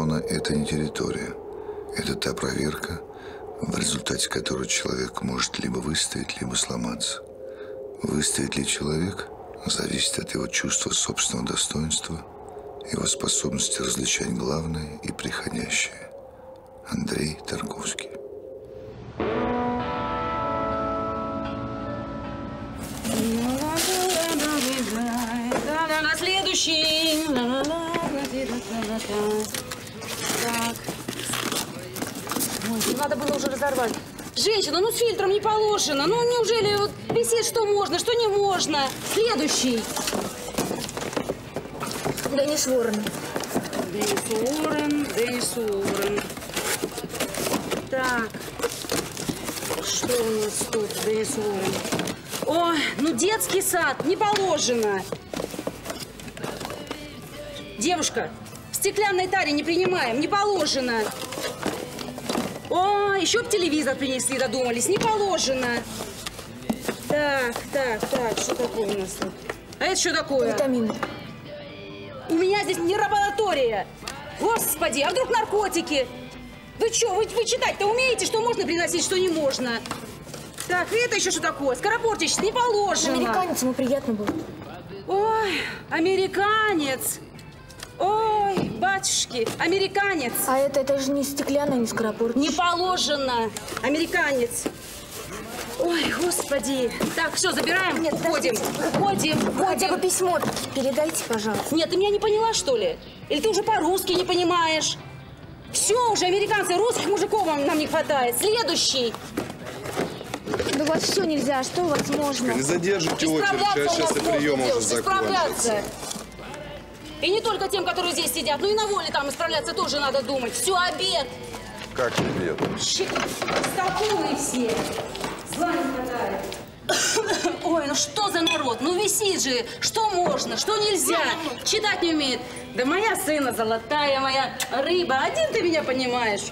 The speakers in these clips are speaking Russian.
зона – это не территория. Это та проверка, в результате которой человек может либо выстоять, либо сломаться. Выстоит ли человек, зависит от его чувства собственного достоинства, его способности различать главное и приходящее. Андрей Тарковский. Следующий. Так. Ой, надо было уже разорвать. Женщина, ну с фильтром не положено. Ну неужели вот висит, что можно, что не можно? Следующий. Денис Уоррен. Денис Уоррен. Так. Что у нас тут, Денис Уоррен? Ой, ну детский сад, не положено. Девушка, в стеклянной таре не принимаем, не положено. О, еще б телевизор принесли, додумались, не положено. Так, что такое у нас тут? А это что такое? Витамины. У меня здесь не лаборатория. Господи, а вдруг наркотики? Вы что, вы читать-то умеете, что можно приносить, что не можно? Так, это еще что такое? Скоропортящийся, не положено. Американец, ему приятно было. Ой, американец. Ой, батюшки, американец. А это же не стеклянная, не скоропортящая. Не положено. Американец. Ой, господи. Так, все, забираем. Нет, уходим. Хотя бы письмо передайте, пожалуйста. Нет, ты меня не поняла, что ли? Или ты уже по-русски не понимаешь? Все уже, американцы, русских мужиков нам не хватает. Следующий. Да у вас все нельзя, что у вас можно? Не задержите очередь, сейчас и приема уже закончится. И не только тем, которые здесь сидят, но и на воле там исправляться тоже надо думать. Все, обед. Как обед? Столбовые все. Зла не хватает. Ой, ну что за народ? Ну висит же. Что можно, что нельзя. Читать не умеет. Да моя сына золотая, моя рыба. Один ты меня понимаешь.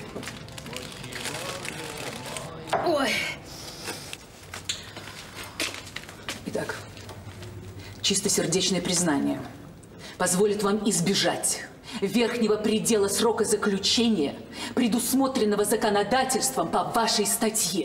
Ой. Итак, чистосердечное признание позволит вам избежать верхнего предела срока заключения, предусмотренного законодательством по вашей статье.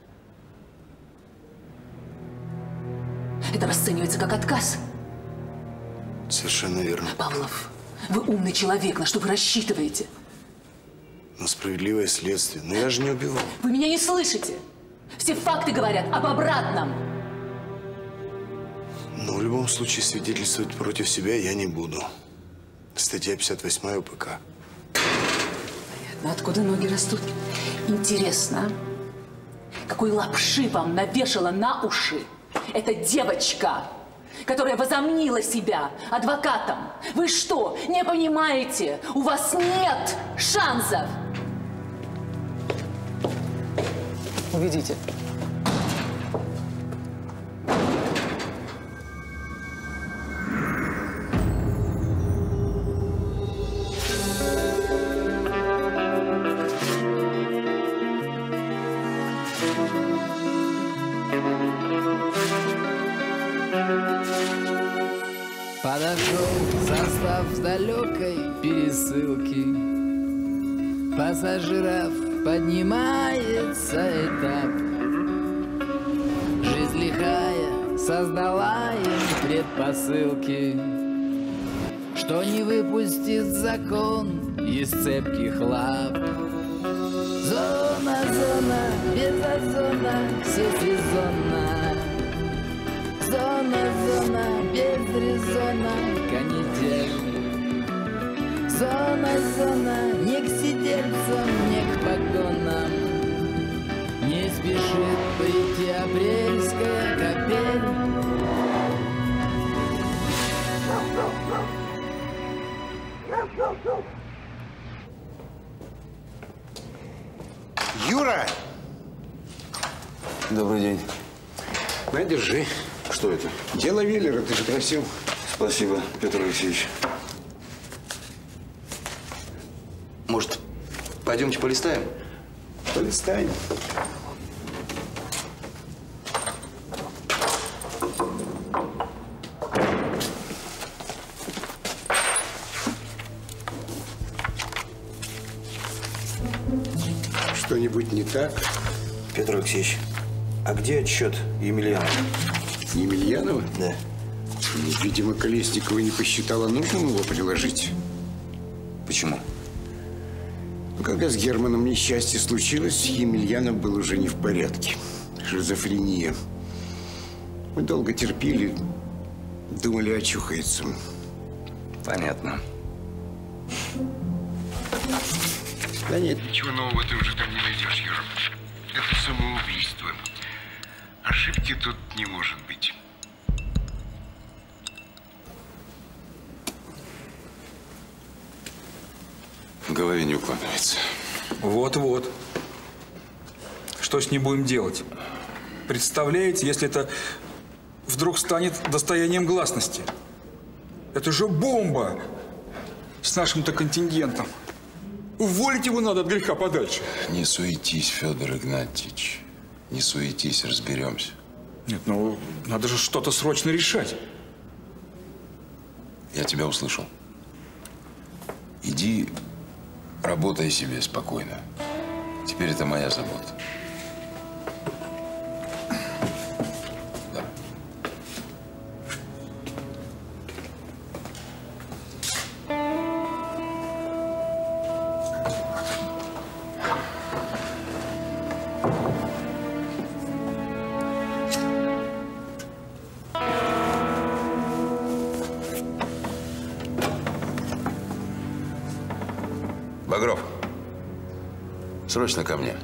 Это расценивается как отказ. Совершенно верно. Павлов, вы умный человек, на что вы рассчитываете? На справедливое следствие. Но я же не убивал. Вы меня не слышите. Все факты говорят об обратном. Но в любом случае свидетельствовать против себя я не буду. Статья 58 УПК. Понятно, откуда ноги растут. Интересно, какой лапши вам навешала на уши эта девочка, которая возомнила себя адвокатом? Вы что, не понимаете? У вас нет шансов! Уведите. Подошел состав с далекой пересылки. Пассажиров поднимается этап. Жизнь лихая создала им предпосылки, что не выпустит закон из цепких лап. Зона, зона, без озона, все сезонно. Зона, зона, без резона, канитель. Зона, зона, не к сидельцам, не к погонам. Не спешит прийти апрельская капель. Юра! Добрый день. На, держи. Что это? Дело Веллера, ты же просил. Спасибо, Петр Алексеевич. Может, пойдемте полистаем? Полистаем. что-нибудь не так? Петр Алексеевич, а где отчет Емельянова? Емельянова? Да. Ну, видимо, Колесникова не посчитала нужным его приложить. Почему? Но когда с Германом несчастье случилось, Емельянов был уже не в порядке. Шизофрения. Мы долго терпели, думали, очухается. Понятно. Да нет, ничего нового ты уже там не найдешь, Юра. Это самоубийство. Ошибки тут не может быть. В голове не укладывается. Вот-вот. Что с ним будем делать? Представляете, если это вдруг станет достоянием гласности? Это же бомба с нашим-то контингентом. Уволить его надо от греха подальше. Не суетись, Федор Игнатьевич. Не суетись, разберемся. Нет, ну, надо же что-то срочно решать. Я тебя услышал. Иди, работай себе спокойно. Теперь это моя забота. Да. Багров, срочно ко мне.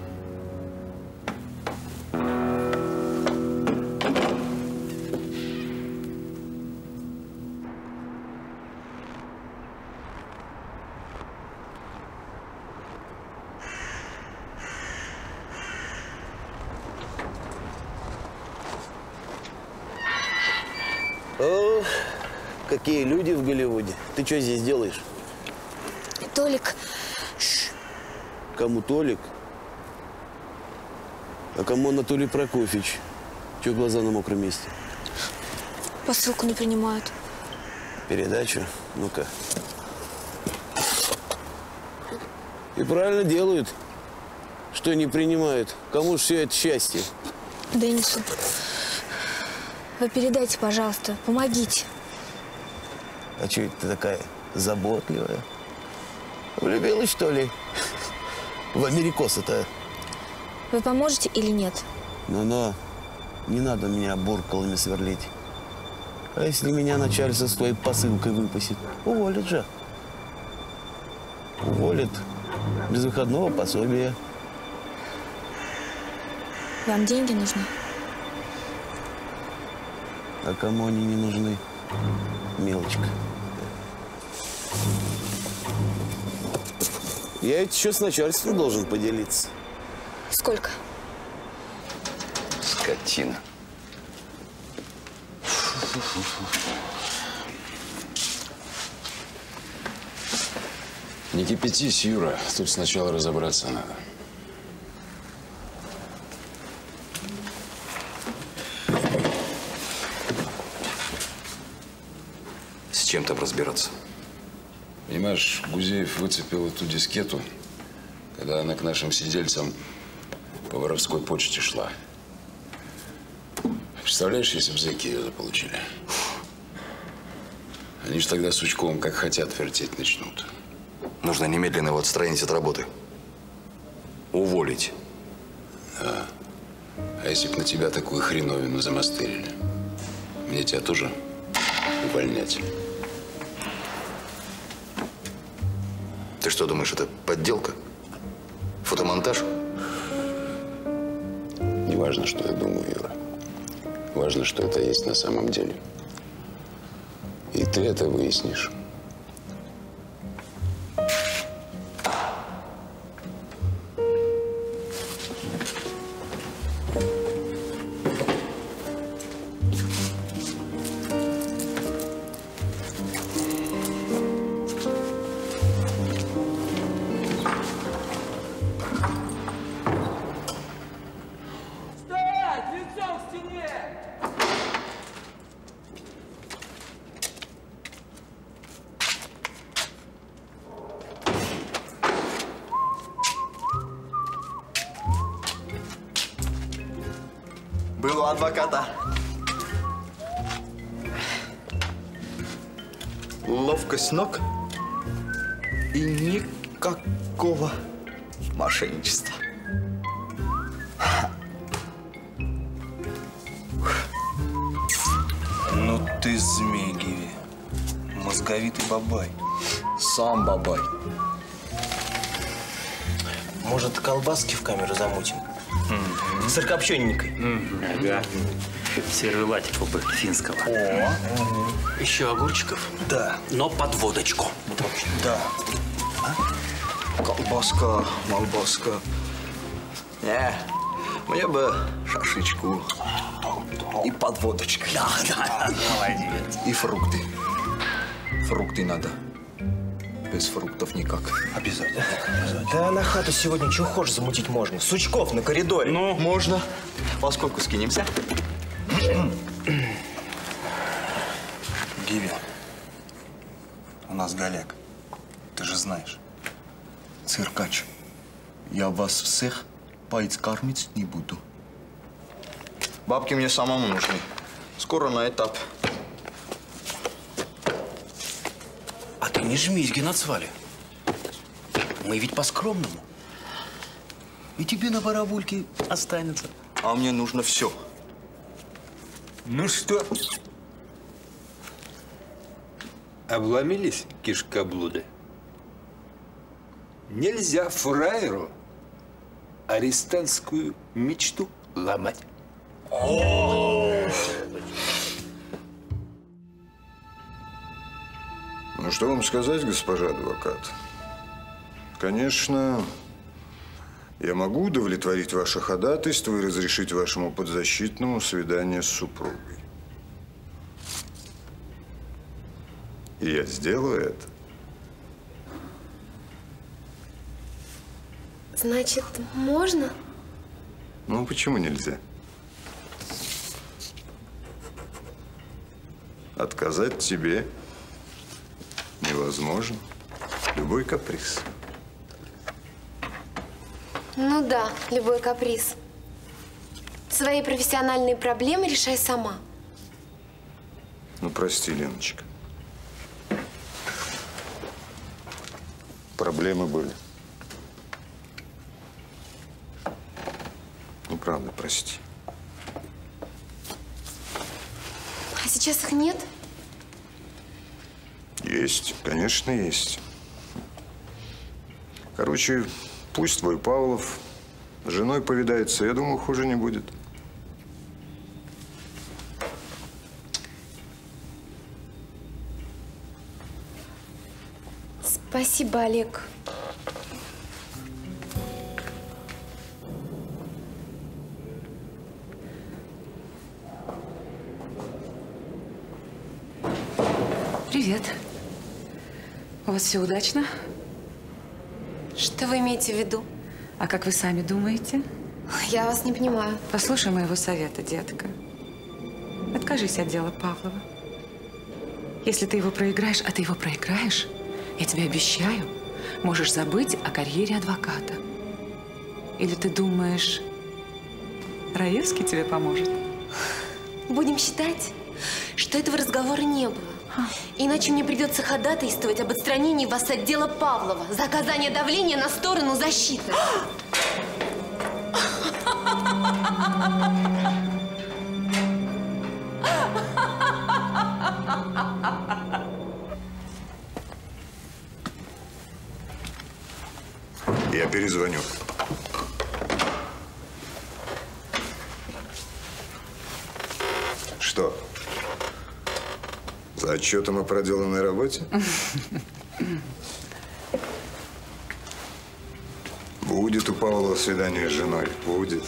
О, какие люди в Голливуде. Ты что здесь делаешь? Толик. Кому Толик? А кому Анатолий Прокофьевич? Чего глаза на мокром месте? Посылку не принимают. Передачу? Ну-ка. И правильно делают, что не принимают. Кому ж все это счастье? Денису. Вы передайте, пожалуйста, помогите. А что это ты такая заботливая? Влюбилась, что ли? В америкоса-то. Вы поможете или нет? Но, не надо меня буркалами сверлить. А если меня начальство с твоей посылкой выпасет? Уволит же. Уволит. Без выходного пособия. Вам деньги нужны? А кому они не нужны? Мелочка. Я ведь еще с начальством должен поделиться. Сколько? Скотина. Не кипятись, Юра. Тут сначала разобраться надо. С чем там разбираться? Понимаешь, Гузеев выцепил эту дискету, когда она к нашим сидельцам по воровской почте шла. Представляешь, если бы зэки ее заполучили? Они же тогда с Сучковым как хотят вертеть начнут. Нужно немедленно его отстранить от работы. Уволить. Да. А если бы на тебя такую хреновину замастырили? Мне тебя тоже увольнять. Ты что думаешь, это подделка? Фотомонтаж? Не важно, что я думаю, Юра. Важно, что это есть на самом деле. И ты это выяснишь. Был у адвоката. Ловкость ног и никакого мошенничества. Ну ты змей, Гиви. Мозговитый бабай. Сам бабай. Может, колбаски в камеру замутим? С сырокопченникой. Ага. Сервелатику бы финского. О. Еще огурчиков? Да. Но под водочку. Да. Колбаска, малбаска. Не, мне бы шашлычку. И под водочкой. Да, молодец. И фрукты. Фрукты надо. Без фруктов никак. Обязательно. Да на хату сегодня что хочешь замутить можно. Сучков на коридоре. Ну, можно. Во сколько скинемся? Гиви, у нас голяк. Ты же знаешь. Циркач, я вас всех паец кормить не буду. Бабки мне самому нужны. Скоро на этап. А ты не жмись, Геноцвали. Мы ведь по-скромному. И тебе на барабульке останется. А мне нужно все. Ну что, обломились кишкоблуды? Нельзя фраеру арестантскую мечту ломать. Ну, что вам сказать, госпожа адвокат? Конечно, я могу удовлетворить ваше ходатайство и разрешить вашему подзащитному свидание с супругой. И я сделаю это. Значит, можно? Ну, почему нельзя? Отказать тебе невозможно. Любой каприз. Ну да, любой каприз. Свои профессиональные проблемы решай сама. Ну, прости, Леночка. Проблемы были. Ну, правда, прости. А сейчас их нет? Есть, конечно, есть. Короче, пусть твой Павлов с женой повидается, я думаю, хуже не будет. Спасибо, Олег. Привет. У вас все удачно? Что вы имеете в виду? А как вы сами думаете? Я вас не понимаю. Послушай моего совета, детка. Откажись от дела Павлова. Если ты его проиграешь, а ты его проиграешь, я тебе обещаю, можешь забыть о карьере адвоката. Или ты думаешь, Раевский тебе поможет? Будем считать, что этого разговора не было. Иначе мне придется ходатайствовать об отстранении вас от дела Павлова за оказание давления на сторону защиты. Я перезвоню. Что? За отчетом о проделанной работе? Будет у Павла свидание с женой. Будет.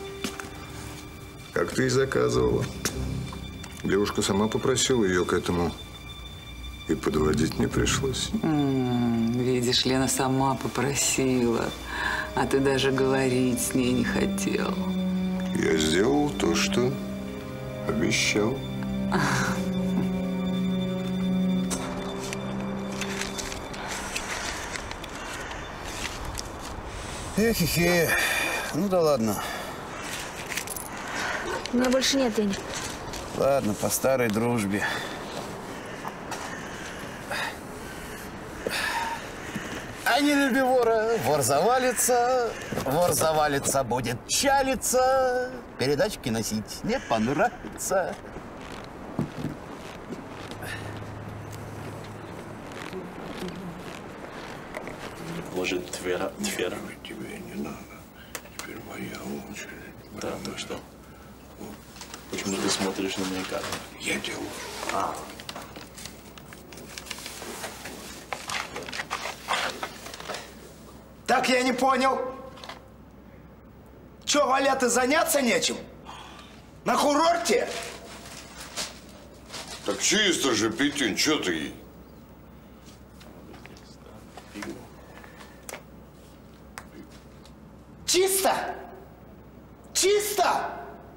Как ты и заказывала. Девушка сама попросила ее к этому. И подводить не пришлось. Видишь, Лена сама попросила. А ты даже говорить с ней не хотел. Я сделал то, что обещал. Эх, ну да ладно. У меня больше нет денег. Ладно, по старой дружбе. А не люби вора, вор завалится, будет чалиться, передачки носить не понравится. Может, Твера? Тебе не надо. Теперь моя очередь. Да, ну что? Почему ты смотришь на мои карты? Я делаю. Так я не понял. Че, Валя-то заняться нечем? На курорте? Так чисто же, Петюнь, что ты? Чисто? Чисто?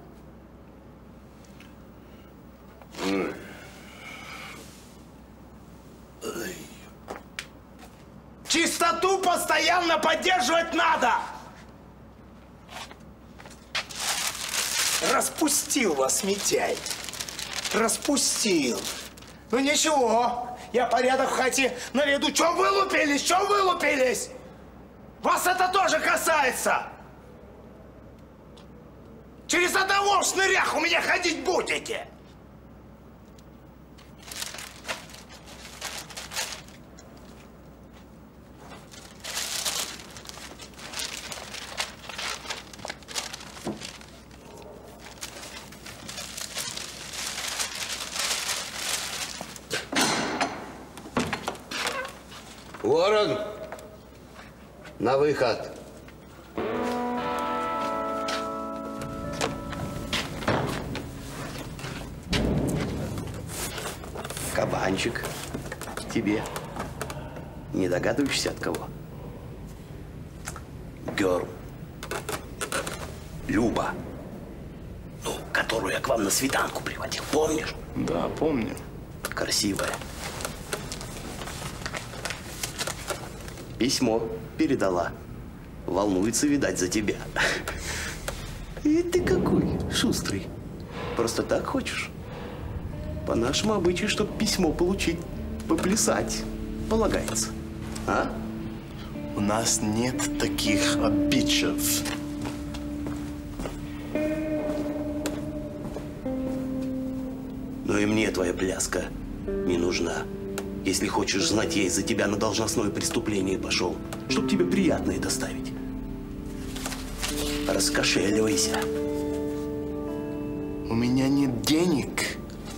Чистоту постоянно поддерживать надо! Распустил вас, Митяй. Распустил. Ну ничего, я порядок в хате наведу. Чё вылупились? Чё вылупились? Вас это тоже касается. Через одного в шнырях у меня ходить будете. Ворон, на выход. Кабанчик, тебе. Не догадываешься от кого? Герл. Люба. Ну, которую я к вам на свиданку приводил, помнишь? Да, помню. Красивая. Письмо передала. Волнуется, видать, за тебя. И ты какой шустрый. Просто так хочешь? По нашему обычаю, чтобы письмо получить, поплясать полагается. А? У нас нет таких обидчив. Но и мне твоя пляска не нужна. Если хочешь знать, я из-за тебя на должностное преступление пошел, чтобы тебе приятное доставить. Раскошеливайся. У меня нет денег.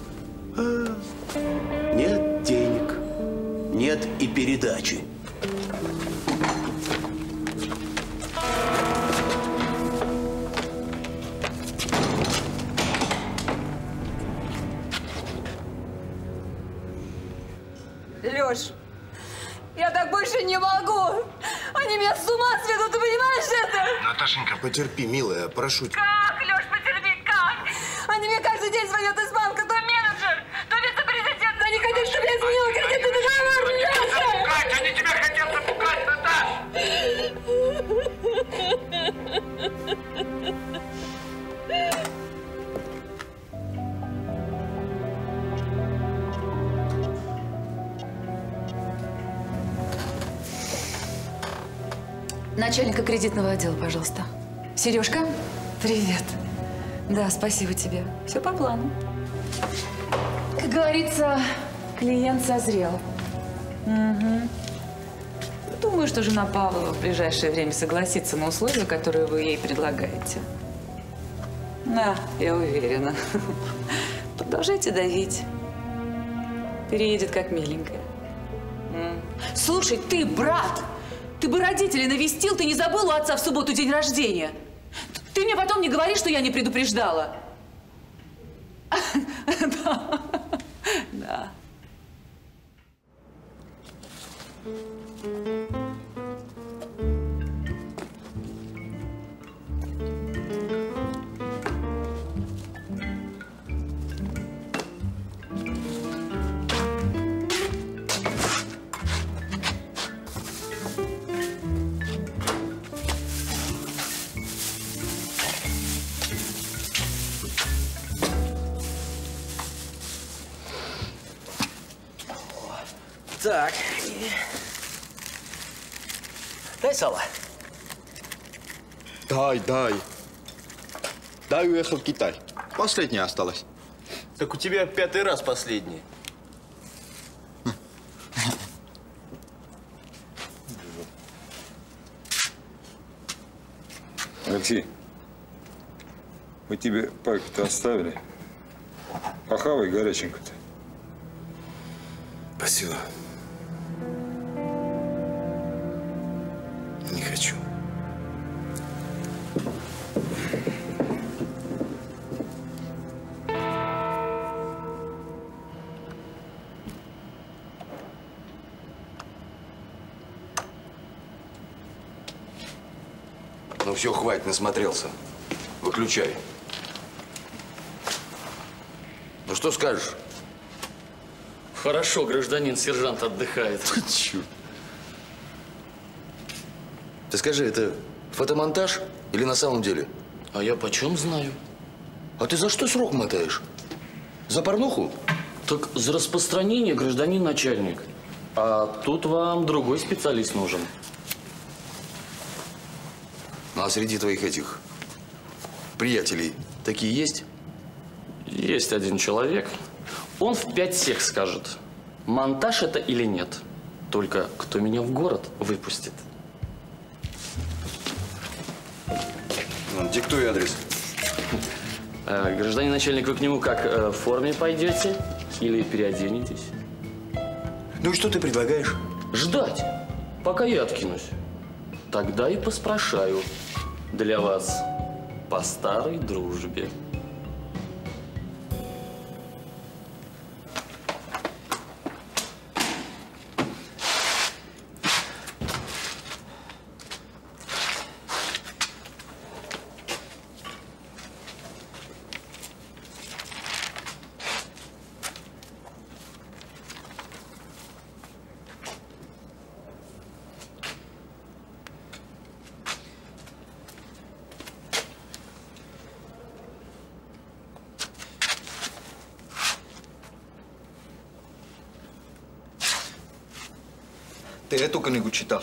Нет денег. Нет и передачи. Лёш, я так больше не могу. Они меня с ума сведут, ты понимаешь это? Наташенька, потерпи, милая, прошу тебя. Как, Лёш, потерпи, как? Они мне каждый день звонят из банка, то менеджер, то вице-президент. Они хотят, чтобы я изменила кредитный договор, Лёша! Они тебя хотят запугать, Наташ! Начальника кредитного отдела, пожалуйста. Сережка, привет. Да, спасибо тебе. Все по плану. Как говорится, клиент созрел. Угу. Думаю, что жена Павлова в ближайшее время согласится на условия, которые вы ей предлагаете. Да, я уверена. Продолжайте давить. Переедет как миленькая. Слушай, ты, брат! Ты бы родителей навестил, ты не забыл у отца в субботу день рождения. Ты мне потом не говори, что я не предупреждала. Да. Так. Дай сало. Дай. Дай уехал в Китай. Последняя осталась. Так у тебя 5-й раз последний. Алексей, мы тебе пайку-то оставили. Похавай горяченько-то. Спасибо. Не хочу. Ну все, хватит, насмотрелся. Выключай. Ну что скажешь? Хорошо, гражданин сержант отдыхает. Черт. Ты скажи, это фотомонтаж или на самом деле? А я почем знаю? А ты за что срок мотаешь? За порнуху? Так за распространение, гражданин начальник. А тут вам другой специалист нужен. Ну а среди твоих этих приятелей такие есть? Есть один человек. Он в 5 сек скажет, монтаж это или нет. Только кто меня в город выпустит? Диктуй адрес. Гражданин начальник, вы к нему как, в форме пойдете или переоденетесь? Ну и что ты предлагаешь? Ждать, пока я откинусь. Тогда и поспрашаю. Для вас по старой дружбе. Ты эту книгу читал?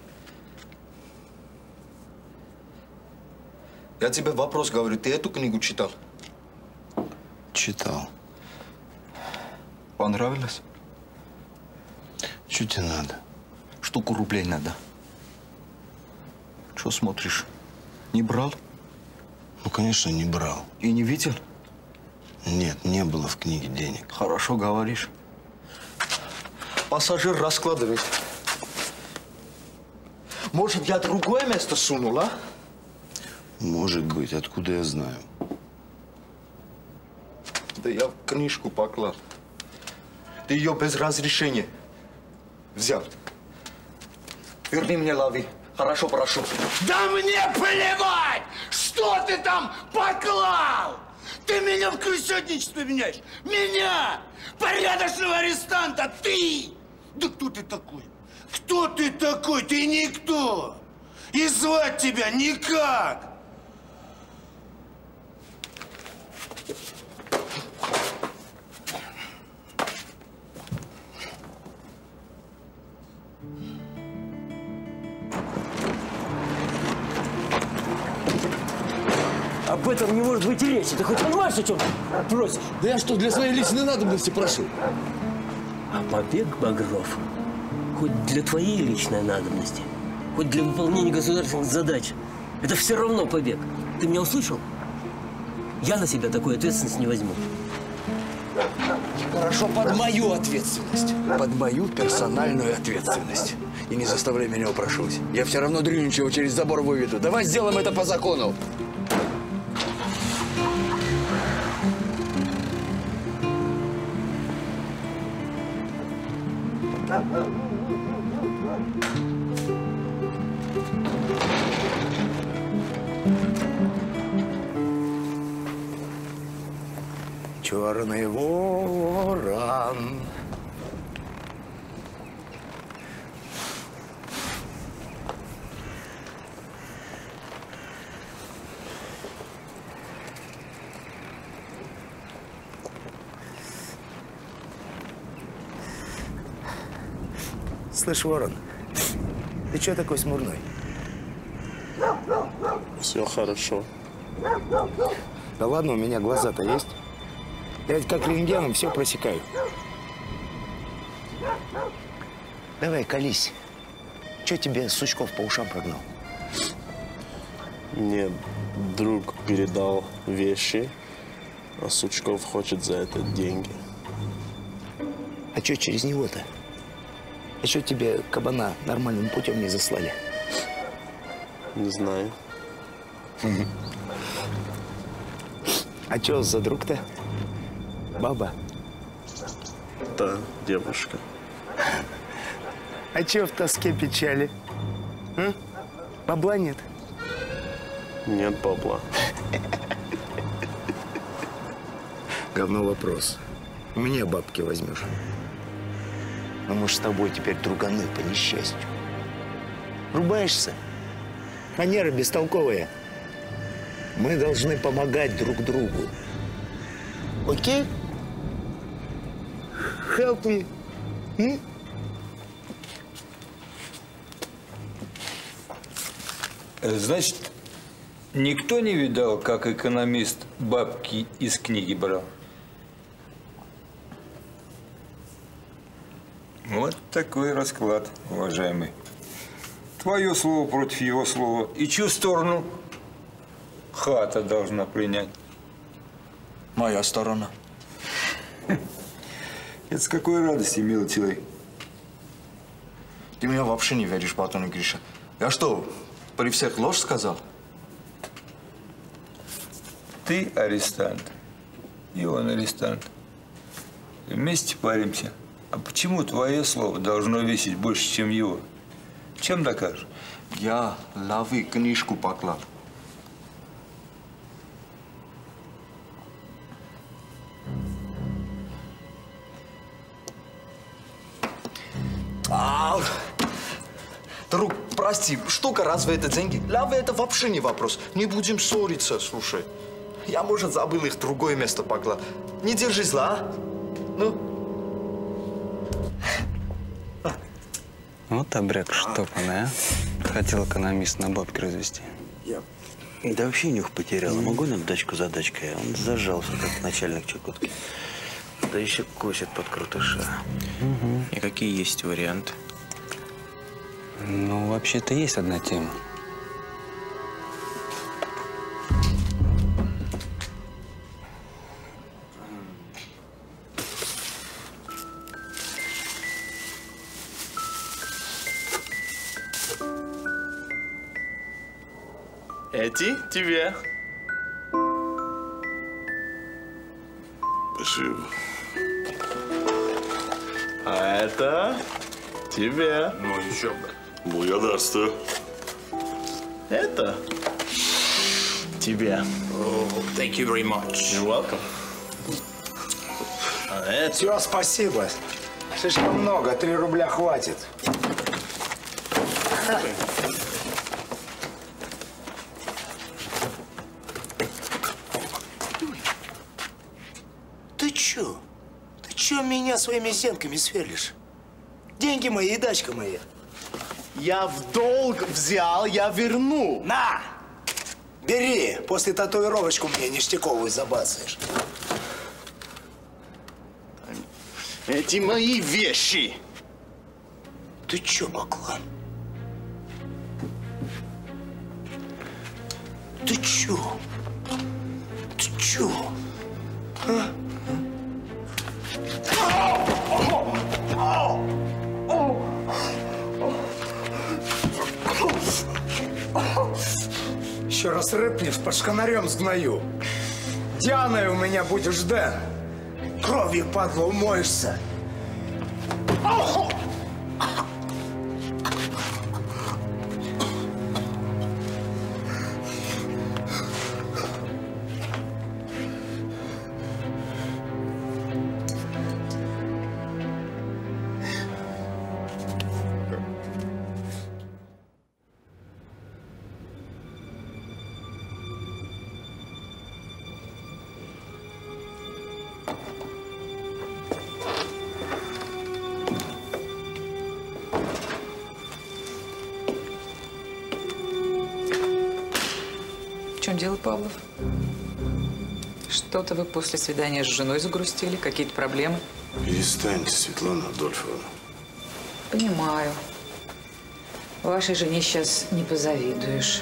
Я тебе вопрос говорю, ты эту книгу читал? Читал. Понравилось? Что тебе надо? Штуку рублей надо. Что смотришь? Не брал? Ну, конечно, не брал. И не видел? Нет, не было в книге денег. Хорошо говоришь. Пассажир раскладывает. Может, я другое место сунул, а? Может быть, откуда я знаю? Да я в книжку поклал. Ты ее без разрешения взял. Верни мне лови. Хорошо, прошу. Да мне плевать, что ты там поклал! Ты меня в крысятничество меняешь! Меня! Порядочного арестанта! Ты! Да кто ты такой? Кто ты такой? Ты никто! И звать тебя никак! Об этом не может быть и речи. Ты хоть понимаешь, о чем просишь? Да я что, для своей личной надобности прошу? А побег, Багров, хоть для твоей личной надобности, хоть для выполнения государственных задач, это все равно побег. Ты меня услышал? Я на себя такую ответственность не возьму. Хорошо, под мою ответственность. Под мою персональную ответственность. И не заставляй меня упрашивать. Я все равно Дрюничева через забор выведу. Давай сделаем это по закону. Черный ворон. Слышь, Ворон, ты что такой смурной? Все хорошо. Да ладно, у меня глаза-то есть. Я ведь как рентгеном все просекаю. Давай, колись. Че тебе Сучков по ушам прогнал? Мне друг передал вещи, а Сучков хочет за это деньги. А что через него-то? А что тебе кабана нормальным путем не заслали? Не знаю. А что за друг-то? Баба? Да, девушка. А че в тоске печали? А? Бабла нет? Нет бабла. Говно вопрос. У меня бабки возьмешь. Но мы ж с тобой теперь друганы по несчастью. Рубаешься? Манера бестолковая. Мы должны помогать друг другу. Окей? Help me. Значит, никто не видал, как экономист бабки из книги брал? Вот такой расклад, уважаемый. Твое слово против его слова. И чью сторону хата должна принять? Моя сторона. Это с какой радости, милый человек? Ты меня вообще не веришь, батон Гриша. Я что, при всех ложь сказал? Ты арестант, и он арестант. Вместе паримся. А почему твое слово должно весить больше, чем его? Чем докажешь? Я лавы книжку поклал. Друг, прости, штука разве это деньги? Лавы это вообще не вопрос. Не будем ссориться, слушай. Я, может, забыл их в другое место поклал. Не держи зла, а? Ну? Вот обряд штопанный, а? Хотел экономист на бабки развести. Да вообще нюх потерял. Могу нам дачку за дачкой? Он зажался, как начальник Чукотки. Да еще косит под крутыша. И какие есть варианты? Ну, вообще-то есть одна тема. Эти тебе. Спасибо. А это тебе. Ну еще бы. Благодарствую. Это тебе. Oh, thank you very much. You're welcome. А это... Все, спасибо. Слишком много, 3 рубля хватит. Ты чё? Ты чё меня своими зенками сверлишь? Деньги мои и дачка моя. Я в долг взял, я верну. На! Бери, после татуировочку мне ништяковую забацаешь. Эти мои вещи. Ты чё, баклан? Ты чё? Ты чё? А? Еще раз рыпнешь, под шканарем сгною. Дианой у меня будешь, да? Кровью, падла, умоешься. дело, Павлов? Что-то вы после свидания с женой загрустили? Какие-то проблемы? Перестаньте, Светлана Адольфовна. Понимаю. Вашей жене сейчас не позавидуешь.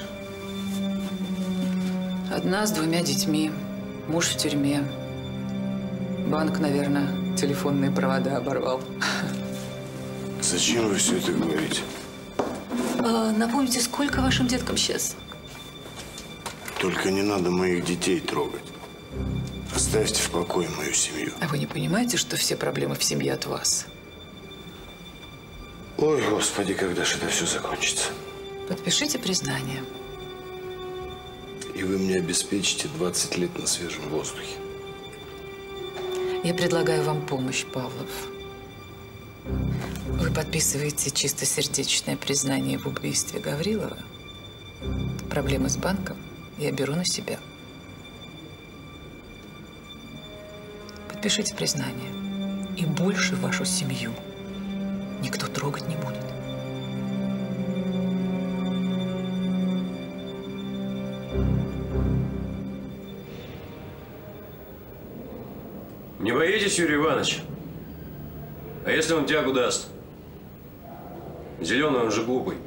Одна с 2 детьми. Муж в тюрьме. Банк, наверное, телефонные провода оборвал. Зачем вы все это говорите? Напомните, сколько вашим деткам сейчас? Только не надо моих детей трогать. Оставьте в покое мою семью. А вы не понимаете, что все проблемы в семье от вас? Ой, Господи, когда же это все закончится? Подпишите признание. И вы мне обеспечите 20 лет на свежем воздухе. Я предлагаю вам помощь, Павлов. Вы подписываете чистосердечное признание в убийстве Гаврилова. Проблемы с банком я беру на себя. Подпишите признание, и больше вашу семью никто трогать не будет. Не боитесь, Юрий Иванович? А если он тягу даст? Зеленый, он же глупый.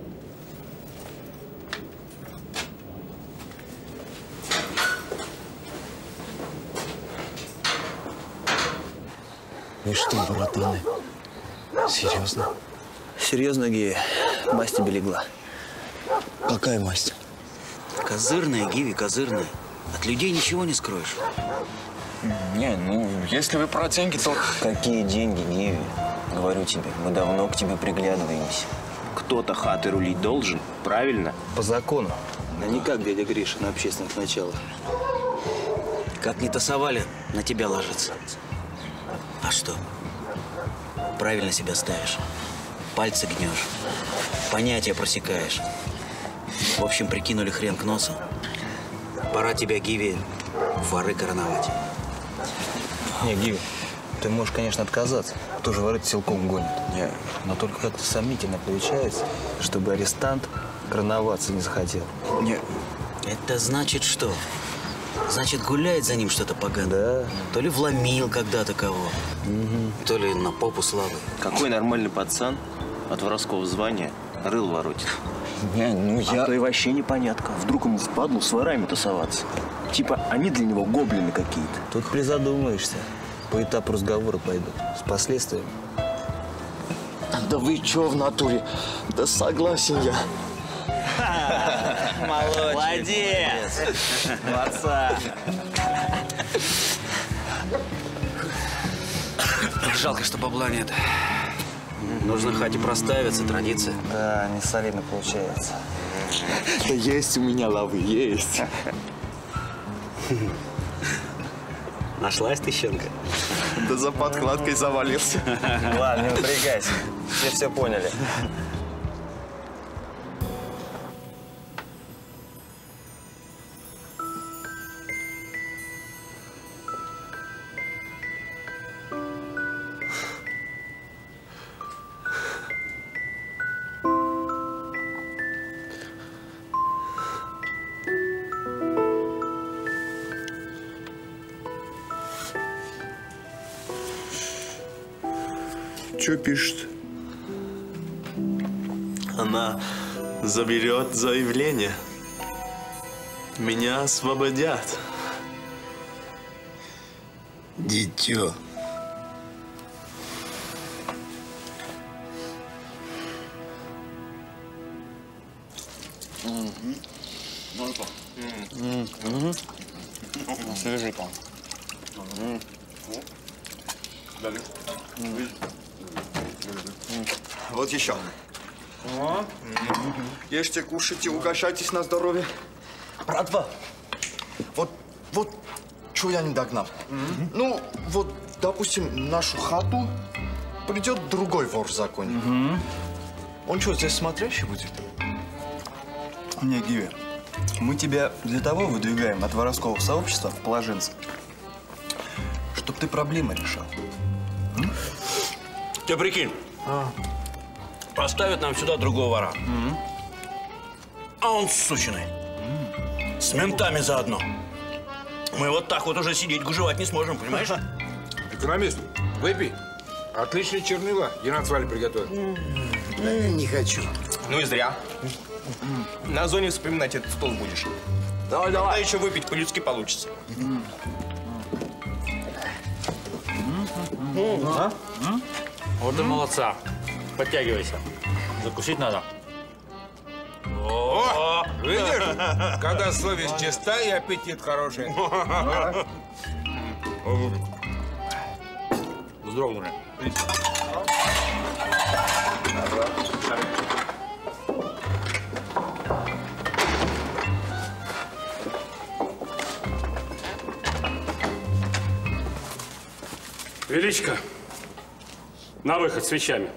И что, братаны? Серьезно? Серьезно, Гиви, масть тебе легла. Какая масть? Козырная, Гиви, козырная. От людей ничего не скроешь. Не, ну, если вы про деньги, то… Какие деньги, Гиви? Говорю тебе, мы давно к тебе приглядываемся. Кто-то хаты рулить должен, правильно? По закону. А не как дядя Гриша на общественных началах. Как не тасовали, на тебя ложится. А что? Правильно себя ставишь. Пальцы гнешь. Понятия просекаешь. В общем, прикинули хрен к носу. Пора тебя, Гиви, в воры короновать. Не, Гиви, ты можешь, конечно, отказаться. Тоже воры силком гонит. Не. Но только как-то сомнительно получается, чтобы арестант короноваться не захотел. Не. Это значит что? Значит, гуляет за ним что-то поганое. Да. То ли вломил когда-то кого, то ли на попу слабый. Какой нормальный пацан от воровского звания рыл воротит? Не, ну я… А то и вообще непонятка. Вдруг ему впадлу с ворами тусоваться. Типа, они для него гоблины какие-то. Тут призадумаешься. По этапу разговора пойдут. С последствиями. Да вы чё в натуре? Да согласен я. Молодец! Молодца! Жалко, что бабла нет. Нужно хате проставиться, традиция. Да, не солидно получается. Да есть у меня лавы, есть. Нашлась ты, щенка? Да за подкладкой завалился. Ладно, не напрягайся. Все поняли. Что пишет? Она заберет заявление. Меня освободят. Дитё. Свежий-ка. Вот еще. Ешьте, кушайте, угощайтесь на здоровье. Братва, вот что я не догнал. Ну, вот, допустим, в нашу хату придет другой вор в законе. Он что, здесь смотрящий будет? Не, Гиви, мы тебя для того выдвигаем от воровского сообщества в положенца, чтоб ты проблемы решал. Ты прикинь, поставят нам сюда другого вора. А он сученый. С ментами заодно. Мы вот так вот уже сидеть, гужевать не сможем, понимаешь? Экономист, выпей. Отличные чернила. Геннадий Валя приготовил. Не хочу. Ну и зря. На зоне вспоминать этот стол будешь. Давай, давай. Да еще выпить по-людски получится. Вот и молодца. Подтягивайся. Закусить надо. О, видишь, когда совесть чиста и аппетит хороший. Вздрогнули. Величко, на выход с вещами.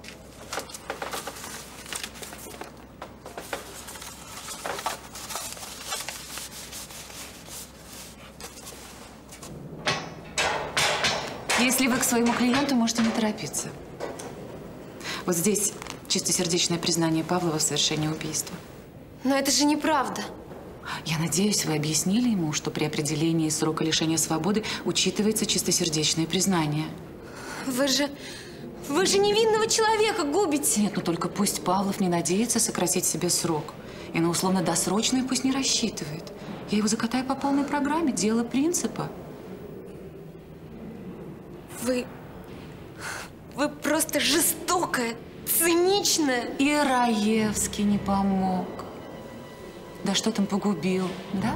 Если вы к своему клиенту, можете не торопиться. Вот здесь чистосердечное признание Павлова в совершении убийства. Но это же неправда. Я надеюсь, вы объяснили ему, что при определении срока лишения свободы учитывается чистосердечное признание. Вы же невинного человека губите. Нет, но только пусть Павлов не надеется сократить себе срок. И на условно-досрочное пусть не рассчитывает. Я его закатаю по полной программе. Дело принципа. Вы просто жестокая, циничная. И Раевский не помог. Да что там погубил, да?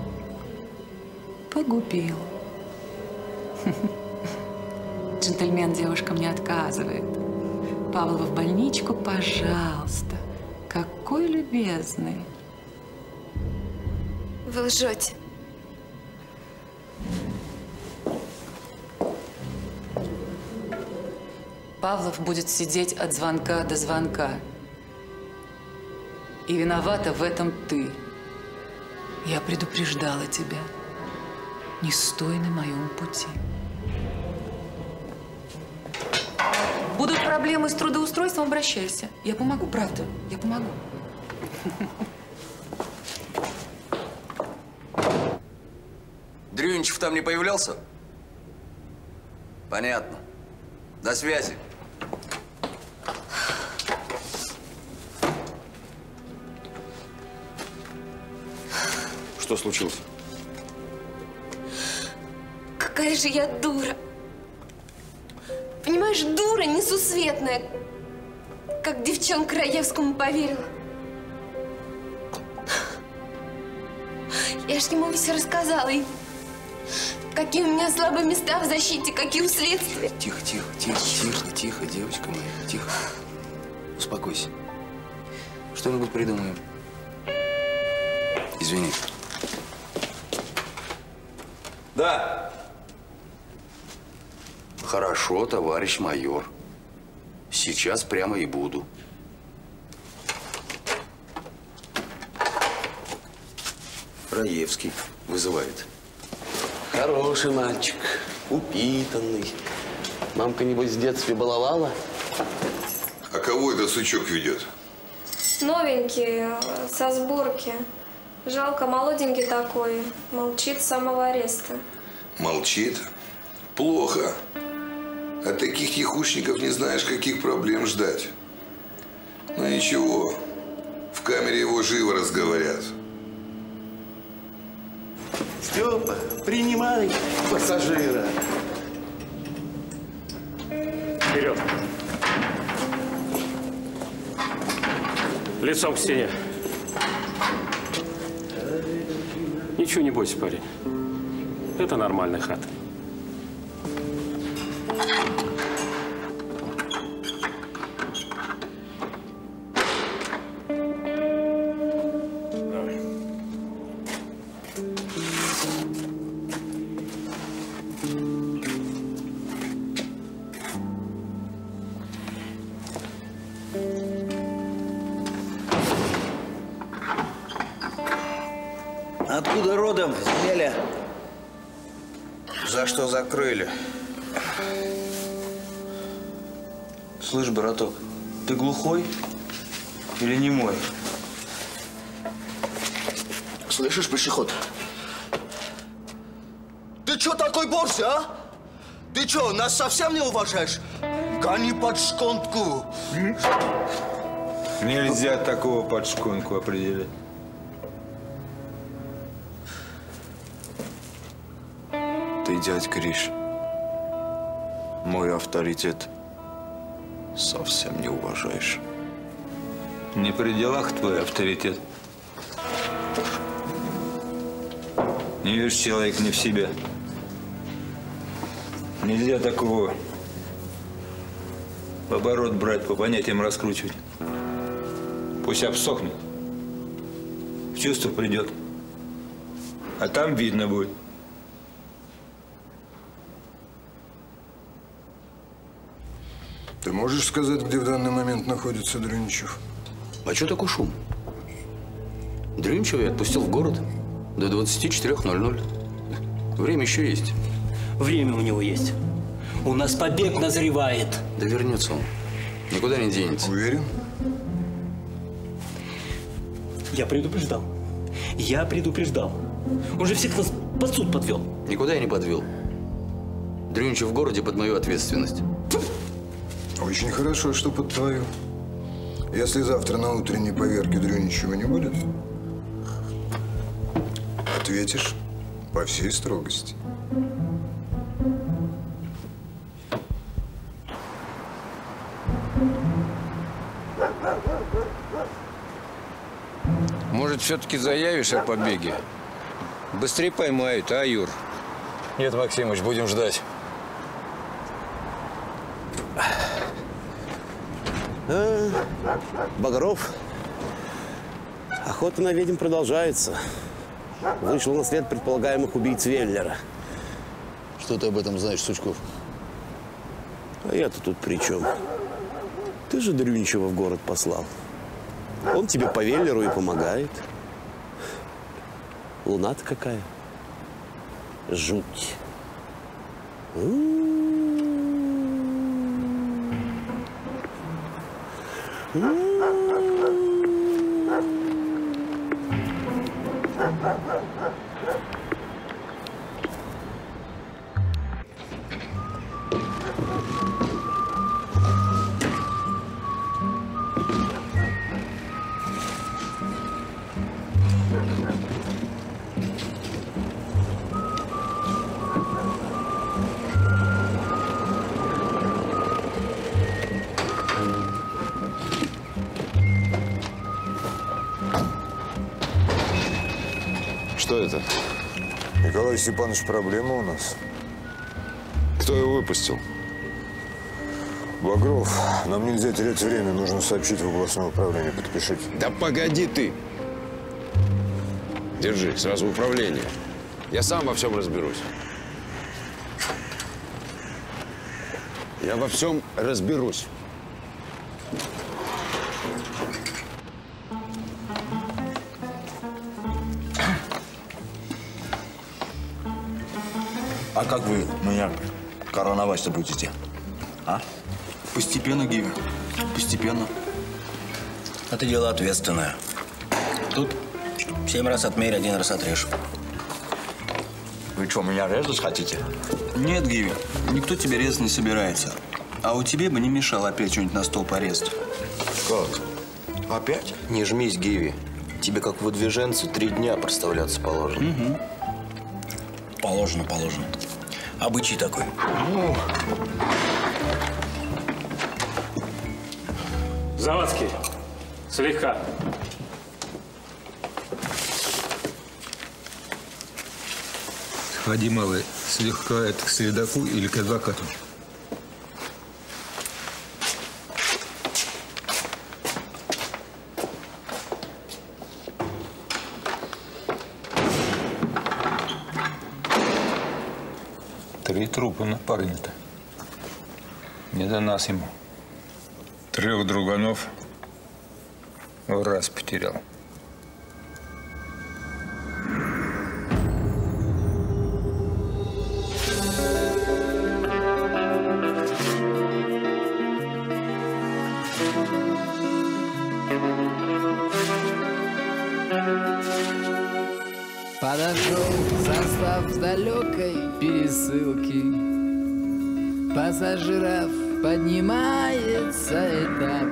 Погубил. Джентльмен девушкам не отказывает. Павлова в больничку, пожалуйста. Какой любезный. Вы лжете. Павлов будет сидеть от звонка до звонка. И виновата в этом ты. Я предупреждала тебя. Не стой на моем пути. Будут проблемы с трудоустройством, обращайся. Я помогу, правда, я помогу. Дрюничев там не появлялся? Понятно. До связи. Что случилось? Какая же я дура. Понимаешь, дура несусветная. Как девчонка Раевскому поверила. Я ж ему все рассказала. И какие у меня слабые места в защите, какие у следствия. Тихо, тихо, тихо, тихо, тихо, девочка моя, тихо. Успокойся. Что-нибудь придумаем. Извини. Да. Хорошо, товарищ майор. Сейчас прямо и буду. Раевский вызывает. Хороший мальчик, упитанный. Мамка, небось, в детстве баловала? А кого этот сучок ведет? Новенький, со сборки. Жалко, молоденький такой. Молчит с самого ареста. Молчит? Плохо. От таких тихушников не знаешь, каких проблем ждать. Но ничего, в камере его живо разговорят. Степа, принимай пассажира. Вперед. Лицом к стене. Ничего не бойся, парень. Это нормальная хата. Откуда родом, Зеля? За что закрыли? Слышь, браток, ты глухой или немой? Слышишь, пешеход? Ты чё такой борзый, а? Ты чё, нас совсем не уважаешь? Гони под шконку. Нельзя такого под шконку определять. Ты, дядь Гриш, мой авторитет совсем не уважаешь. Не при делах твой авторитет. Не видишь, человек не в себя. Нельзя такого в оборот брать, по понятиям раскручивать. Пусть обсохнет, в чувство придет, а там видно будет. Ты можешь сказать, где в данный момент находится Дрюничев? А что такой шум? Дрюничева я отпустил в город до 24:00. Время еще есть. Время у него есть. У нас побег назревает. Да вернется он. Никуда не денется. Уверен? Я предупреждал. Я предупреждал. Он же всех нас под суд подвел. Никуда я не подвел. Дрюничев в городе под мою ответственность. Очень хорошо, что под твою. Если завтра на утренней поверке Дрюничева не будет, ответишь по всей строгости. Может, все-таки заявишь о побеге? Быстрее поймают, а, Юр? Нет, Максимыч, будем ждать. Багров, охота на ведьм продолжается. Вышел на след предполагаемых убийц Веллера. Что ты об этом знаешь, Сучков? А я-то тут при чем? Ты же Дрюничева в город послал. Он тебе по Веллеру и помогает. Луна-то какая. Жуть. Что это? Николай Степанович, проблема у нас. Кто его выпустил? Багров, нам нельзя терять время, нужно сообщить в областное управление. Подпишите. Да погоди ты! Держи, сразу в управление. Я сам во всем разберусь. Я во всем разберусь. А как вы меня короновать-то будете? А? Постепенно, Гиви. Постепенно. Это дело ответственное. Тут 7 раз отмерь, 1 раз отрежь. Вы что, меня резать хотите? Нет, Гиви, никто тебя резать не собирается. А у тебе бы не мешало опять что-нибудь на стол порезать. Как? Опять? Не жмись, Гиви. Тебе, как выдвиженцу, 3 дня проставляться положено. Угу. Положено, положено. Обычай такой. Завадский, слегка. Сходи, малый, слегка это к следаку или к адвокату. Три трупа на парня-то. Не до нас ему. 3 друганов в раз потерял. состав в далекой пересылке пассажиров поднимается этап.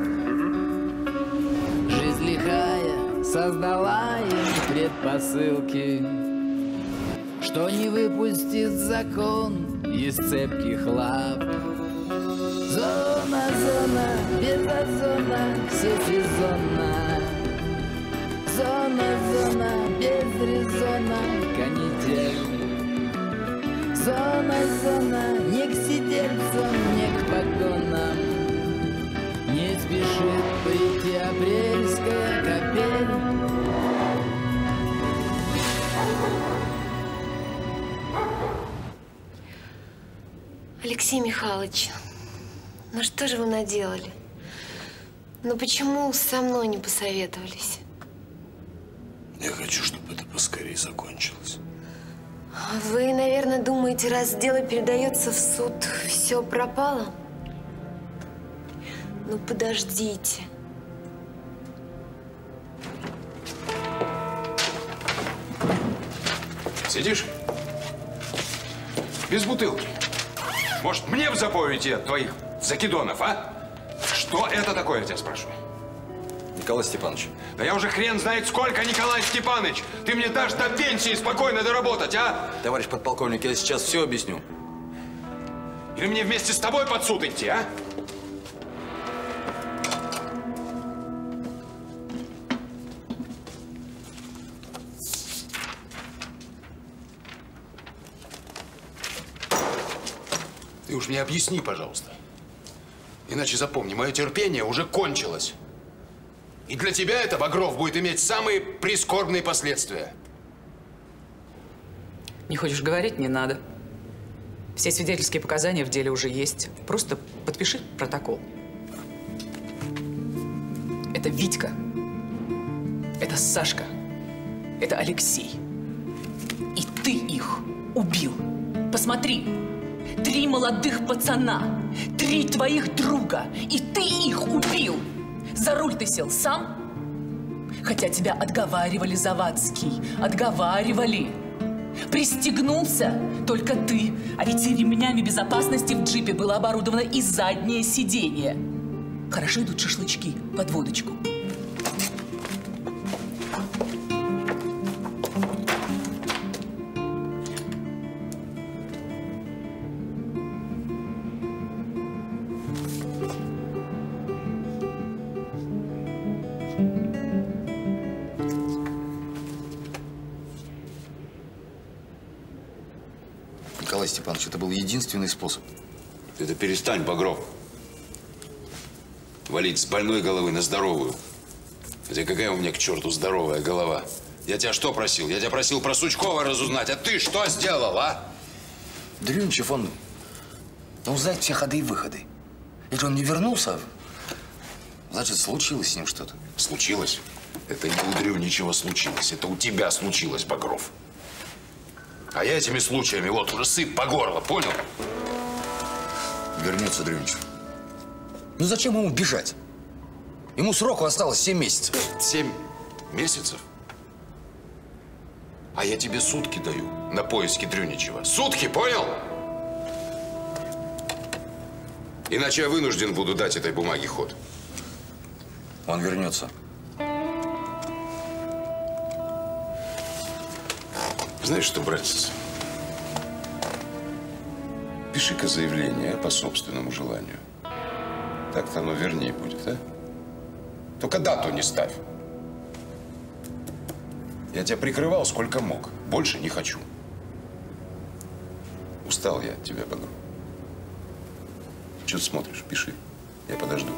Жизнь лихая создала им предпосылки, что не выпустит закон из цепких лап. Зона, зона, безозона, всесезонна. Зона, зона, без резона, канитель. Зона, зона, не к сидельцам, не к погонам. Не спешит прийти апрельская капель. Алексей Михайлович, ну что же вы наделали? Ну почему со мной не посоветовались? Я хочу, чтобы это поскорее закончилось. Вы, наверное, думаете, раз дело передается в суд, все пропало? Ну подождите. Сидишь? Без бутылки. Может, мне в запой идти от твоих закидонов, а? Что это такое, я тебя спрашиваю? Николай Степанович. Да я уже хрен знает сколько, Николай Степанович! Ты мне дашь до пенсии спокойно доработать, а? Товарищ подполковник, я сейчас все объясню. Или мне вместе с тобой под суд идти, а? Ты уж мне объясни, пожалуйста. Иначе запомни, мое терпение уже кончилось. И для тебя это, Багров, будет иметь самые прискорбные последствия. Не хочешь говорить? Не надо. Все свидетельские показания в деле уже есть. Просто подпиши протокол. Это Витька. Это Сашка. Это Алексей. И ты их убил. Посмотри. 3 молодых пацана. 3 твоих друга. И ты их убил. За руль ты сел сам? Хотя тебя отговаривали, Завадский. Отговаривали. Пристегнулся только ты. А ведь и ремнями безопасности в джипе было оборудовано и заднее сиденье. Хорошо идут шашлычки под водочку. Николай Степанович, это был единственный способ. Ты-то перестань, Багров. Валить с больной головы на здоровую. Хотя какая у меня к черту здоровая голова? Я тебя что просил? Я тебя просил про Сучкова разузнать, а ты что сделал, а? Дрюнчев, он знает все ходы и выходы. Если он не вернулся, значит, случилось с ним что-то. Случилось? Это не у Дрюничева случилось. Это у тебя случилось, Багров. А я этими случаями вот уже сыт по горло, понял? Вернется Дрюничев. Ну зачем ему бежать? Ему сроку осталось 7 месяцев. 7 месяцев? А я тебе сутки даю на поиски Дрюничева. Сутки, понял? Иначе я вынужден буду дать этой бумаге ход. Он вернется. Знаешь что, братец? Пиши-ка заявление по собственному желанию. Так-то оно вернее будет, а? Только дату не ставь. Я тебя прикрывал сколько мог. Больше не хочу. Устал я от тебя, Багров. Что ты смотришь? Пиши. Я подожду.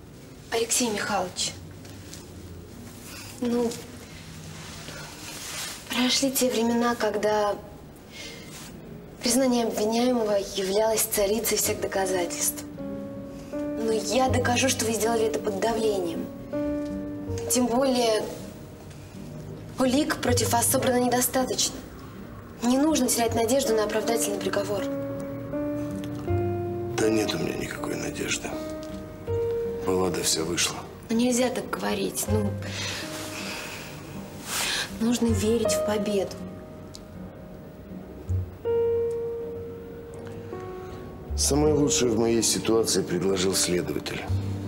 Алексей Михайлович, ну, Прошли те времена, когда признание обвиняемого являлось царицей всех доказательств. Но я докажу, что вы сделали это под давлением. Тем более, улик против вас собрано недостаточно. Не нужно терять надежду на оправдательный приговор. Да нет у меня никакой надежды. Была да вся вышла. Но нельзя так говорить. Ну, нужно верить в победу. Самое лучшее в моей ситуации предложил следователь.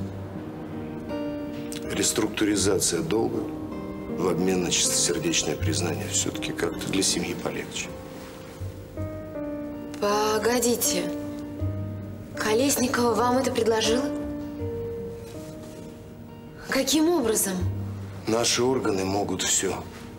Реструктуризация долга в обмен на чистосердечное признание. Все-таки как-то для семьи полегче. Погодите. Колесникова вам это предложила? Каким образом? Наши органы могут все.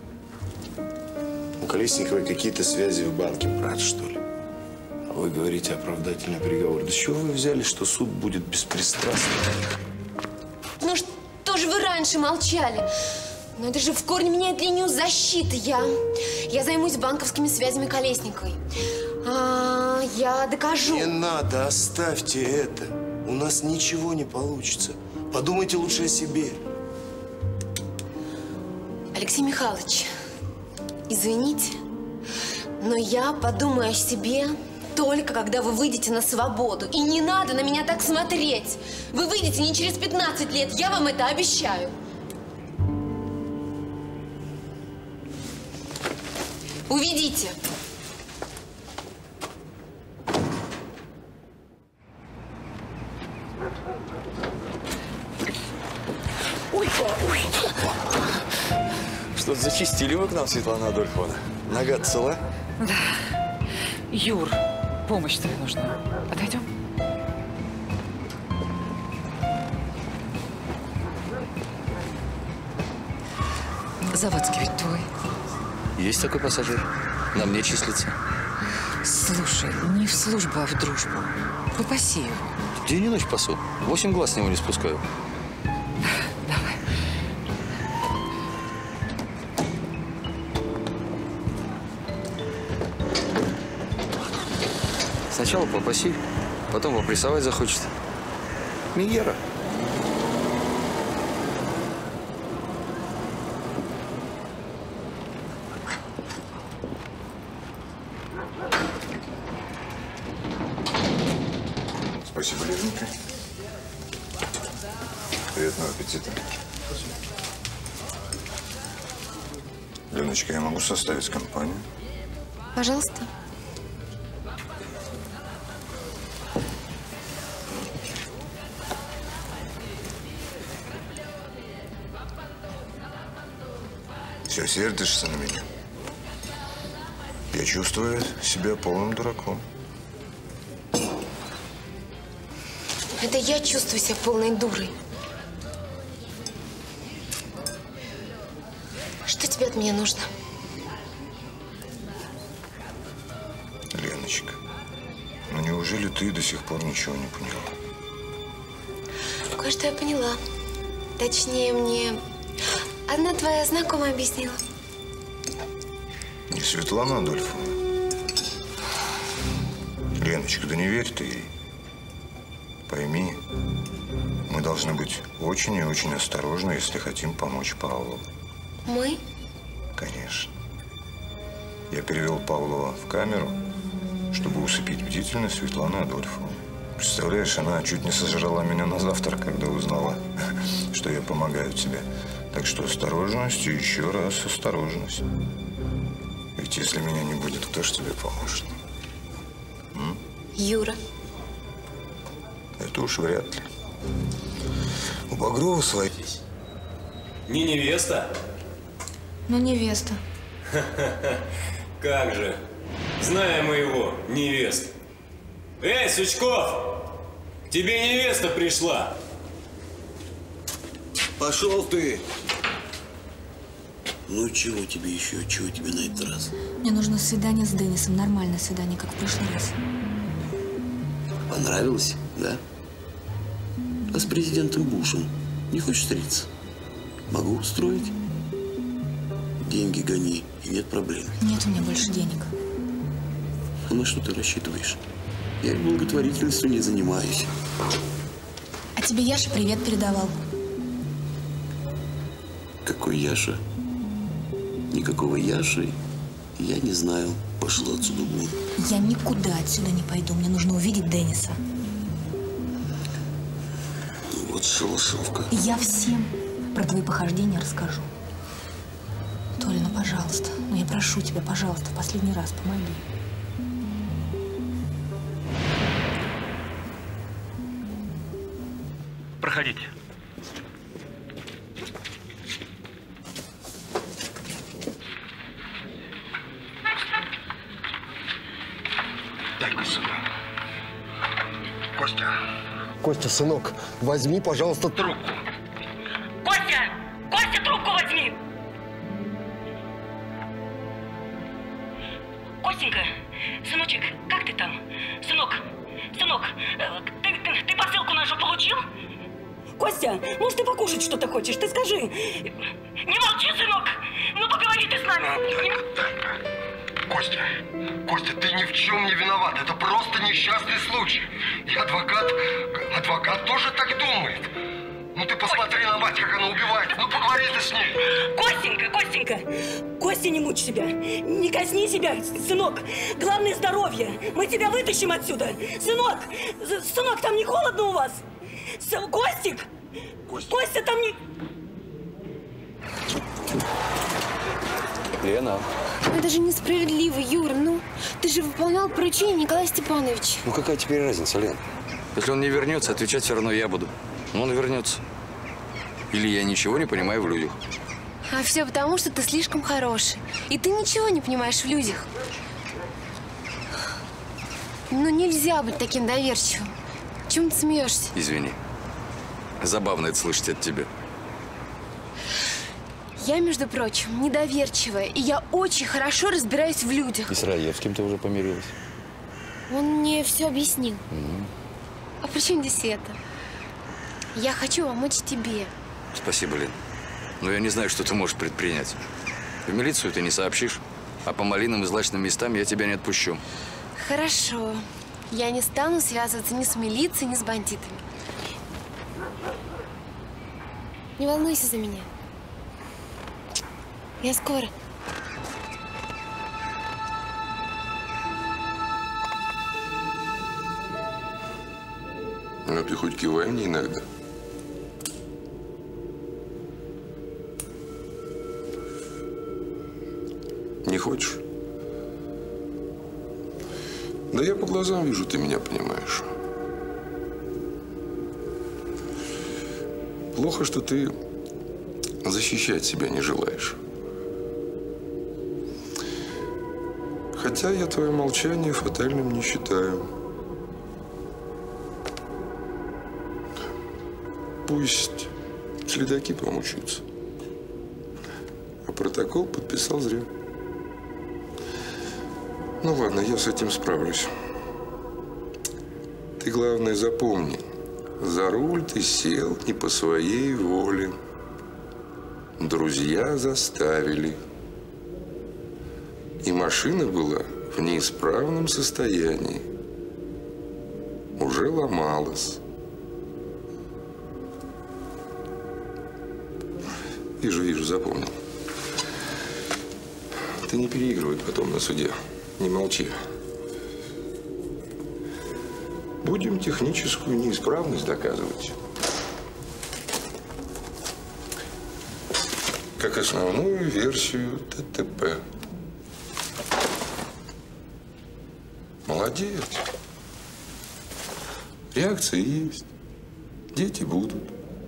У Колесниковой какие-то связи в банке, брат, что ли? А вы говорите оправдательный приговор. Да с чего вы взяли, что суд будет беспристрастным? Ну что же вы раньше молчали? Но это же в корне меняет линию защиты. Я займусь банковскими связями Колесниковой. Я докажу. Не надо, оставьте это. У нас ничего не получится. Подумайте лучше о себе. Алексей Михайлович, извините, но я подумаю о себе только когда вы выйдете на свободу. И не надо на меня так смотреть. Вы выйдете не через 15 лет, я вам это обещаю. Уведите. Что-то зачистили вы к нам, Светлана Адольфовна. Нога цела? Да. Юр, помощь твоя нужна. Подойдем? Заводский ведь твой. Есть такой пассажир. На мне числится. Слушай, не в службу, а в дружбу. Попаси его. День и ночь пасу. 8 глаз с него не спускаю. Давай. Сначала попаси, потом попрессовать захочет. Мегера. Спасибо, Лизонька. Приятного аппетита. Леночка, я могу составить компанию? Пожалуйста. Все, сердишься на меня? Я чувствую себя полным дураком. Это я чувствую себя полной дурой. Что тебе от меня нужно? Леночка, ну неужели ты до сих пор ничего не поняла? Кое-что я поняла. Точнее, мне одна твоя знакомая объяснила. Не Светлана Адольфовна? Леночка, да не верь ты ей. Пойми, мы должны быть очень и очень осторожны, если хотим помочь Павлу. Мы? Конечно. Я перевел Павлова в камеру, чтобы усыпить бдительность Светланы Адольфовны. Представляешь, она чуть не сожрала меня на завтрак, когда узнала, что я помогаю тебе. Так что осторожность и еще раз осторожность. Ведь если меня не будет, кто ж тебе поможет? Юра. Это уж вряд ли. У Багрова свои. Не невеста? Ну, невеста. Как же. Знаем мы его, невест. Эй, Сучков! К тебе невеста пришла. Пошел ты! Ну, чего тебе еще? Чего тебе на этот раз? Мне нужно свидание с Денисом. Нормальное свидание, как в прошлый раз. Понравилось, да? А с президентом Бушем не хочешь встретиться? Могу устроить. деньги гони, и нет проблем. Нет у меня больше денег. А на что ты рассчитываешь? Я благотворительностью не занимаюсь. А тебе Яша привет передавал. Какой Яша? Никакого Яши я не знаю. Пошел отсюда вон. Я никуда отсюда не пойду. Мне нужно увидеть Денниса. Вот шалашовка. И я всем про твои похождения расскажу. Толя, ну пожалуйста, ну я прошу тебя, пожалуйста, в последний раз помоги. Проходите. Дай-ка сюда. Костя, сынок, возьми, пожалуйста, трубку. Костя! Костя, трубку возьми! Костенька, сыночек, как ты там? Сынок, ты посылку нашу получил? Костя, может, ты покушать что-то хочешь? Ты скажи. Не молчи, сынок! Ну, поговори ты с нами. Костя, ты ни в чем не виноват. Это просто несчастный случай. И адвокат тоже так думает. Ну ты посмотри на мать, как она убивает. Ну поговори ты с ней. Костенька, Костя, не мучь себя. Не казни себя, сынок. Главное здоровье. Мы тебя вытащим отсюда. Сынок, там не холодно у вас? Костик! Костя, там не... Лена. Это же несправедливо, Юра. Ну, ты же выполнял поручение Николая Степановича. Ну какая теперь разница, Лен? Если он не вернется, отвечать все равно я буду. Но он вернется. Или я ничего не понимаю в людях. А все потому, что ты слишком хороший. И ты ничего не понимаешь в людях. Ну, нельзя быть таким доверчивым. Чем ты смеешься? Извини. Забавно это слышать от тебя. Я, между прочим, недоверчивая. И я очень хорошо разбираюсь в людях. И с Раевским ты уже помирилась? Он мне все объяснил. А при чем здесь это? Я хочу помочь тебе. Спасибо, Лен. Но я не знаю, что ты можешь предпринять. В милицию ты не сообщишь, а по малинам и злачным местам я тебя не отпущу. Хорошо. Я не стану связываться ни с милицией, ни с бандитами. Не волнуйся за меня. Я скоро. Ну ты хоть кивай мне иногда. Не хочешь? Да я по глазам вижу, ты меня понимаешь. Плохо, что ты защищать себя не желаешь. Хотя я твое молчание фатальным не считаю. Пусть следаки помучаются. А протокол подписал зря. Ну ладно, я с этим справлюсь. Ты, главное, запомни. За руль ты сел не по своей воле. Друзья заставили. И машина была в неисправном состоянии. Уже ломалась. Вижу, запомнил. Ты не переигрывай потом на суде. Не молчи. Будем техническую неисправность доказывать. Как основную версию ДТП. Молодец. Реакции есть. Дети будут.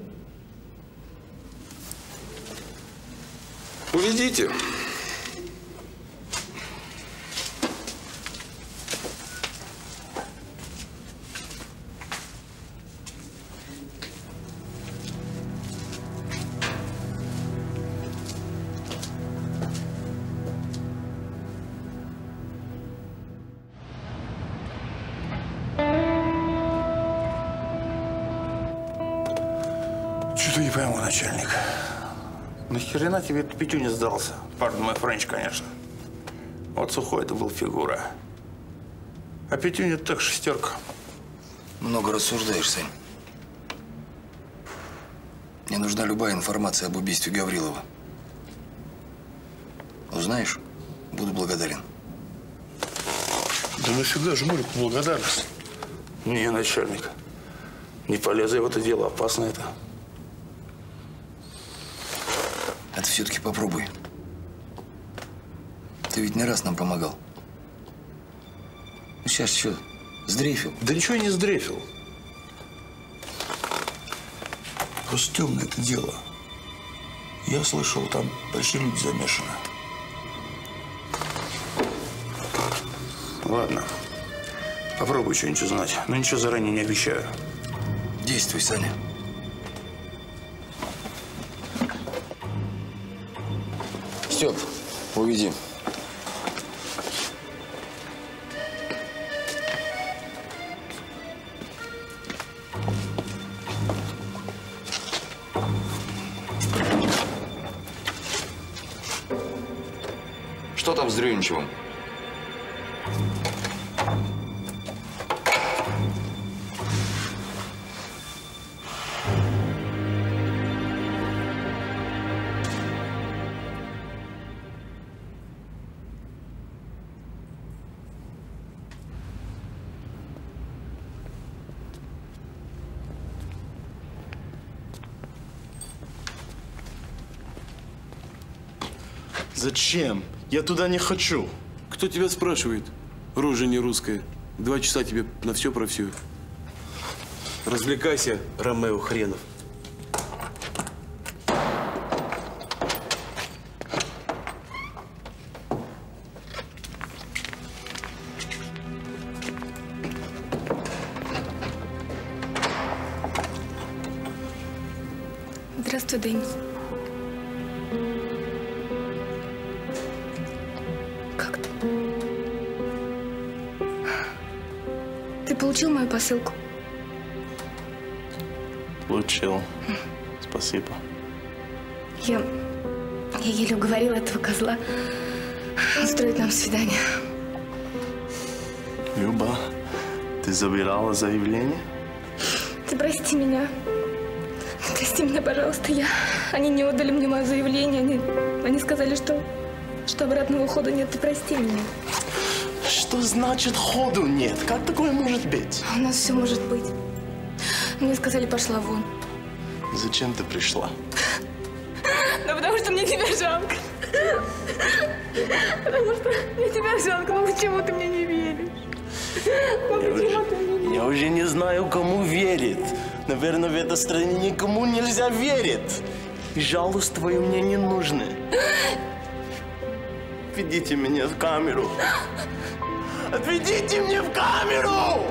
Уведите. Что-то не пойму, начальник. Нахерена тебе этот Петюня сдался? Pardon my French, конечно. Вот сухой это был фигура. А Петюня так шестерка. Много рассуждаешь, Сань. Мне нужна любая информация об убийстве Гаврилова. Узнаешь? Буду благодарен. Да нафига же Мурику благодарность? Не, начальник. Не полезай в это дело, опасно это. А ты все-таки попробуй. Ты ведь не раз нам помогал. Ну сейчас что, сдрейфил? Да ничего я не сдрейфил. Просто темное это дело. Я слышал, там большие люди замешаны. Ладно. Попробуй что-нибудь узнать. Но ничего заранее не обещаю. Действуй, Саня. Степ, уведи. Что там с Дрюничевым? Зачем? Я туда не хочу. Кто тебя спрашивает? Рожа не русская. 2 часа тебе на все про все. Развлекайся, Ромео хренов. Здравствуй, Денис. Как ты? Ты получил мою посылку? Получил. Спасибо. Я еле уговорила этого козла устроить нам свидание. Люба, ты забирала заявление? Ты прости меня. Прости меня, пожалуйста. Они не отдали мне мое заявление. Они сказали, что обратного хода нет. Ты прости меня. Что значит ходу нет? Как такое может быть? У нас все может быть. Мне сказали, пошла вон. Зачем ты пришла? Ну, потому что мне тебя жалко. Потому что мне тебя жалко. Ну, почему ты мне не веришь? Ну, почему ты мне не веришь? Я уже не знаю, кому верит. Наверное, в этой стране никому нельзя верить. И жалостства мне не нужны. Отведите меня в камеру. Отведите меня в камеру!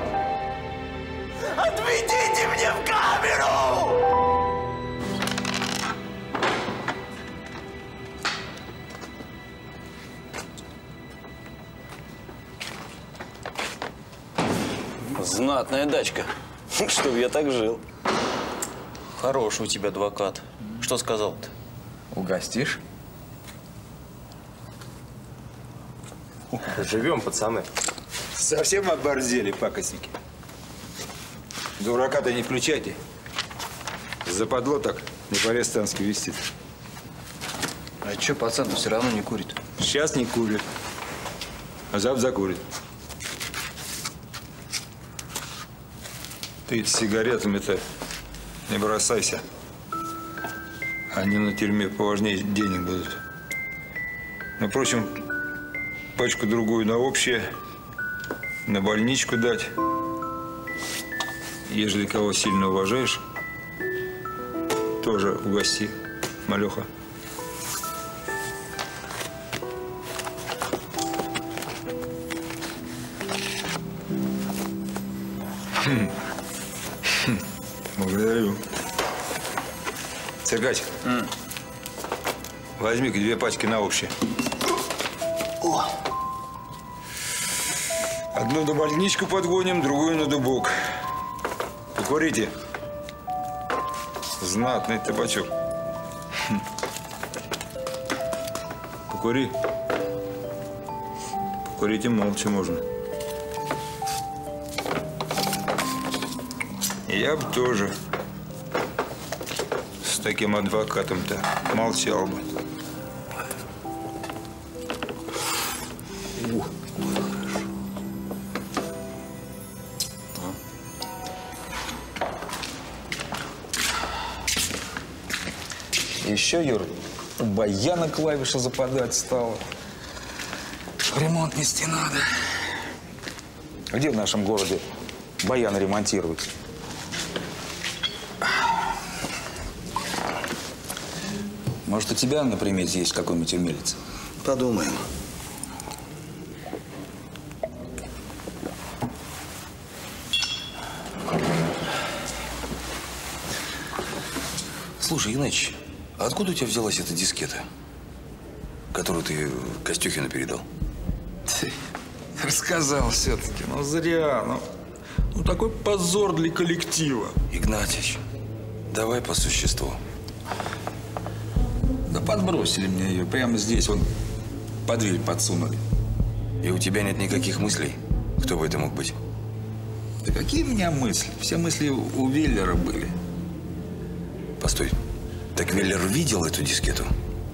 Отведите меня в камеру! Знатная дачка. Чтоб я так жил. Хороший у тебя адвокат. Что сказал-то? Угостишь? Живем, пацаны. Совсем оборзели, пакостники. Дурака-то не включайте. Западло так, не по-арестантски вестит. А че, пацан-то все равно не курит? Сейчас не курит, а завтра закурит. Ты с сигаретами-то не бросайся. Они на тюрьме поважнее денег будут. Ну, впрочем, пачку-другую на общее, на больничку дать. Ежели кого сильно уважаешь, тоже угости, малеха. Благодарю. Сергач, возьми-ка 2 пачки на общее. Одну на больничку подгоним, другую на дубок. Покурите. Знатный табачок. Покури. Покурить и молча можно. Я бы тоже с таким адвокатом-то молчал бы. Еще, Юр, баяна клавиша западать стала. Ремонт нести надо. Где в нашем городе баяны ремонтируют? Может, у тебя на примете есть какой-нибудь умелец? Подумаем. Слушай, Игнатьич, а откуда у тебя взялась эта дискета, которую ты Костюхину передал? Рассказал все-таки, но зря. Ну такой позор для коллектива. Игнатьич, давай по существу. Да подбросили мне ее прямо здесь, вон под дверь подсунули. И у тебя нет никаких мыслей, кто бы это мог быть? Да какие у меня мысли? Все мысли у Веллера были. Постой, так Веллер видел эту дискету?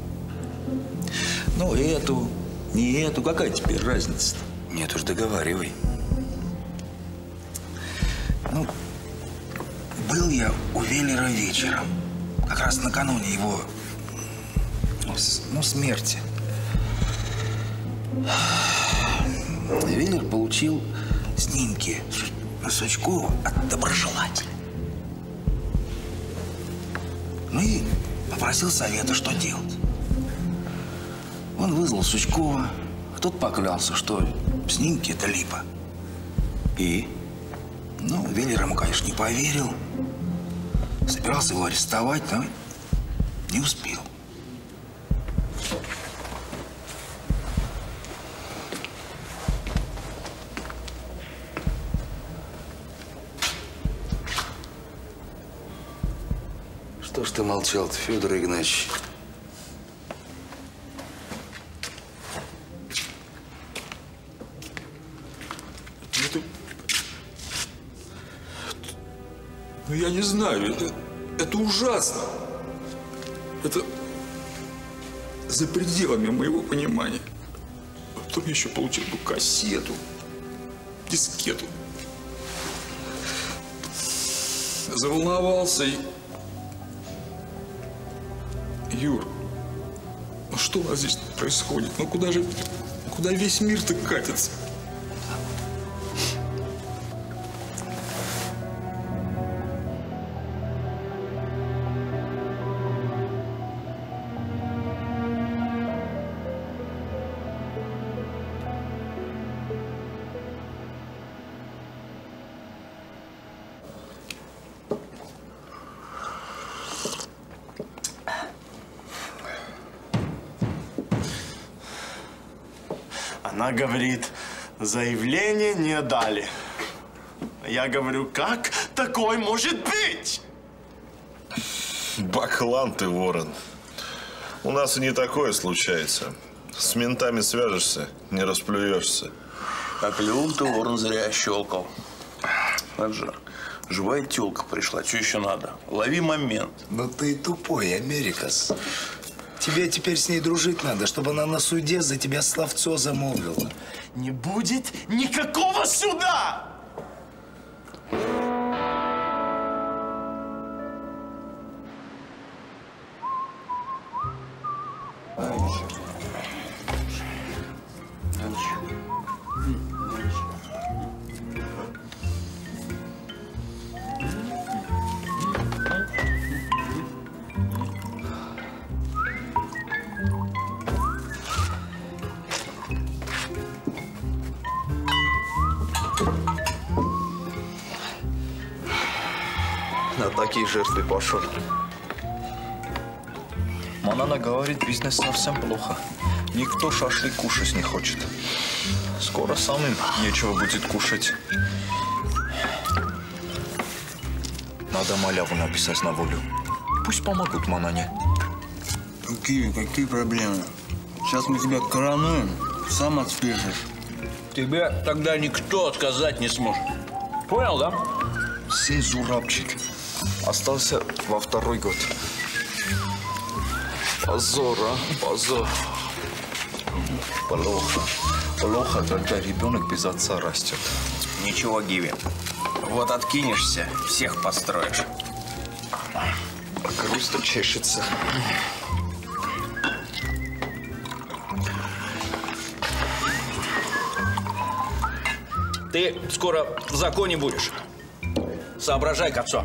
Ну, эту, не эту, какая теперь разница-то? Нет уж, договаривай. Ну, был я у Веллера вечером, как раз накануне его, смерти. Веллер получил снимки Сучкова от доброжелателя. Ну и попросил совета, что делать. Он вызвал Сучкова, а тот поклялся, что снимки – это липа. И? Ну, Веллер ему, конечно, не поверил. Собирался его арестовать, но не успел. Что ж ты молчал-то, Федор Игнатьевич? Ну, я не знаю, это ужасно. Это за пределами моего понимания. Потом я еще получил бы кассету, дискету. Заволновался и... Юр, ну что у нас здесь происходит? Ну куда весь мир-то катится? Она говорит, заявление не дали. Я говорю, как такое может быть? Баклан ты, Ворон. У нас и не такое случается. С ментами свяжешься, не расплюешься. А клювом ты, Ворон, зря щелкал. Наджар, живая тёлка пришла, что еще надо? Лови момент. Ну ты тупой, Америкас. Тебе теперь с ней дружить надо, чтобы она на суде за тебя словцо замолвила. Не будет никакого суда! На такие жертвы пошел. Манана говорит, бизнес совсем плохо. Никто шашлык кушать не хочет. Скоро самим нечего будет кушать. Надо маляву написать на волю. Пусть помогут Манане. Какие проблемы? Сейчас мы тебя коронуем, сам отспишешь. Тебе тогда никто отказать не сможет. Понял, да? Сей зурабчик остался во второй год. Позор, а? Позор. Плохо. Плохо, когда ребенок без отца растет. Ничего, Гиви. Вот откинешься, всех построишь. Грусть-то чешется. Ты скоро в законе будешь. Соображай, Капсо.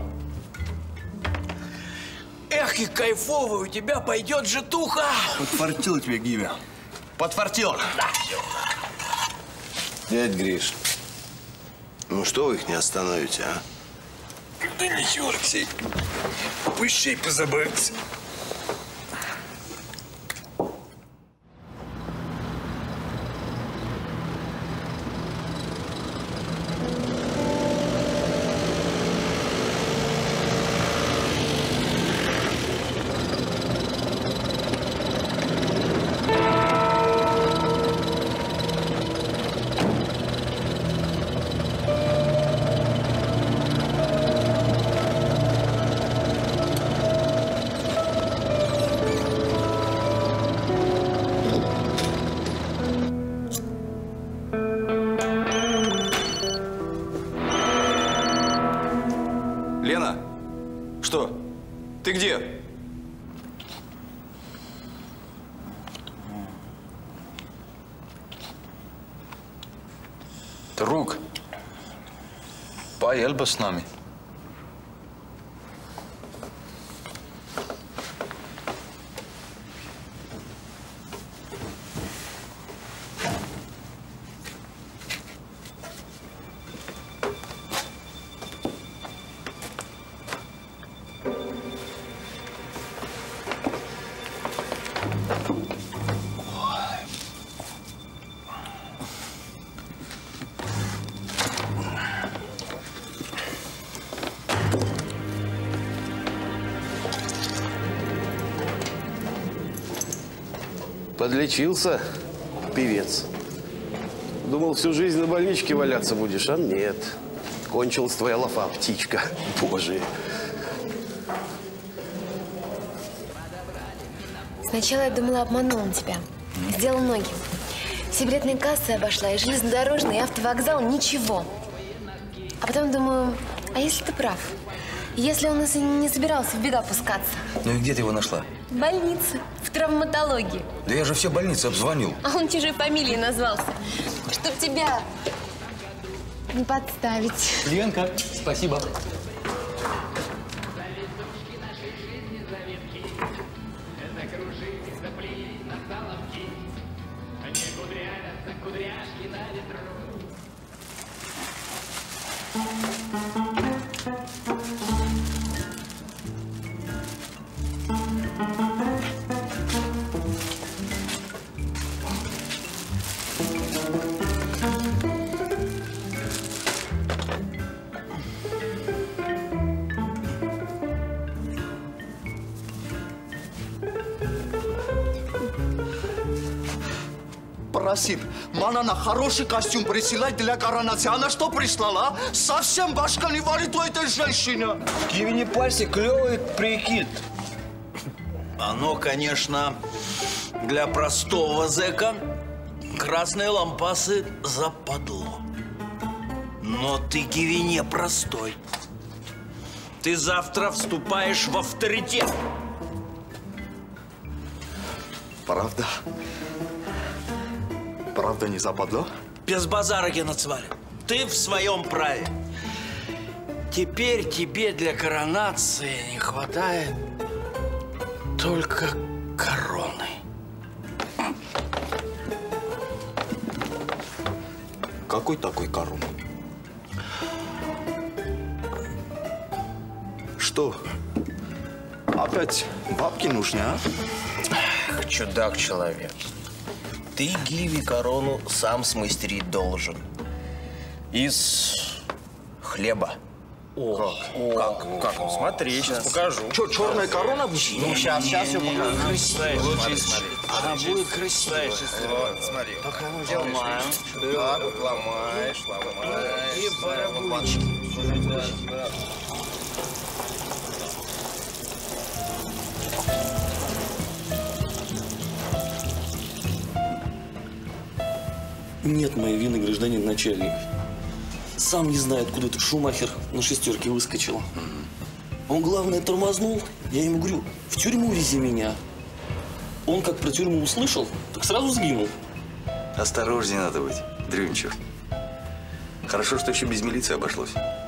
Эх, и кайфово у тебя пойдет житуха. Подфартило тебе, Гиви. Подфартило. Да. Дядь Гриш, ну что вы их не остановите, а? Да ничего, Алексей. Пущай позабавиться. Лена, что? Ты где? Друг, поел бы с нами. Подлечился, певец. Думал, всю жизнь на больничке валяться будешь, а нет. Кончилась твоя лафа, птичка. Боже. Сначала я думала, обманул он тебя. Сделал ноги. Все билетные кассы обошла, и железнодорожный, и автовокзал, ничего. А потом думаю, а если ты прав? Если он не собирался в бега пускаться? Ну и где ты его нашла? В больнице, в травматологии. Да я же все больницы обзвонил. А он чужой фамилией назвался. Чтоб тебя не подставить. Ленка, спасибо. Просит, Манана, хороший костюм присылай для коронации. Она что прислала? Совсем башка не варит у этой женщины. Гиви, не парься, клевый прикид. Оно, конечно, для простого зэка красные лампасы западло. Но ты, Гиви, не простой. Ты завтра вступаешь в авторитет. Правда? Правда не западло? Без базара, Геноцваль. Ты в своем праве. Теперь тебе для коронации не хватает только короны. Какой такой корон? Что? Опять бабки нужны, а? Эх, чудак-человек. Ты, Гиви, корону сам смастерить должен. Из хлеба. Как? Ну, смотри, сейчас покажу. Что, черная корона будет? Ну, сейчас ее покажу. Лучше смотри. Она будет красивая. Вот, смотри. Ломаем. Так, ломаешь. И барабанчики. Нет моей вины, гражданин начальник. Сам не знаю, откуда этот Шумахер на шестерке выскочил. Он, главное, тормознул. Я ему говорю, в тюрьму вези меня. Он как про тюрьму услышал, так сразу сгинул. Осторожнее надо быть, Дрюнчев. Хорошо, что еще без милиции обошлось.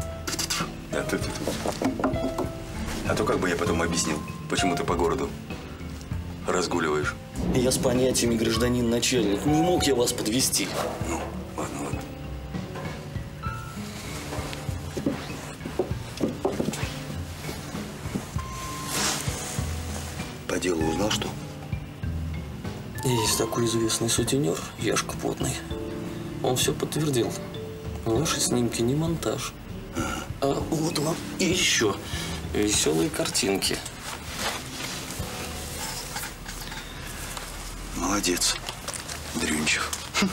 А то как бы я потом объяснил, почему ты по городу разгуливаешь. Я с понятиями, гражданин начальник. Не мог я вас подвести. Ну, ладно. По делу узнал, что? Есть такой известный сутенер, Яшка Потный. Он все подтвердил. Ваши снимки не монтаж. А вот вам и еще веселые картинки. Молодец, Дрюнчев.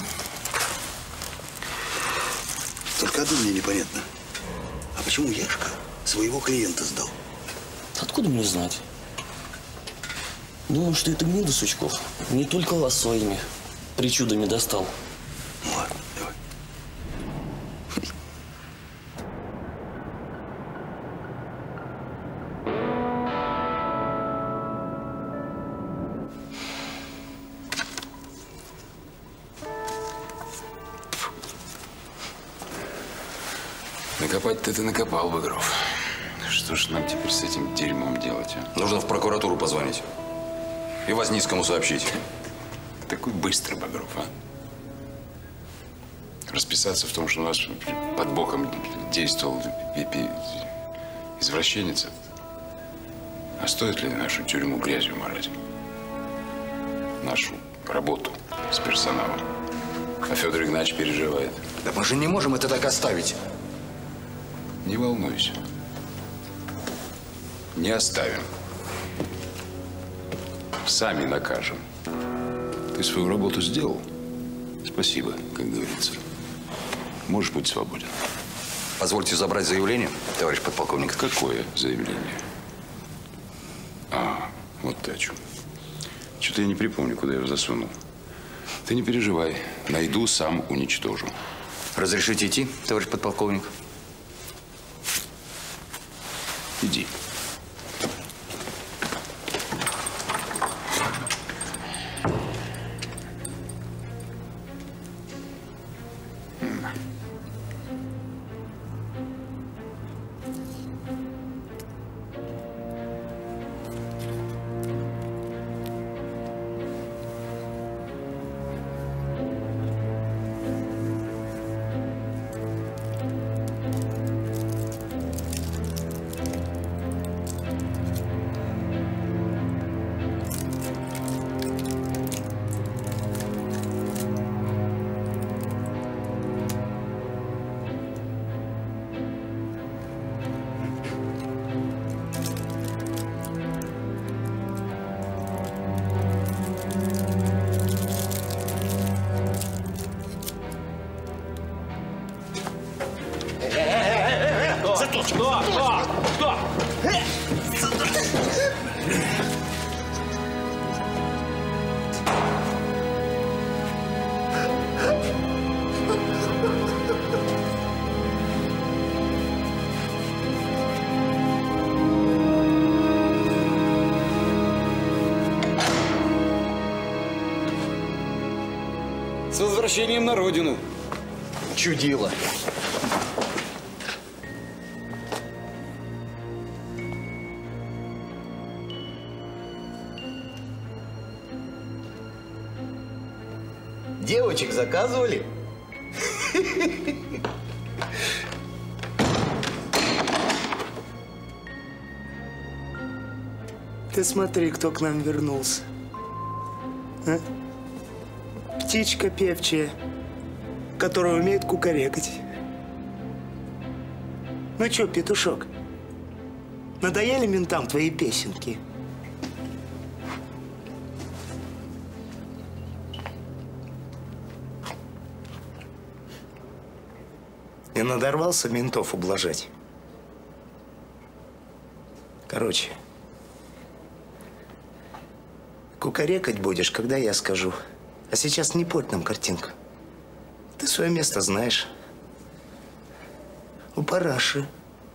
Только одно мне непонятно. А почему Яшка своего клиента сдал? Откуда мне знать? Думаю, что это гнида Сучков не только вас своими причудами достал. Ну ладно, давай. Накопать-то ты накопал, Багров. Что ж нам теперь с этим дерьмом делать, а? Нужно в прокуратуру позвонить. И Возницкому сообщить. Такой быстрый, Багров, а? Расписаться в том, что у нас под боком действовал извращенец. А стоит ли нашу тюрьму грязью морать? Нашу работу с персоналом. А Федор Игнатьевич переживает. Да мы же не можем это так оставить. Не волнуйся. Не оставим. Сами накажем. Ты свою работу сделал? Спасибо, как говорится. Можешь быть свободен. Позвольте забрать заявление, товарищ подполковник. Какое заявление? А, вот ты о чем. Что-то я не припомню, куда я его засунул. Ты не переживай. Найду, сам уничтожу. Разрешите идти, товарищ подполковник? Иди. Кто? С возвращением на родину. Чудило. Девочек заказывали? Ты смотри, кто к нам вернулся. А? Птичка певчая, которая умеет кукарекать. Ну чё, петушок, надоели ментам твои песенки? И надорвался ментов ублажать. Короче, кукарекать будешь, когда я скажу. А сейчас не порть нам картинку. Ты свое место знаешь. У параши.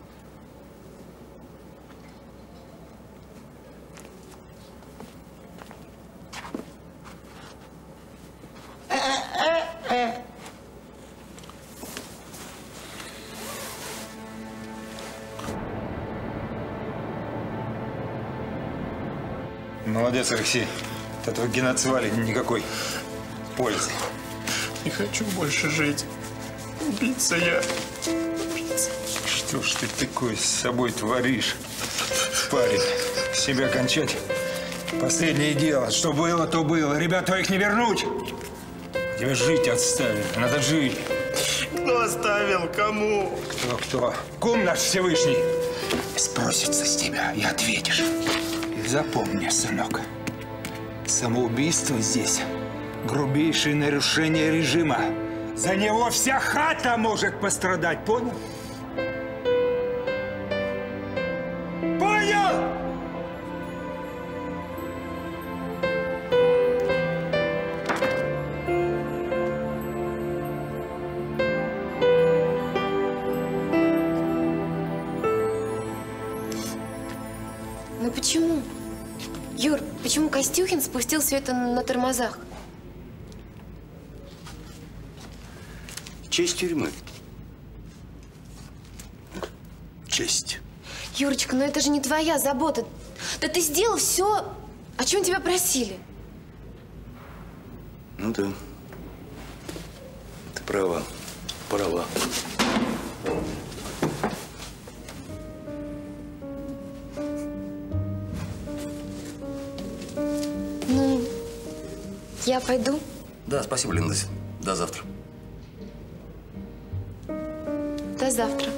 Молодец, Алексей. От этого геноцвали никакой пользы. Не хочу больше жить. Убийца я. Что ж ты такое с собой творишь, парень? Себя кончать последнее дело. Что было, то было. Ребят твоих не вернуть. Тебя жить отставили. Надо жить. Кто оставил? Кому? Кто? Кум наш Всевышний. Спросится с тебя и ответишь. И запомни, сынок, самоубийство здесь грубейшее нарушение режима. За него вся хата может пострадать, понял? Понял? Ну почему? Юр, почему Костюхин спустил все это на тормозах? Честь тюрьмы. Честь. Юрочка, ну это же не твоя забота. Да ты сделал все, о чем тебя просили. Ну да. Ты права. Права. Ну, я пойду. Да, спасибо, Линда. До завтра. До завтра.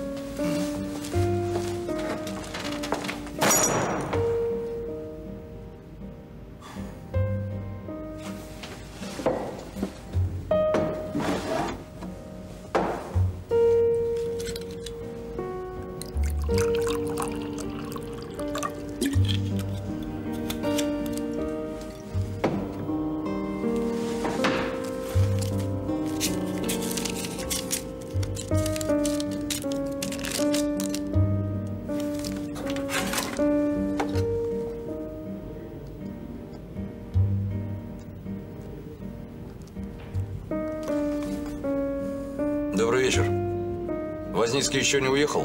Добрый вечер. Возницкий еще не уехал?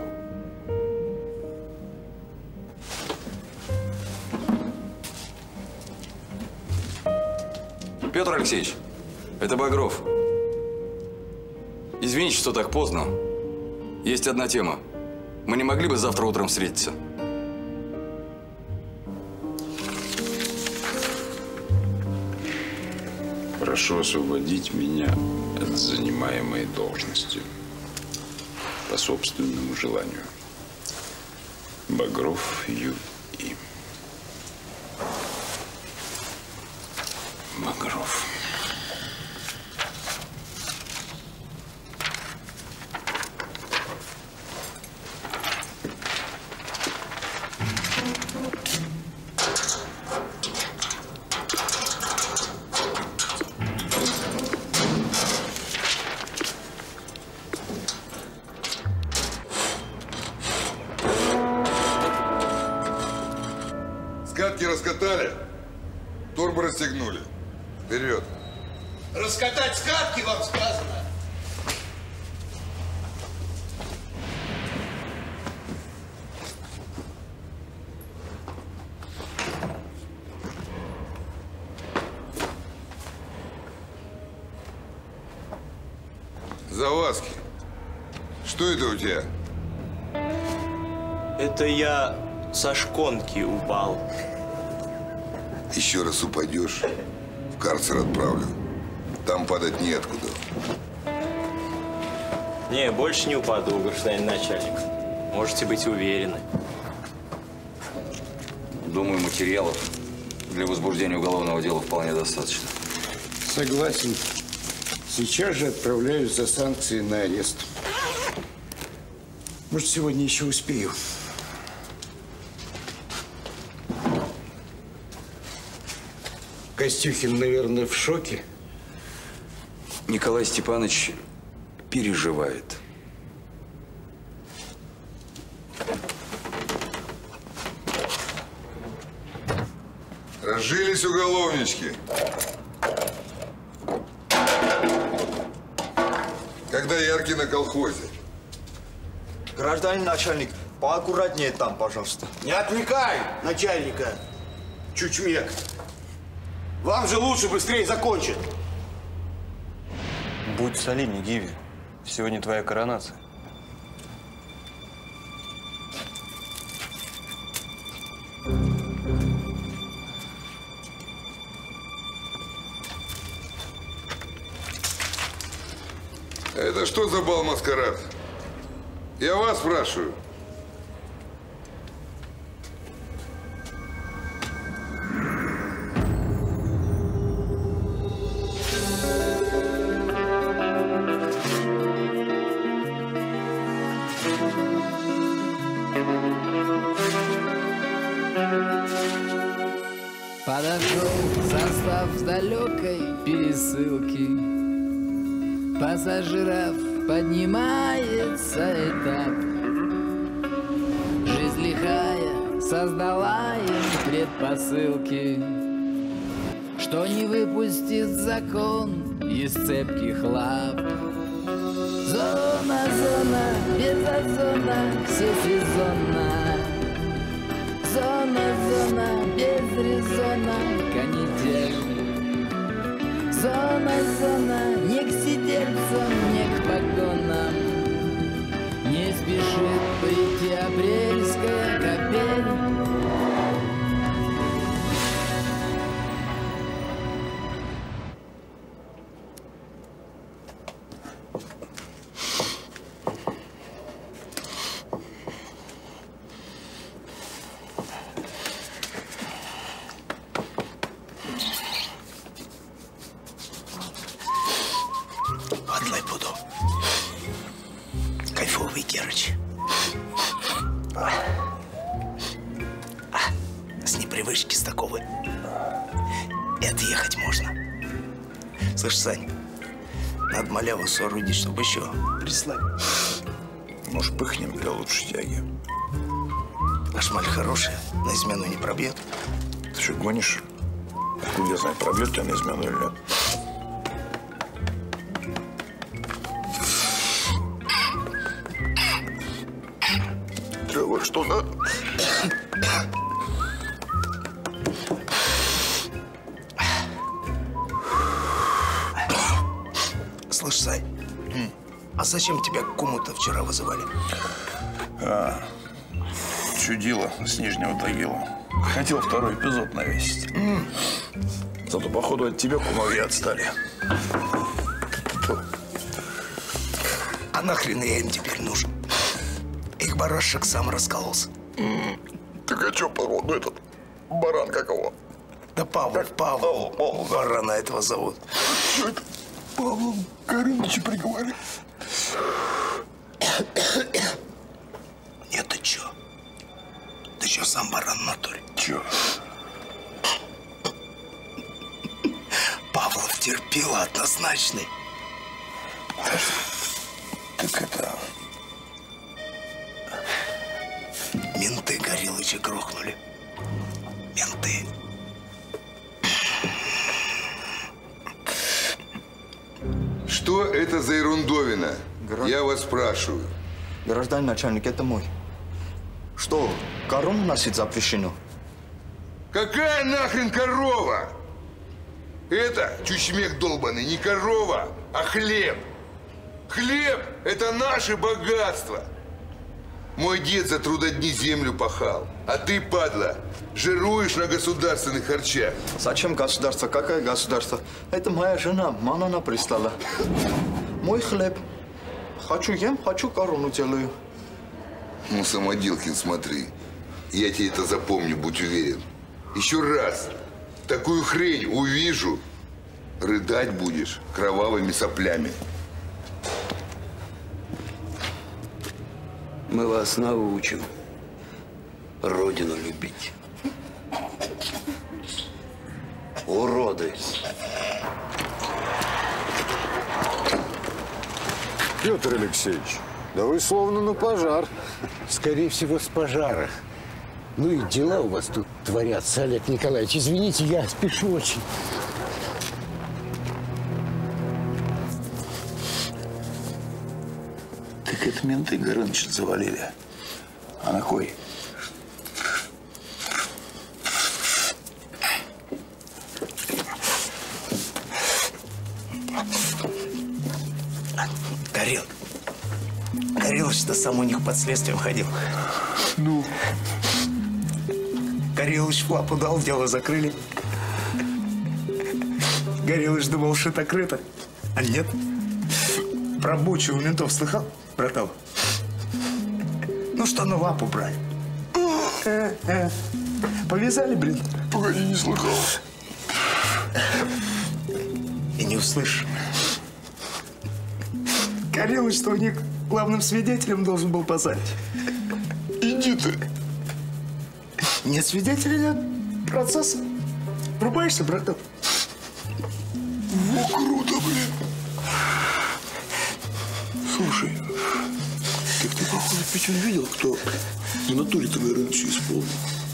Петр Алексеевич, это Багров. Извините, что так поздно. Есть одна тема. Мы не могли бы завтра утром встретиться? Прошу освободить меня от занимаемой должности по собственному желанию. Багров Ю.И. Багров. Скатки раскатали, турбо расстегнули. Вперед. Раскатать скатки, вам сказано. Завадский, что это у тебя? Это я со шконки упал. Еще раз упадешь, в карцер отправлю. Там падать неоткуда. Не, больше не упаду, господин начальник. Можете быть уверены. Думаю, материалов для возбуждения уголовного дела вполне достаточно. Согласен. Сейчас же отправляюсь за санкции на арест. Может, сегодня еще успею. Костюхин, наверное, в шоке. Николай Степанович переживает. Разжились уголовнички. Когда Яркий на колхозе? Гражданин начальник, поаккуратнее там, пожалуйста. Не отвлекай начальника, чучмек. Вам же лучше быстрее закончить. Будь солидней, Гиви. Сегодня твоя коронация. Это что за бал-маскарад? Я вас спрашиваю. Подошел состав с далекой пересылки. Пассажиров поднимается этап. Жизнь лихая создала им предпосылки, что не выпустит закон из цепких лап. Зона, зона, без озона, всесезонно. Зона, зона, без резона, канитель. Зона, зона, не к сидельцам, не к погонам. Не спешит прийти апрельская капель. Подлой буду. Кайфовый Герыч. С непривычки, с такого и отъехать можно. Слышь, Сань, надо маляву соорудить, чтобы еще прислать. Может, пыхнем для лучшей тяги? А шмаль хорошая, на измену не пробьет. Ты что, гонишь? Откуда я знаю, пробьет тебя на измену или нет? Чего, что надо? Слышь, Сай, а зачем тебя к куму-то вчера вызывали? Чудило с Нижнего Тагила. Хотел второй эпизод навесить. Зато, походу, от тебя кумовья отстали. А нахрен я им теперь нужен? Их барашек сам раскололся. Так а что, походу, этот баран какого? Да Павел. Барана этого зовут. Что это? Павлом Горыныча приговорили. Нет, ты чё? Ты чё, сам баран в натуре? Чё? Павлов терпила однозначный. Так это... Менты Горилыча грохнули. Менты. Что это за ерундовина? Я вас спрашиваю. Гражданин начальник, это мой. Что, корону носить запрещено? Какая нахрен корова? Это, чучмек долбаный, не корова, а хлеб. Хлеб – это наше богатство. Мой дед за трудодни землю пахал, а ты, падла, жируешь на государственных харчах. Зачем государство? Какое государство? Это моя жена, Манана прислала. Мой хлеб. Хочу ем, хочу корону делаю. Ну, Самоделкин, смотри. Я тебе это запомню, будь уверен. Еще раз такую хрень увижу, рыдать будешь кровавыми соплями. Мы вас научим Родину любить. Уроды. Петр Алексеевич, да вы словно на пожар. Скорее всего, с пожара. Ну и дела у вас тут творятся, Олег Николаевич. Извините, я спешу очень. Так это менты Горыныча завалили. А на кой? Горелыч-то сам у них под следствием ходил. Ну? Горелыч в лапу дал, дело закрыли. Горелыч думал, что это крыто. А нет. Про бучу у ментов слыхал, братан? Ну что на лапу брали? Повязали, блин. Погоди, не слыхал. И не услышишь. Горелыч-то у них главным свидетелем должен был позарить. Иди ты. Нет свидетеля, нет процесса. Врубаешься, братан? Во, круто, блин. Слушай, так ты, походу, Петю видел, кто в натуре-то Горыныча исполнил?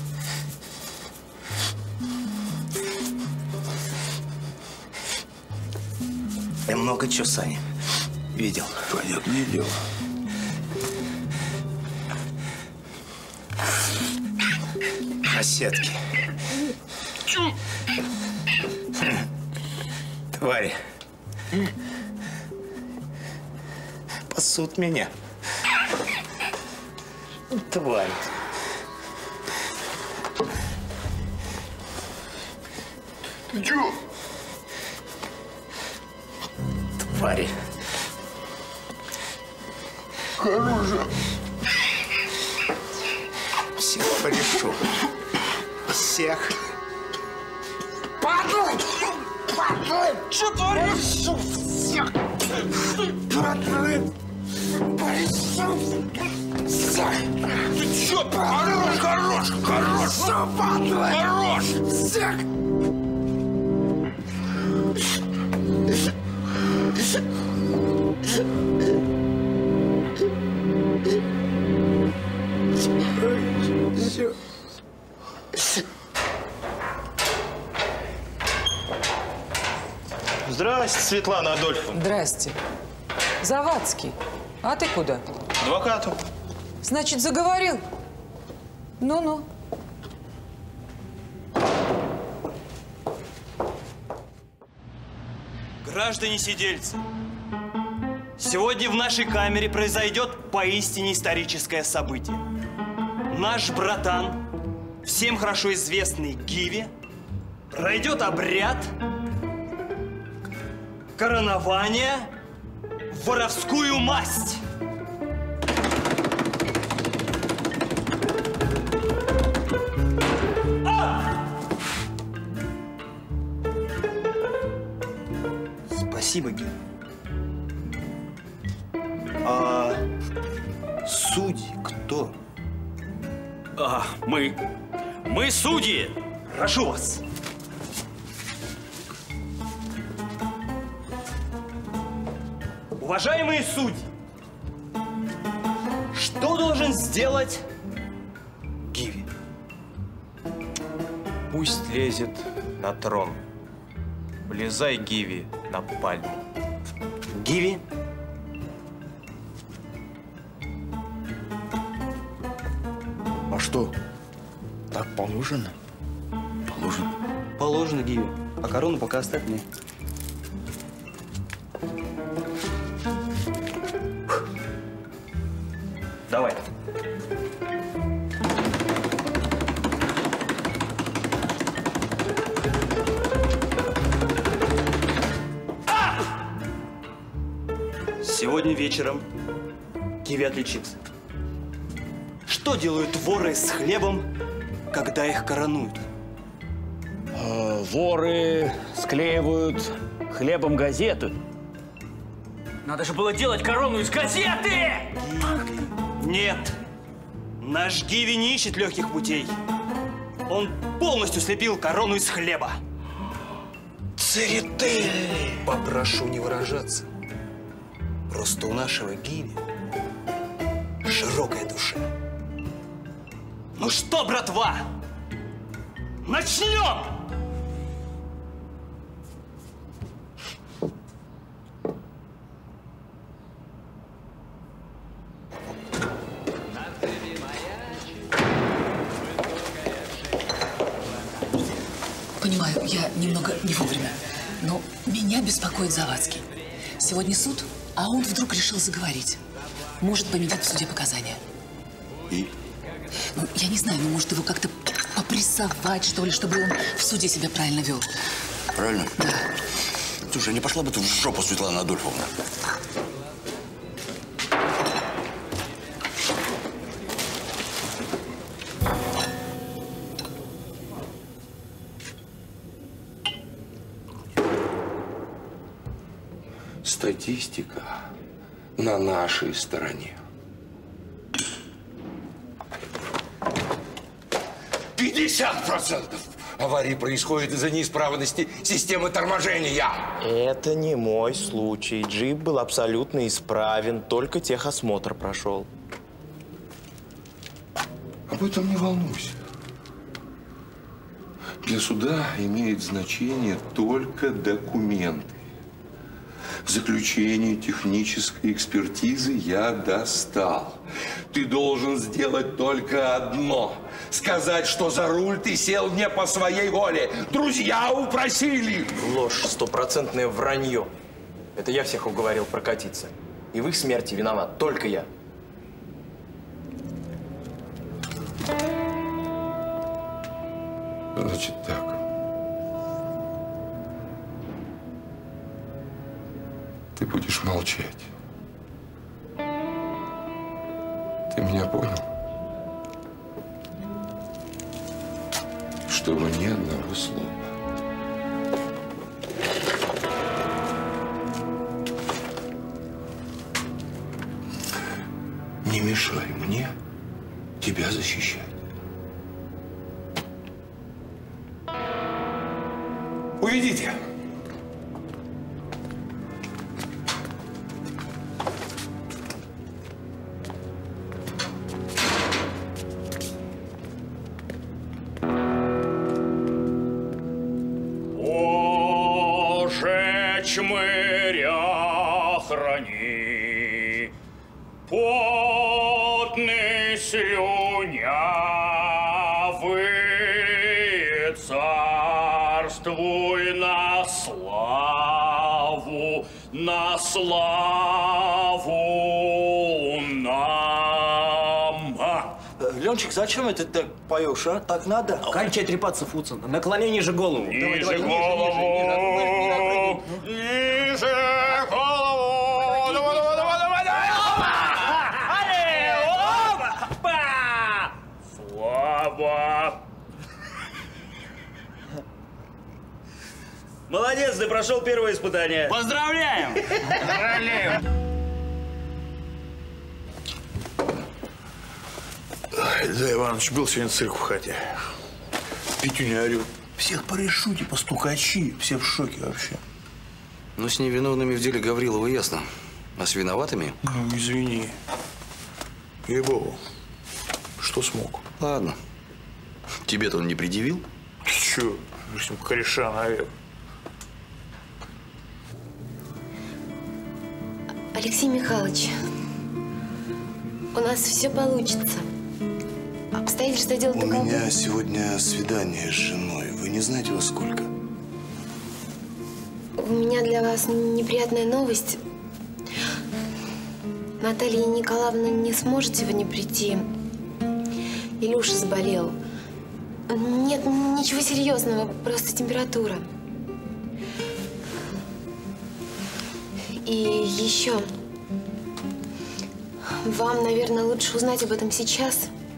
Я много чего, Саня, видел. Понятное дело. На сетке. Твари. Пасут меня. Тварь. Ты чё? Твари. Хорошая. Всех порешу. Всех. Падлы! Падлы! Что творишь? Всех! Падлы! Порешу! Всех! Ты чё? Хорош, хорош, хорош! Что, падлы? Хорош! Всех! Здрасте, Светлана Адольфовна. Здрасте. Завадский. А ты куда? Адвокату. Значит, заговорил? Ну-ну. Граждане сидельцы, сегодня в нашей камере произойдет поистине историческое событие. Наш братан, всем хорошо известный Гиви, пройдет обряд коронования в воровскую масть. Спасибо, Гиви. А судьи кто? Мы. Мы судьи. Прошу вас. Уважаемые судьи, что должен сделать Гиви? Пусть лезет на трон. Влезай, Гиви, на пальму. Гиви? А что? Так положено? Положено. Положено, Гиви. А корону пока оставь мне. Давай. Сегодня вечером Гиви отличится. Что делают воры с хлебом, когда их коронуют? Воры склеивают хлебом газеты. Надо же было делать корону из газеты! Нет. Наш Гиви не ищет легких путей. Он полностью слепил корону из хлеба. Церетели! Попрошу не выражаться. Просто у нашего Гиви широкая душа. Ну что, братва, начнем! Понимаю, я немного не вовремя, но меня беспокоит Завадский. Сегодня суд, а он вдруг решил заговорить. Может поменять в суде показания. И? Ну, я не знаю, может его как-то попрессовать, что ли, чтобы он в суде себя правильно вел. Правильно? Да. Слушай, не пошла бы ты в жопу, Светлана Адольфовна? Статистика на нашей стороне. 50% аварий происходит из-за неисправности системы торможения. Это не мой случай. Джип был абсолютно исправен, только техосмотр прошел. Об этом не волнуйся. Для суда имеет значение только документы. Заключение технической экспертизы я достал. Ты должен сделать только одно. Сказать, что за руль ты сел не по своей воле. Друзья упросили. Ложь, стопроцентное вранье. Это я всех уговорил прокатиться. И в их смерти виноват только я. Значит так. Ты будешь молчать. Ты меня понял? Чтобы ни одного слова. Не мешай мне тебя защищать. Уведите. Чмыря храни, потный слюнявый, царствуй на славу нам. Ленчик, зачем это ты так поешь, а? Так надо? Кончай трепаться, Фуцин. Наклони ниже голову. Ниже голову. Ниже голову. Давай. Слава. Молодец, ты прошел первое испытание. Поздравляем! Поздравляем! Да, Иванович, был сегодня цирк в хате. Петюня орет. Всех порешу, типа стукачи. Все в шоке вообще. Ну, с невиновными в деле Гаврилова ясно. А с виноватыми? Ну, извини. Ей-богу. Что смог? Ладно. Тебе-то он не предъявил? Ты чё? С ним кореша навек. Алексей Михайлович, у нас все получится. Обстоятельства дела У таковы. меня сегодня свидание с женой. Вы не знаете, во сколько? У меня для вас неприятная новость. Наталья Николаевна не сможет сегодня прийти. Илюша заболел. Нет, ничего серьезного, просто температура. И еще. Вам, наверное, лучше узнать об этом сейчас.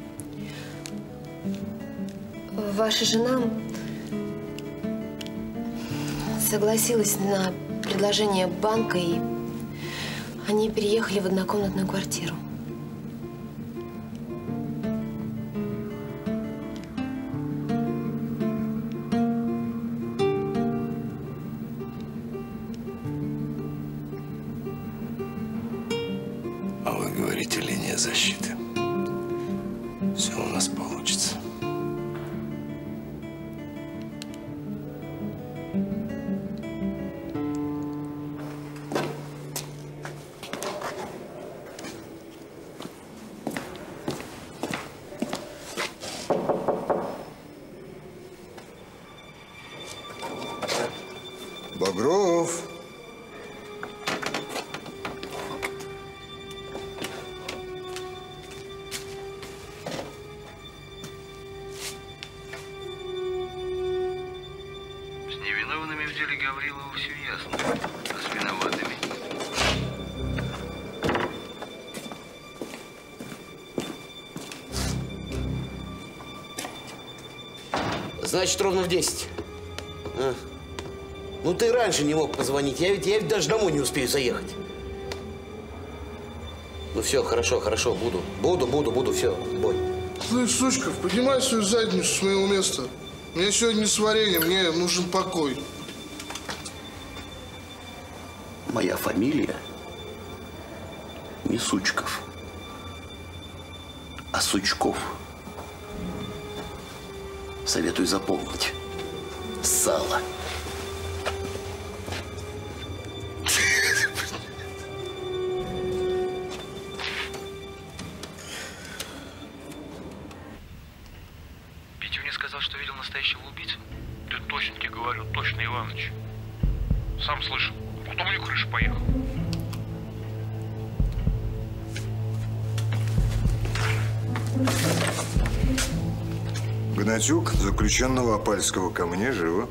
Ваша жена согласилась на предложение банка, и они переехали в однокомнатную квартиру. А вы говорите, линия защиты. Все у нас получится. Багров. С невиновными в деле Гаврилова все ясно. А с виноватыми? Значит, ровно в 10. А. Ну ты раньше не мог позвонить. Я ведь даже домой не успею заехать. Ну все, хорошо, буду. Буду, все, бой. Слышь, Сучков, поднимай свою задницу с моего места. Мне сегодня не с вареньем, мне нужен покой. Моя фамилия не Сучков, а Сучков. Советую запомнить. Сало. Петюня сказал, что видел настоящего убийцу. Да точно тебе говорю, точно, Иваныч. Сам слышал. Потом мне крыша поехала. Гнатюк, заключенного Апальского, ко мне живо.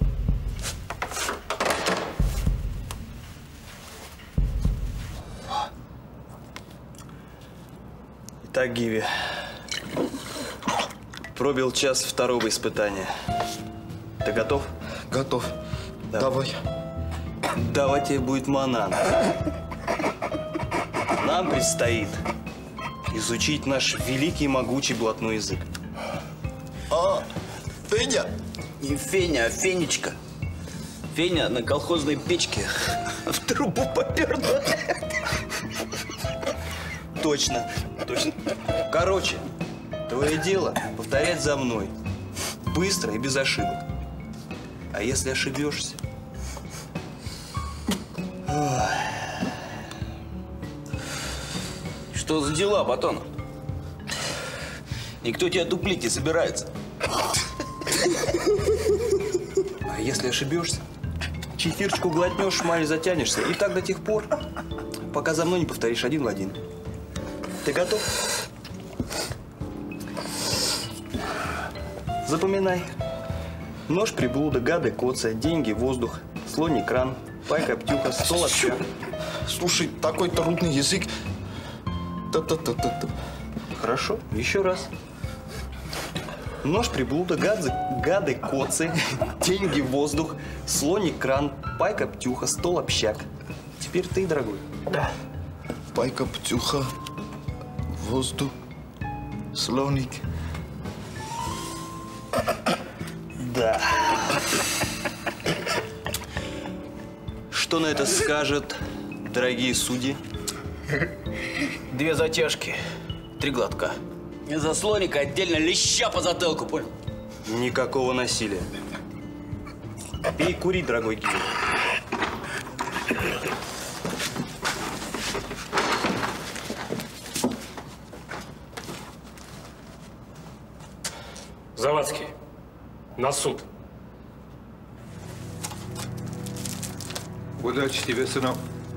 Итак, Гиви. Пробил час второго испытания. Ты готов? Готов. Давай. Давай тебе будет манан. Нам предстоит изучить наш великий и могучий блатной язык. А, Феня? Не Феня, а Фенечка. Феня на колхозной печке в трубу поперла. Точно. Короче, твое дело повторять за мной. Быстро и без ошибок. А если ошибешься? Что за дела, Батон? Никто тебя дуплить не собирается. А если ошибешься? Чефирчику глотнешь, шмаль затянешься. И так до тех пор, пока за мной не повторишь один в один. Ты готов? Запоминай. Нож, приблуда, гады, коца, деньги, воздух, слоний кран, пайка, птюха, стол, общак. Слушай, такой трудный язык. Хорошо, еще раз. Нож, приблуда, гады, коцы, деньги, воздух, слоний кран, пайка, птюха, стол, общак. Теперь ты, дорогой. Да. Пайка, птюха, воздух, слоник. Да. Что на это скажут дорогие судьи? 2 затяжки, 3 глотка. И за слоника отдельно леща по затылку, понял? Никакого насилия. Пей, кури, дорогой Гиви. Завадский, на суд. Удачи тебе, сынок.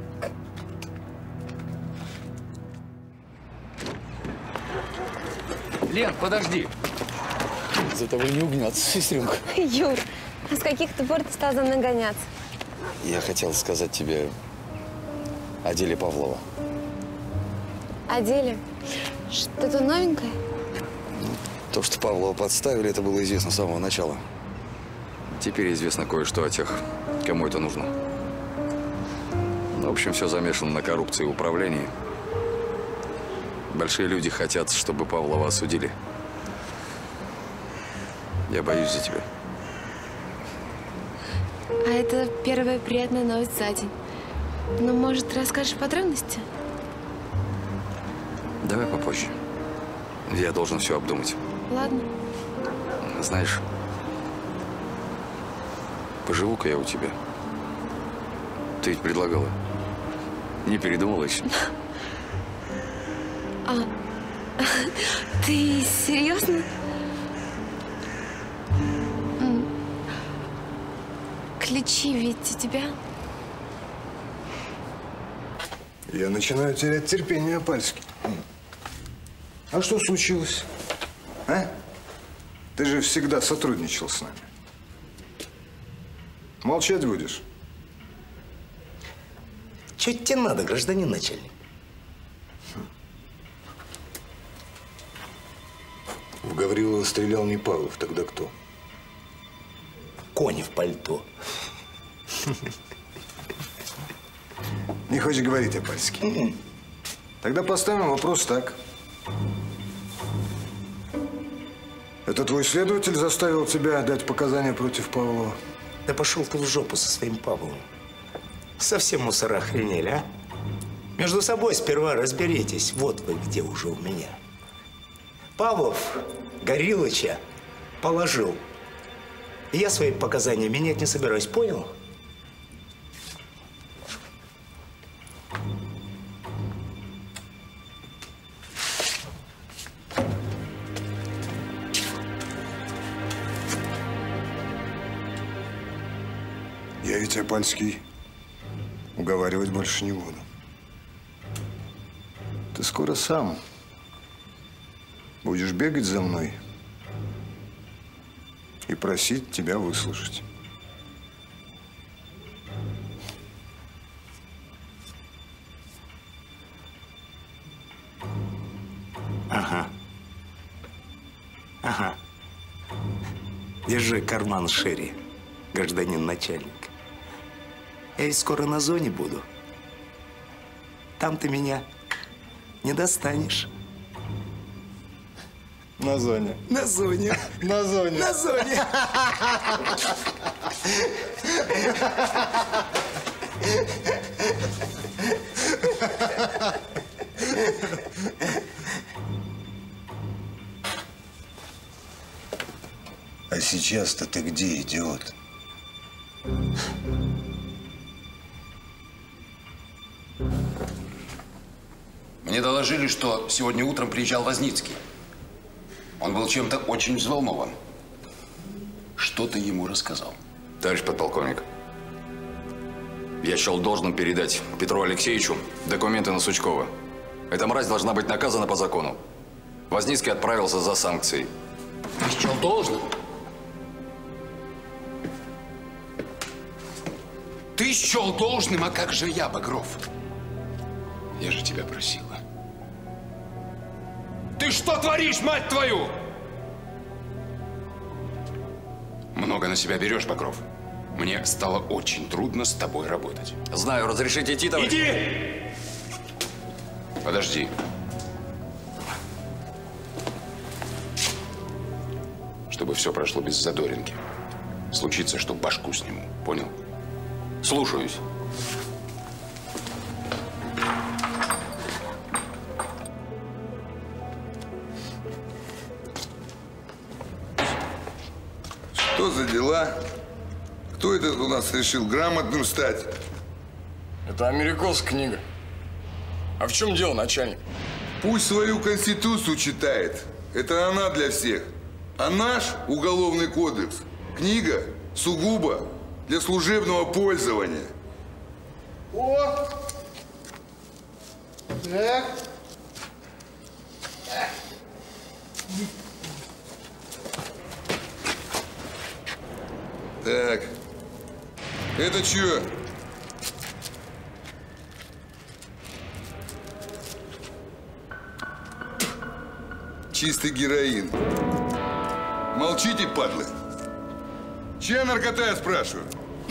Лен, подожди. За тобой не угнаться, сестренка. Юр, а с каких-то пор ты стал за мной гоняться? Я хотел сказать тебе о деле Павлова. О деле? Что-то новенькое? То, что Павлова подставили, это было известно с самого начала. Теперь известно кое-что о тех, кому это нужно. В общем, все замешано на коррупции и управлении. Большие люди хотят, чтобы Павлова осудили. Я боюсь за тебя. А это первая приятная новость за день. Ну, может, расскажешь подробности? Давай попозже. Я должен все обдумать. Ладно. Знаешь, поживу-ка я у тебя. Ты ведь предлагала. Не передумала еще? А, ты серьезно? Ключи ведь у тебя? Я начинаю терять терпение, Пальский. А что случилось? А? Ты же всегда сотрудничал с нами. Молчать будешь? Что тебе надо, гражданин начальник? В Гаврилова стрелял не Павлов, тогда кто? Конь в пальто. Не хочешь говорить, Апальский? Тогда поставим вопрос так. Это твой следователь заставил тебя дать показания против Павлова? Да пошел ты в жопу со своим Павловым. Совсем мусора охренели, а? Между собой сперва разберитесь. Вот вы где уже у меня. Павлов Горилыча положил. И я свои показания менять не собираюсь, понял? Я ведь, Апальский, уговаривать больше не буду. Ты скоро сам будешь бегать за мной и просить тебя выслушать. Ага. Ага. Держи карман шире, гражданин начальник. Я ведь скоро на зоне буду. Там ты меня не достанешь. На зоне. На зоне. На зоне. На зоне. А сейчас-то ты где, идиот? Мне доложили, что сегодня утром приезжал Возницкий. Он был чем-то очень взволнован. Что ты ему рассказал? Товарищ подполковник, я счел должным передать Петру Алексеевичу документы на Сучкова. Эта мразь должна быть наказана по закону. Возницкий отправился за санкцией. Ты счел должным? Ты счел должным, а как же я, Багров? Я же тебя просила. Ты что творишь, мать твою? Много на себя берешь, Багров. Мне стало очень трудно с тобой работать. Знаю, разрешите идти, товарищ? Иди! Подожди. Чтобы все прошло без задоринки. Случится, что башку сниму. Понял? Слушаюсь. Что за дела? Кто этот у нас решил грамотным стать? Это Америкос книга. А в чем дело, начальник? Пусть свою конституцию читает. Это она для всех. А наш уголовный кодекс – книга сугубо для служебного пользования. О! Так. Так. Это чё? Чистый героин. Молчите, падлы. Чья наркота, я спрашиваю?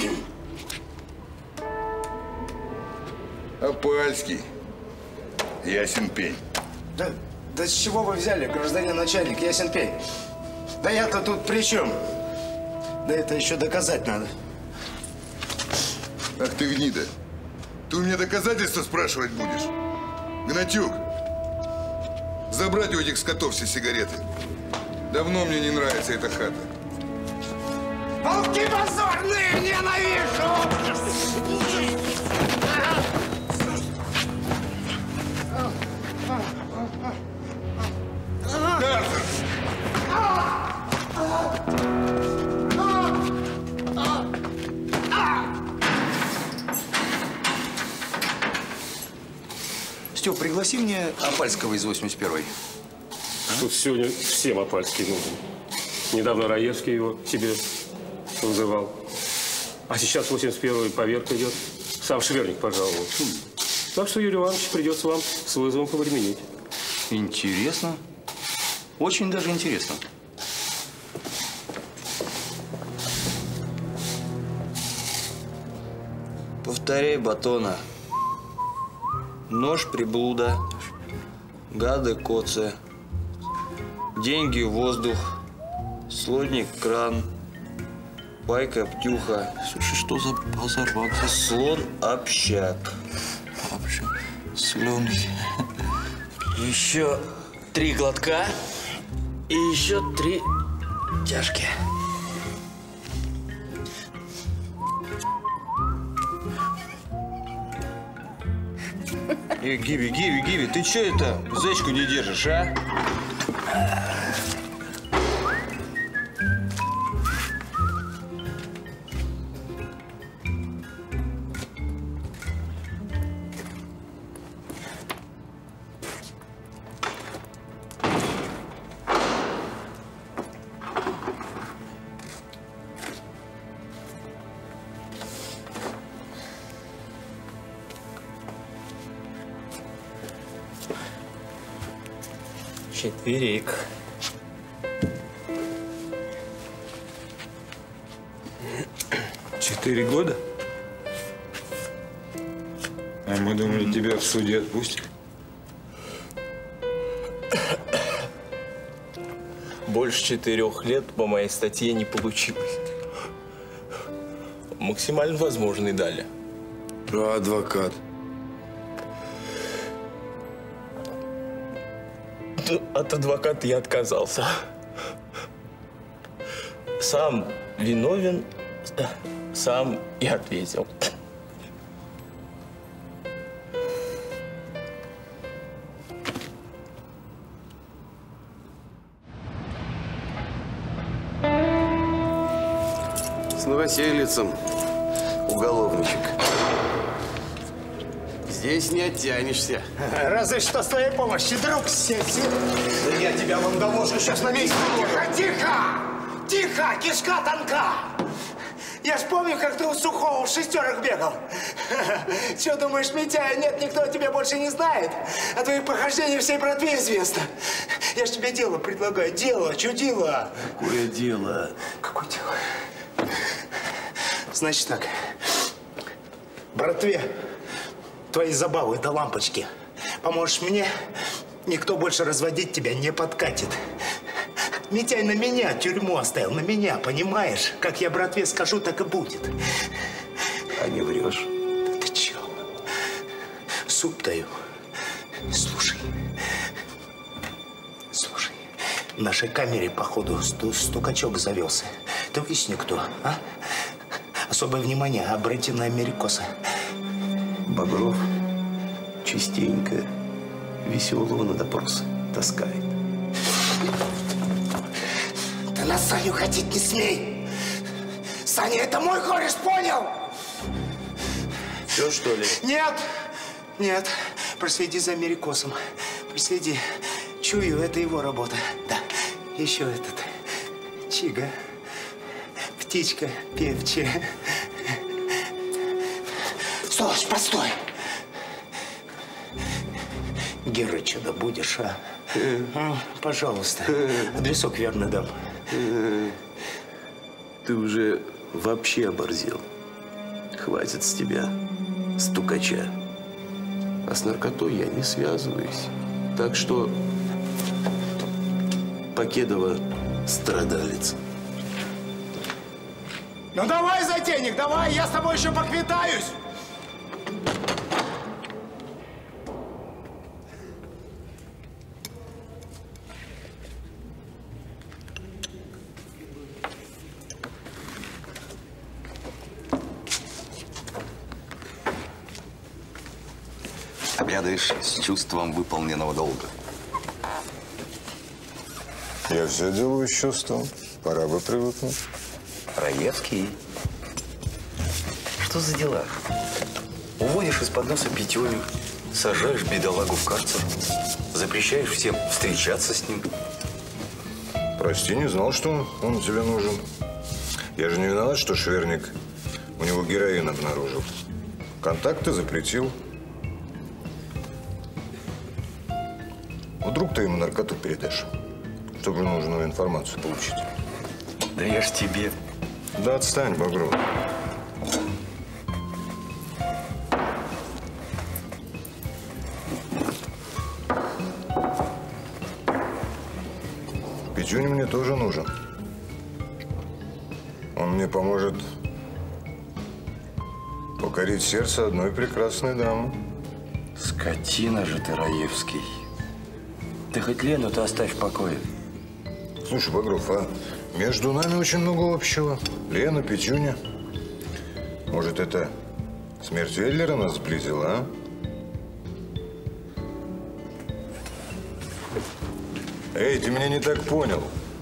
Опальский. Ясен пень. Да с чего вы взяли, гражданин начальник, ясен пень? Да я-то тут при чем? Да это еще доказать надо. Ах ты гнида. Ты у меня доказательства спрашивать будешь? Гнатюк, забрать у этих скотов все сигареты. Давно мне не нравится эта хата. Волки позорные, ненавижу! Степ, пригласи мне Опальского из 81-й. Тут сегодня всем Опальский нужен. Недавно Раевский его себе вызывал. А сейчас 81-й поверка идет. Сам Шверник пожаловал. Так что, Юрий Иванович, придется вам с вызовом повременить. Интересно. Очень даже интересно. Повторяй, Батона. Нож приблуда, гады коцы, деньги воздух, слоник кран, пайка птюха. Слушай, что за базар вообще? Слон общак. Слон. Еще 3 глотка и еще 3 тяжки. Гиви, ты че это зайчку не держишь, а? Четверик. Четыре года? А мы думали, тебя в суде отпустят. Больше 4 лет по моей статье не получилось. Максимально возможный дали. А адвокат? От адвоката я отказался. Сам виновен, сам и ответил. С новоселицем, уголовничек. Здесь не оттянешься. Разве что с твоей помощью, друг Сети. Да я тебя вам доложу сейчас на месте. Тихо, кишка тонка. Я ж помню, как ты у Сухого в шестерок бегал. Че думаешь, Митяя, нет, никто о тебе больше не знает? О твоих похождениях всей братве известно. Я ж тебе дело предлагаю. Дело, чудило. Какое дело? Какое дело? Значит так. Братве, твои забавы до лампочки. Поможешь мне, никто больше разводить тебя не подкатит. Митяй на меня тюрьму оставил, на меня, понимаешь? Как я братве скажу, так и будет. А не врешь? Да ты чё? Суп даю. Слушай. В нашей камере, походу, стукачок завелся. Ты выясни, кто, а? Особое внимание обрати на америкоса. Багров частенько веселого на допрос таскает. Ты на Саню ходить не смей! Саня, это мой кореш, понял? Все, что ли? Нет! Нет. Проследи за америкосом. Проследи. Чую, это его работа. Да. Еще этот. Чига. Птичка певчая. Стой, постой! Герыча добудешь, а? Пожалуйста, адресок верно дам. Ты уже вообще оборзел. Хватит с тебя, стукача. А с наркотой я не связываюсь. Так что Покедова страдалец. Ну давай, затейник, давай, я с тобой еще поквитаюсь. Оглядываешь с чувством выполненного долга. Я все делаю с чувством. Пора бы привыкнуть. Раевский. Что за дела? Уводишь из-под носа Петюню, сажаешь бедолагу в карцер, запрещаешь всем встречаться с ним. Прости, не знал, что он тебе нужен. Я же не виноват, что Шверник у него героин обнаружил. Контакты запретил. Вдруг ты ему наркоту передашь, чтобы нужную информацию получить. Да я ж тебе. Да отстань, Багров. Петюня мне тоже нужен. Он мне поможет покорить сердце одной прекрасной дамы. Скотина же ты, Раевский. Ты хоть Лену-то оставь в покое. Слушай, Багров, а между нами очень много общего. Лена, Петюня. Может, это смерть Веллера нас сблизила, а? Эй, ты меня не так понял.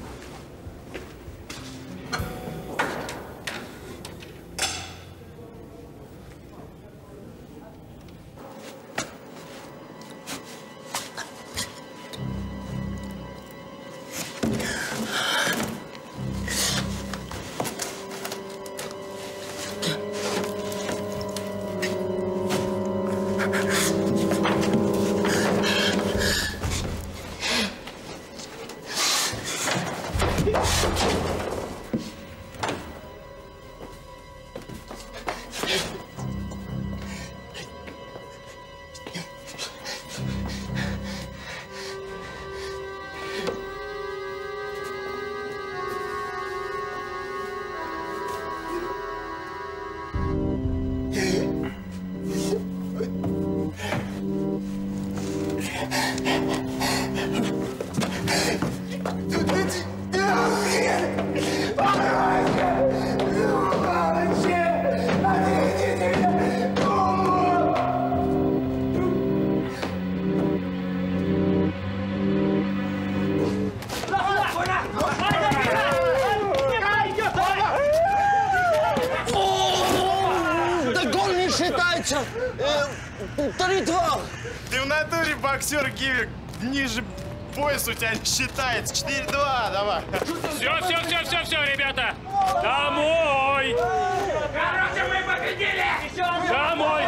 считается 3-2. Ты в натуре боксер, Гивер. Ниже пояс у тебя не считается. 4-2, давай. Все, ребята. Домой. Короче, мы победили. Домой.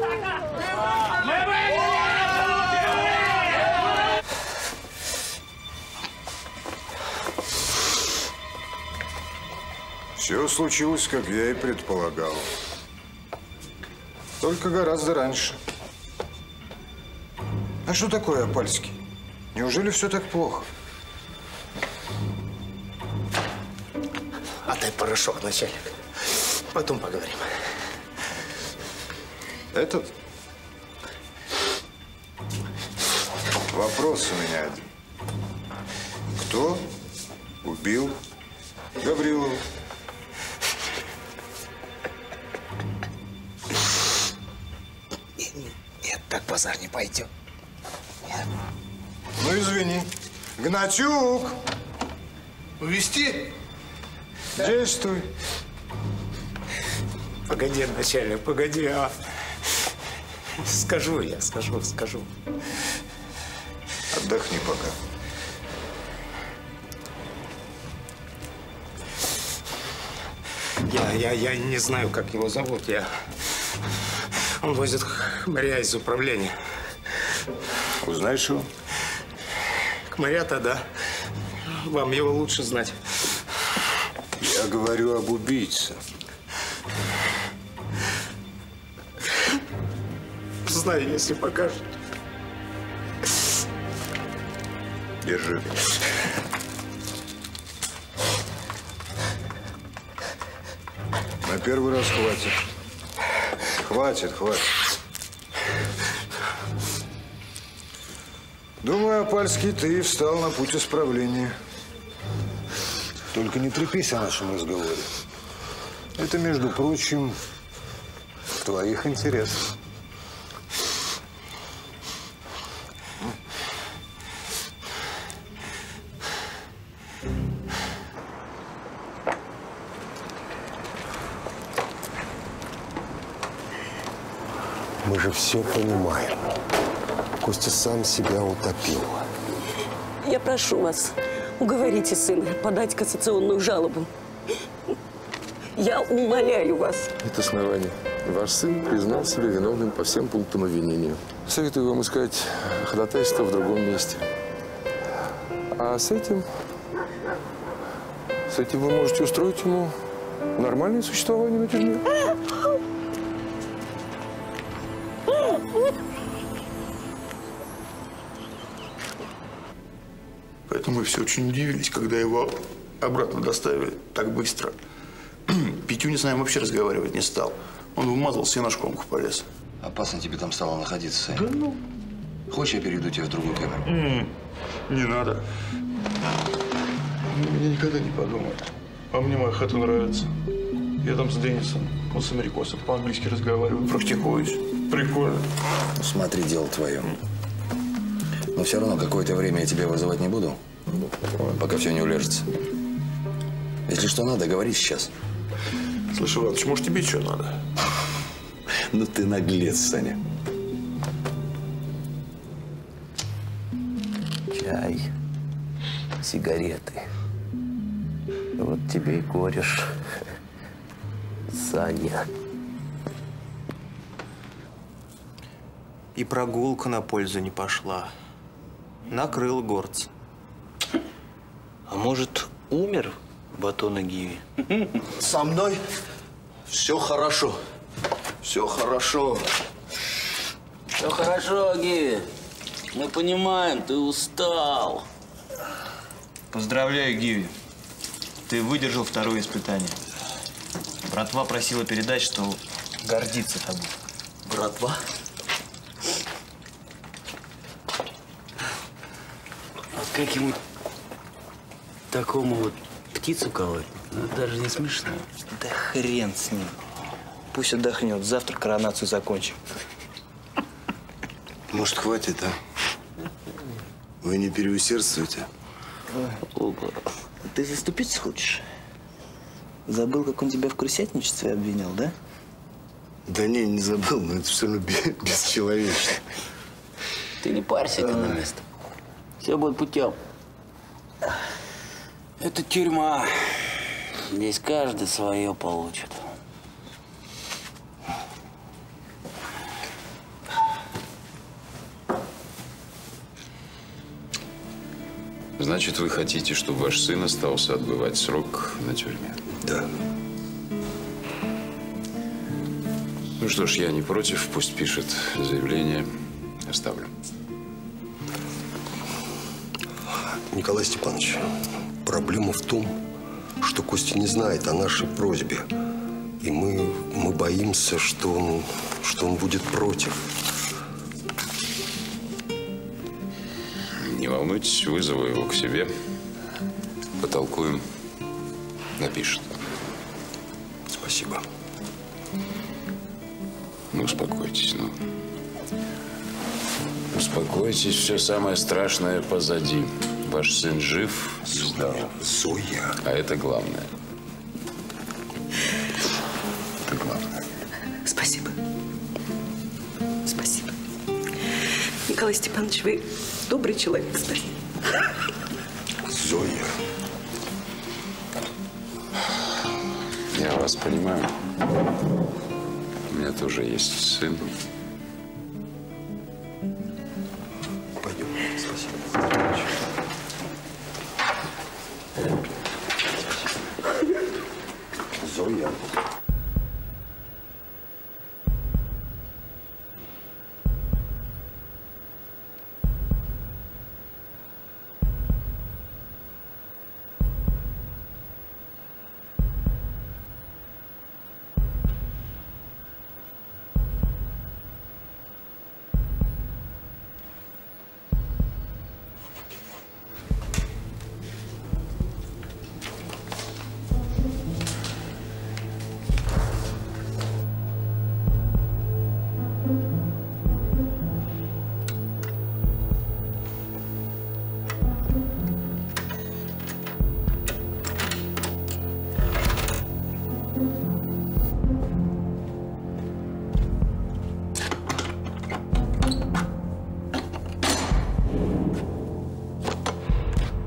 Все случилось, как я и предполагал. Только гораздо раньше. А что такое Опальский? Неужели все так плохо? Отдай порошок, начальник. Потом поговорим. Этот? Вопрос у меня один. Кто убил Гаврилова? Нет, так базар не пойдет. Нет. Ну, извини. Гнатюк! Увести? Действуй. Погоди, начальник, погоди. Скажу я, скажу. Отдохни пока. Я не знаю, как его зовут. Он возит хмыря из управления. Узнаешь его? Кмарята, да. Вам его лучше знать. Я говорю об убийце. Знаю, если покажет. Держи. На первый раз хватит. Хватит. Думаю, Опальский, ты встал на путь исправления. Только не трепись о нашем разговоре. Это, между прочим, в твоих интересах. Мы же все понимаем. Костя сам себя утопил. Я прошу вас, уговорите сына подать кассационную жалобу. Я умоляю вас. Нет оснований. Ваш сын признал себя виновным по всем пунктам обвинения. Советую вам искать ходатайство в другом месте. А с этим вы можете устроить ему нормальное существование на тюрьме. Поэтому мы все очень удивились, когда его обратно доставили так быстро. Петюня с нами вообще разговаривать не стал. Он вымазался и на шконку полез. Опасно тебе там стало находиться, Сань. Да ну. Хочешь, я перейду тебя в другую камеру? Не надо. Я никогда не подумаю. А мне моя хата нравится. Я там с Денисом, он с америкосом по-английски разговариваю, практикуюсь. Прикольно. Ну, смотри, дело твое. Но все равно какое-то время я тебя вызывать не буду, пока все не уляжется. Если что надо, говори сейчас. Слушай, Иваныч, может, тебе что надо? Ну ты наглец, Саня. Чай, сигареты. Вот тебе и кореш, Саня. И прогулка на пользу не пошла. Накрыл горца. А может, умер батон Гиви? Со мной все хорошо. Все хорошо. Все хорошо, Гиви. Мы понимаем, ты устал. Поздравляю, Гиви. Ты выдержал второе испытание. Братва просила передать, что гордится тобой. Братва? Как ему такому вот птицу колоть? Ну, даже не смешно. Да хрен с ним. Пусть отдохнет. Завтра коронацию закончим. Может, хватит, а? Вы не переусердствуете? Ого. Ты заступиться хочешь? Забыл, как он тебя в крысятничестве обвинял, да? Да не забыл, но это все равно бесчеловечно. Ты не парься, это на место. Все будет путем. Это тюрьма. Здесь каждый свое получит. Значит, вы хотите, чтобы ваш сын остался отбывать срок на тюрьме? Да. Ну что ж, я не против. Пусть пишет заявление. Оставлю. Николай Степанович, проблема в том, что Костя не знает о нашей просьбе. И мы боимся, что он будет против. Не волнуйтесь, вызову его к себе. Потолкуем. Напишет. Спасибо. Ну, успокойтесь, ну. Успокойтесь, все самое страшное позади. Ваш сын жив и здоров. Зоя. А это главное. Это главное. Спасибо. Спасибо. Николай Степанович, вы добрый человек, кстати. Зоя. Я вас понимаю. У меня тоже есть сын. Пойдем. Спасибо.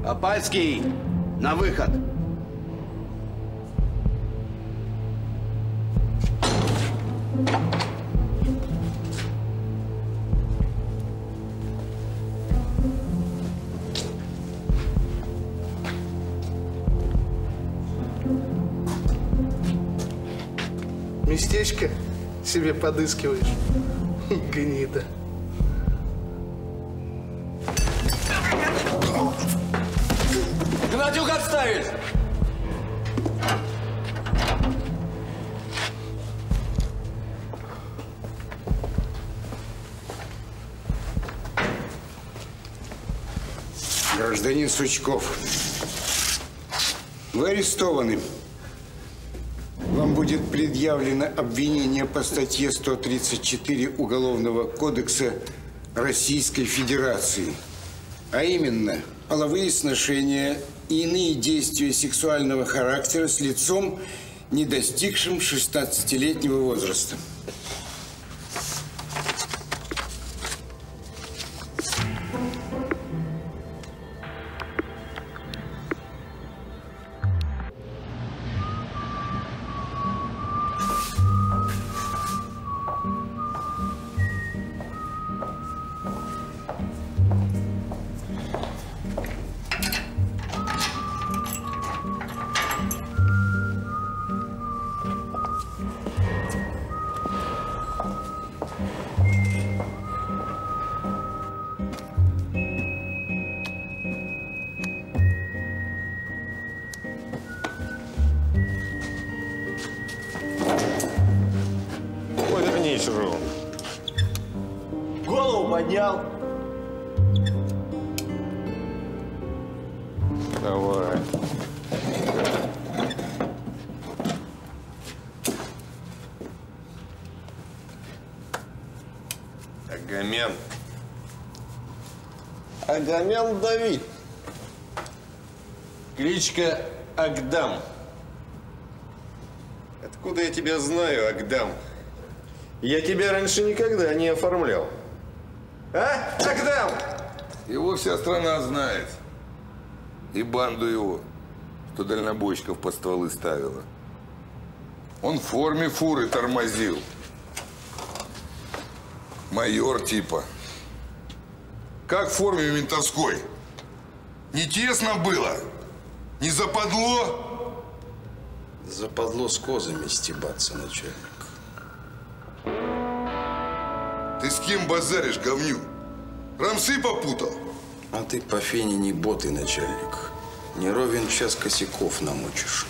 Опальский, на выход. Местечко себе подыскиваешь, гнида. Гнатюк отставить! Гражданин Сучков, вы арестованы. Вам будет предъявлено обвинение по статье 134 Уголовного кодекса Российской Федерации, а именно половые сношения и иные действия сексуального характера с лицом, не достигшим 16-летнего возраста. Голову поднял. Давай. Агамян. Агамян Давид. Кличка Агдам. Откуда я тебя знаю, Агдам? Я тебя раньше никогда не оформлял. А, Агдам? Его вся страна знает. И банду его, что дальнобойщиков под стволы ставила. Он в форме фуры тормозил. Майор типа. Как в форме ментовской. Не тесно было? Не западло? Западло с козами стебаться, начальник. Ты с кем базаришь, говню? Рамсы попутал? А ты по фене не боты, начальник. Не ровен час косяков намочишь.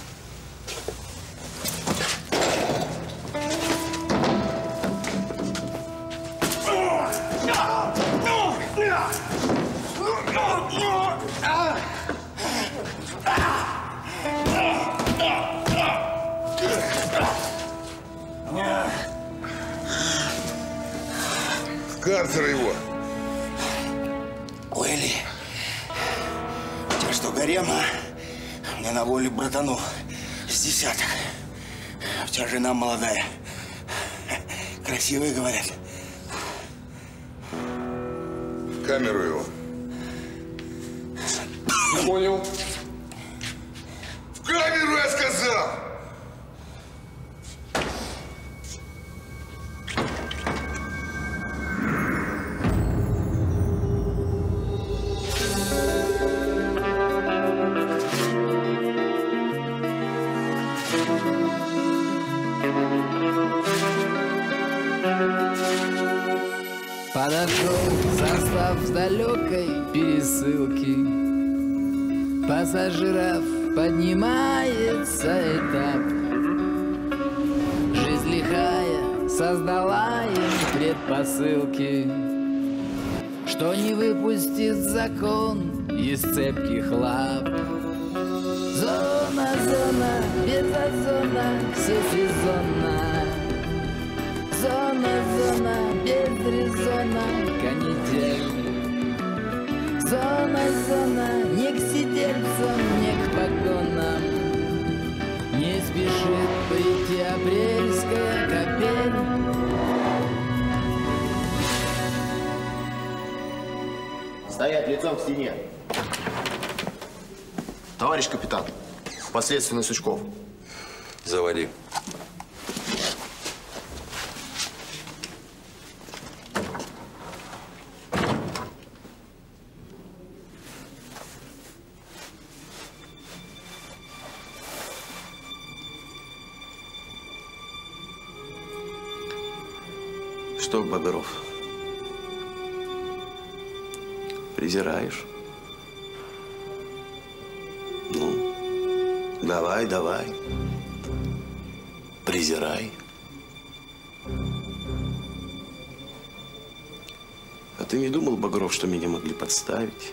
В карцер его. Уэлли, у тебя что, гарема? Мне на воле братанов с десяток. У тебя жена молодая. Красивая, говорят. В камеру его. Понял. В камеру, я сказал! Подошел состав с далекой пересылки. Пассажиров поднимается этап. Жизнь лихая создала им предпосылки, что не выпустит закон из цепких лап. Зона, зона, без озона, все сезонно. Зона, зона, без резона, канитель. Зона, зона, не к сидельцам, не к погонам. Не спешит прийти апрельская капель. Стоять лицом к стене. Товарищ капитан, подследственный Сучков. Заводи. Что, Багров, презираешь? Ну, давай, давай, презирай. А ты не думал, Багров, что меня могли подставить?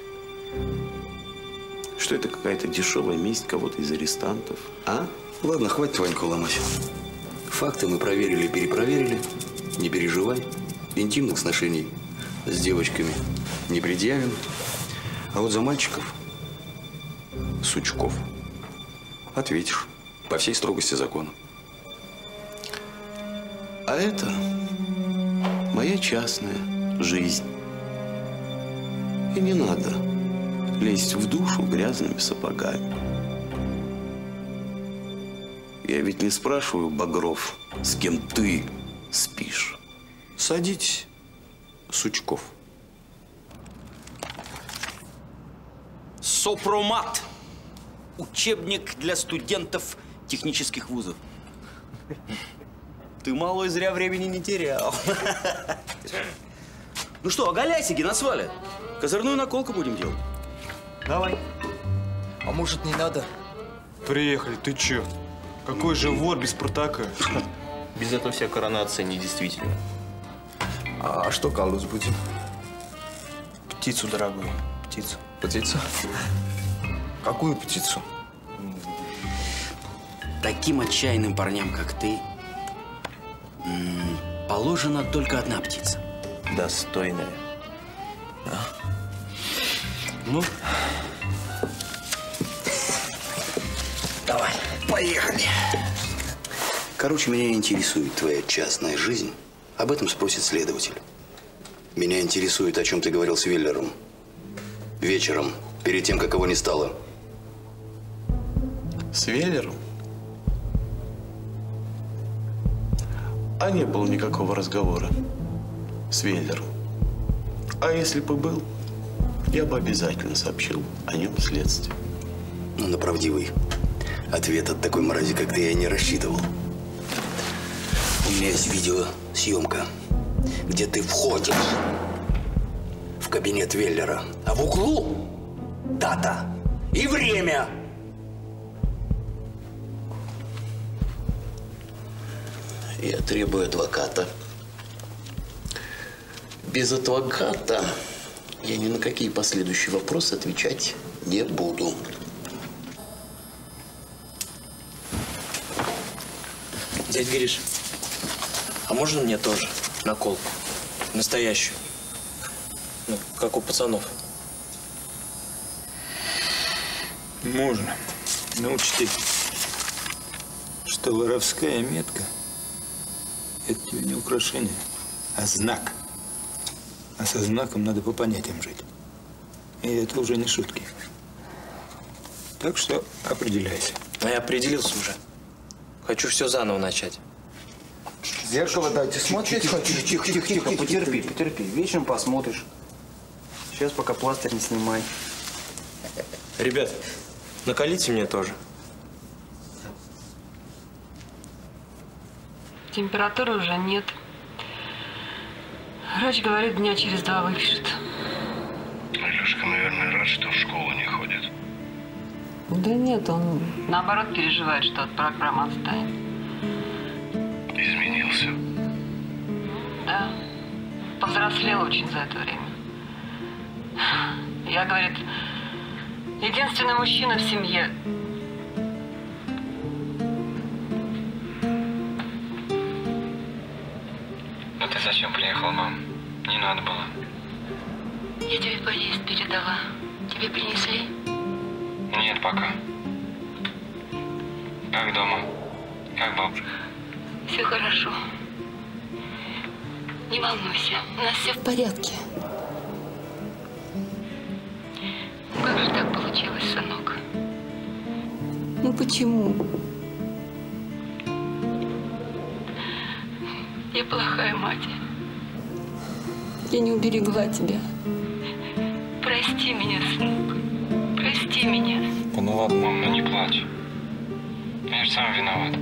Что это какая-то дешевая месть кого-то из арестантов, а? Ладно, хватит Ваньку ломать. Факты мы проверили и перепроверили. Не переживай. Интимных сношений с девочками не предъявим. А вот за мальчиков, Сучков, ответишь по всей строгости закона. А это моя частная жизнь. И не надо лезть в душу грязными сапогами. Я ведь не спрашиваю, Багров, с кем ты спишь. Садитесь, Сучков. Сопромат. Учебник для студентов технических вузов. Ты, малой, зря времени не терял. Ну что, оголяйся, геносваля. Козырную наколку будем делать. Давай. А может, не надо? Приехали, ты чё? Какой же вор без Спартака? Без этого вся коронация недействительна. А что колоть будем? Птицу, дорогой, птицу. Птицу? Какую птицу? Таким отчаянным парням, как ты, положена только одна птица. Достойная. Да. Ну, давай, поехали. Короче, меня интересует твоя частная жизнь. Об этом спросит следователь. Меня интересует, о чем ты говорил с Веллером. Вечером, перед тем, как его не стало. С Веллером? А не было никакого разговора с Веллером. А если бы был, я бы обязательно сообщил о нем следствию. Ну, на правдивый ответ от такой мрази, как ты, я не рассчитывал. У меня есть видеосъемка, где ты входишь в кабинет Веллера, а в углу дата и время. Я требую адвоката. Без адвоката я ни на какие последующие вопросы отвечать не буду. Дядь Гриш, а можно мне тоже наколку? Настоящую. Ну, как у пацанов. Можно. Но учти, что воровская метка – это тебе не украшение, а знак. А со знаком надо по понятиям жить. И это уже не шутки. Так что определяйся. А я определился уже. Хочу все заново начать. Зеркало дайте смотреть хочу. Тихо, потерпи. Вечером посмотришь. Сейчас пока пластырь не снимай. Ребят, накалите мне тоже. Температуры уже нет. Врач говорит, дня через 2 выпишет. Алешка, наверное, рад, что в школу не ходит. Да нет, он наоборот переживает, что от программы отстанет. Изменился? Да. Повзрослел очень за это время. Я, говорит, единственный мужчина в семье. А ты зачем приехала, мам? Не надо было. Я тебе поесть передала. Тебе принесли? Нет, пока. Как дома? Как бабушка? Все хорошо. Не волнуйся, у нас все в порядке. Как же так получилось, сынок? почему? Я плохая мать. Я не уберегла тебя. Прости меня, сынок. Прости меня. Ну ладно, Мам, ну не плачь. Я же сам виноват.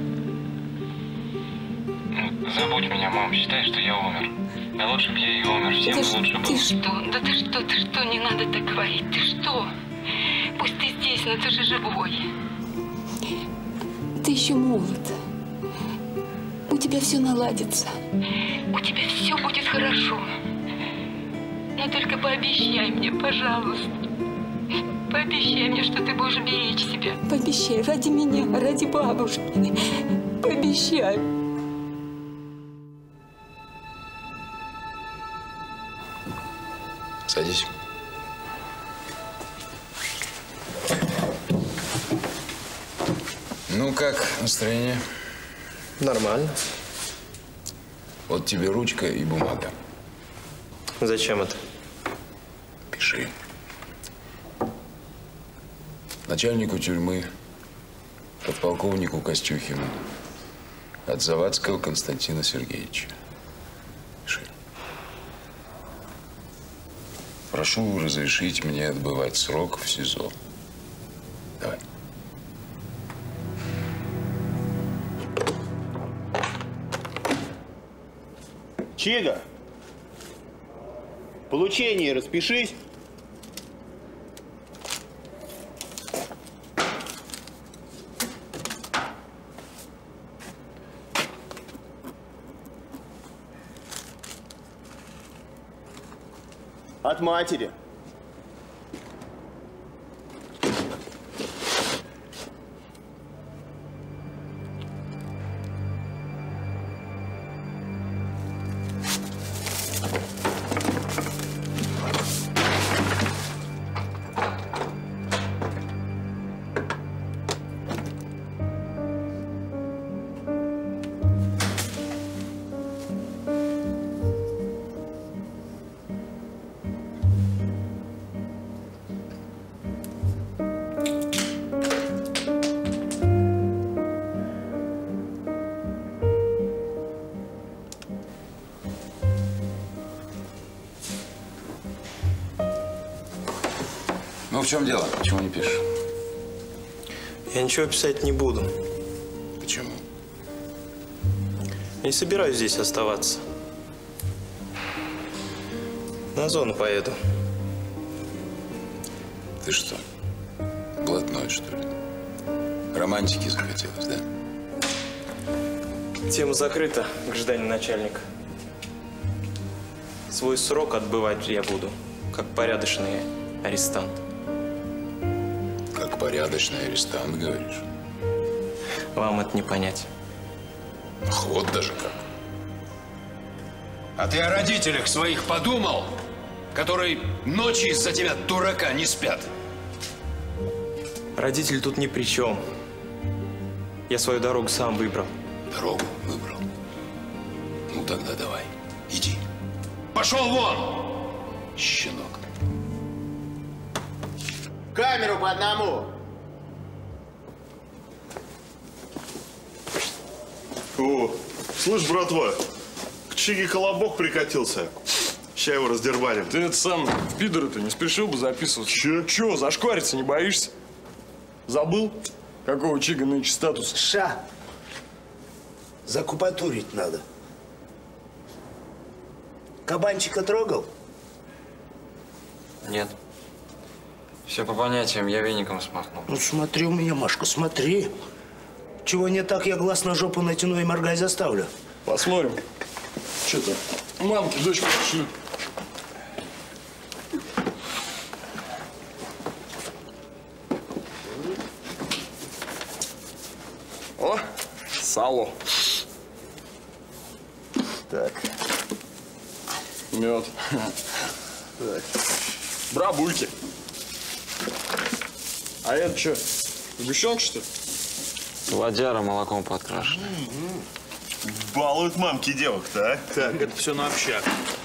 Ну, забудь меня, мам. Считай, что я умер. Да лучше бы я и умер. Всем бы лучше было. Ты что? Да ты что? Не надо так говорить. Ты что? Пусть ты здесь, но ты же живой. Ты еще молод. У тебя все наладится. У тебя все будет хорошо. Но только пообещай мне, пожалуйста. Пообещай мне, что ты будешь беречь себя. Пообещай, ради меня, ради бабушки. Пообещай. Садись. Ну как настроение? Нормально. Вот тебе ручка и бумага. Зачем это? Пиши. Начальнику тюрьмы, подполковнику Костюхину, от Завадского Константина Сергеевича. Пиши. Прошу разрешить мне отбывать срок в СИЗО. Давай. Чига, получение распишись. От матери. Ну, в чем дело? Почему не пишешь? Я ничего писать не буду. Почему? Не собираюсь здесь оставаться. На зону поеду. Ты что, блатной, что ли? Романтики захотелось, да? Тема закрыта, гражданин начальник. Свой срок отбывать я буду, как порядочный арестант. Как порядочный арестант, говоришь? Вам это не понять. Ах, вот даже как. А ты о родителях своих подумал, которые ночью из-за тебя, дурака, не спят? Родители тут ни при чем. Я свою дорогу сам выбрал. Дорогу выбрал? Ну тогда давай, иди. Пошел вон, щенок. Камеру по одному. О, слышь, братва, к Чиге колобок прикатился. Ща его раздербаним. Ты это сам, пидор-то, не спешил бы записываться. Че, зашквариться не боишься? Забыл, какого Чига нынче статус? Ша, закупатурить надо. Кабанчика трогал? Нет. Все по понятиям, я веником смахнул. Ну смотри у меня, Машка, смотри. Чего не так, я глаз на жопу натяну и моргай заставлю. Посмотрим. Что-то мамки, дочка пришли. О, сало. Так. Мед. Так. Брабульки. А это что, сгущенка, что ли? Водяра молоком подкрашена. Балуют мамки девок-то, а? Так, это все на общак.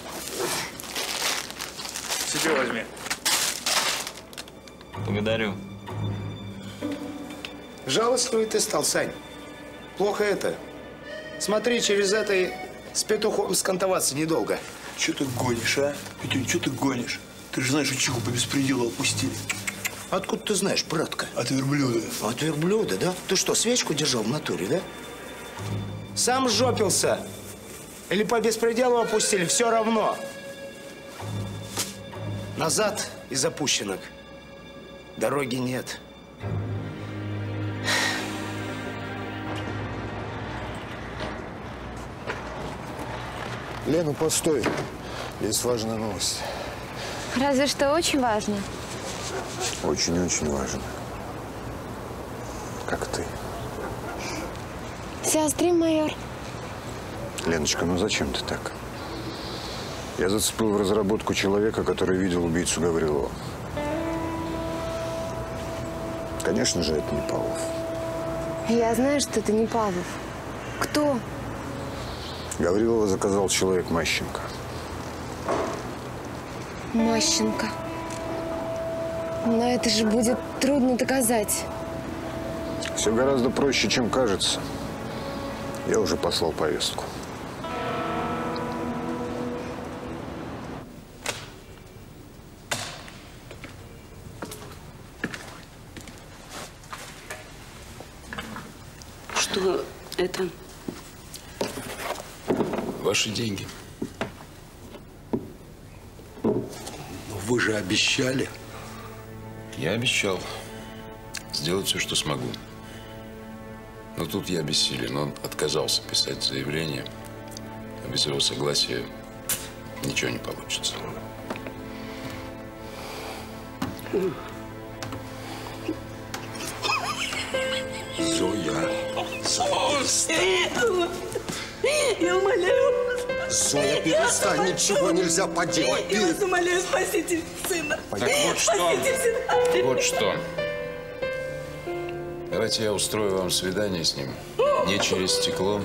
Себе возьми. Благодарю. Жалостливый ты стал, Сань. Плохо это. Смотри, через это и с петухом скантоваться недолго. Че ты гонишь, а? Петюнь, что ты гонишь? Ты же знаешь, что Чигу по беспределу отпустили. Откуда ты знаешь, братка? От верблюда. От верблюда, да? Ты что, свечку держал в натуре, да? Сам жопился. Или по беспределу опустили, все равно. Назад из опущенок дороги нет. Лена, постой. Есть важная новость. Разве что очень важно. Очень-очень важно. Как ты? Сестры, майор. Леночка, ну зачем ты так? Я зацепил в разработку человека, который видел убийцу Гаврилова. Конечно же, это не Павлов. Я знаю, что это не Павлов. Кто? Гаврилова заказал человек Мащенко. Мащенко. Но это же будет трудно доказать. Все гораздо проще, чем кажется. Я уже послал повестку. Что это? Ваши деньги. Но вы же обещали. Я обещал сделать все, что смогу. Но тут я бессилен. Он отказался писать заявление. А без его согласия ничего не получится. Зоя. Я умоляю вас. Зоя, перестань, ничего нельзя поделать. Я вас умоляю, спасите сына. Так вот что. Спасите сына. Вот что. Давайте я устрою вам свидание с ним. Не через стекло.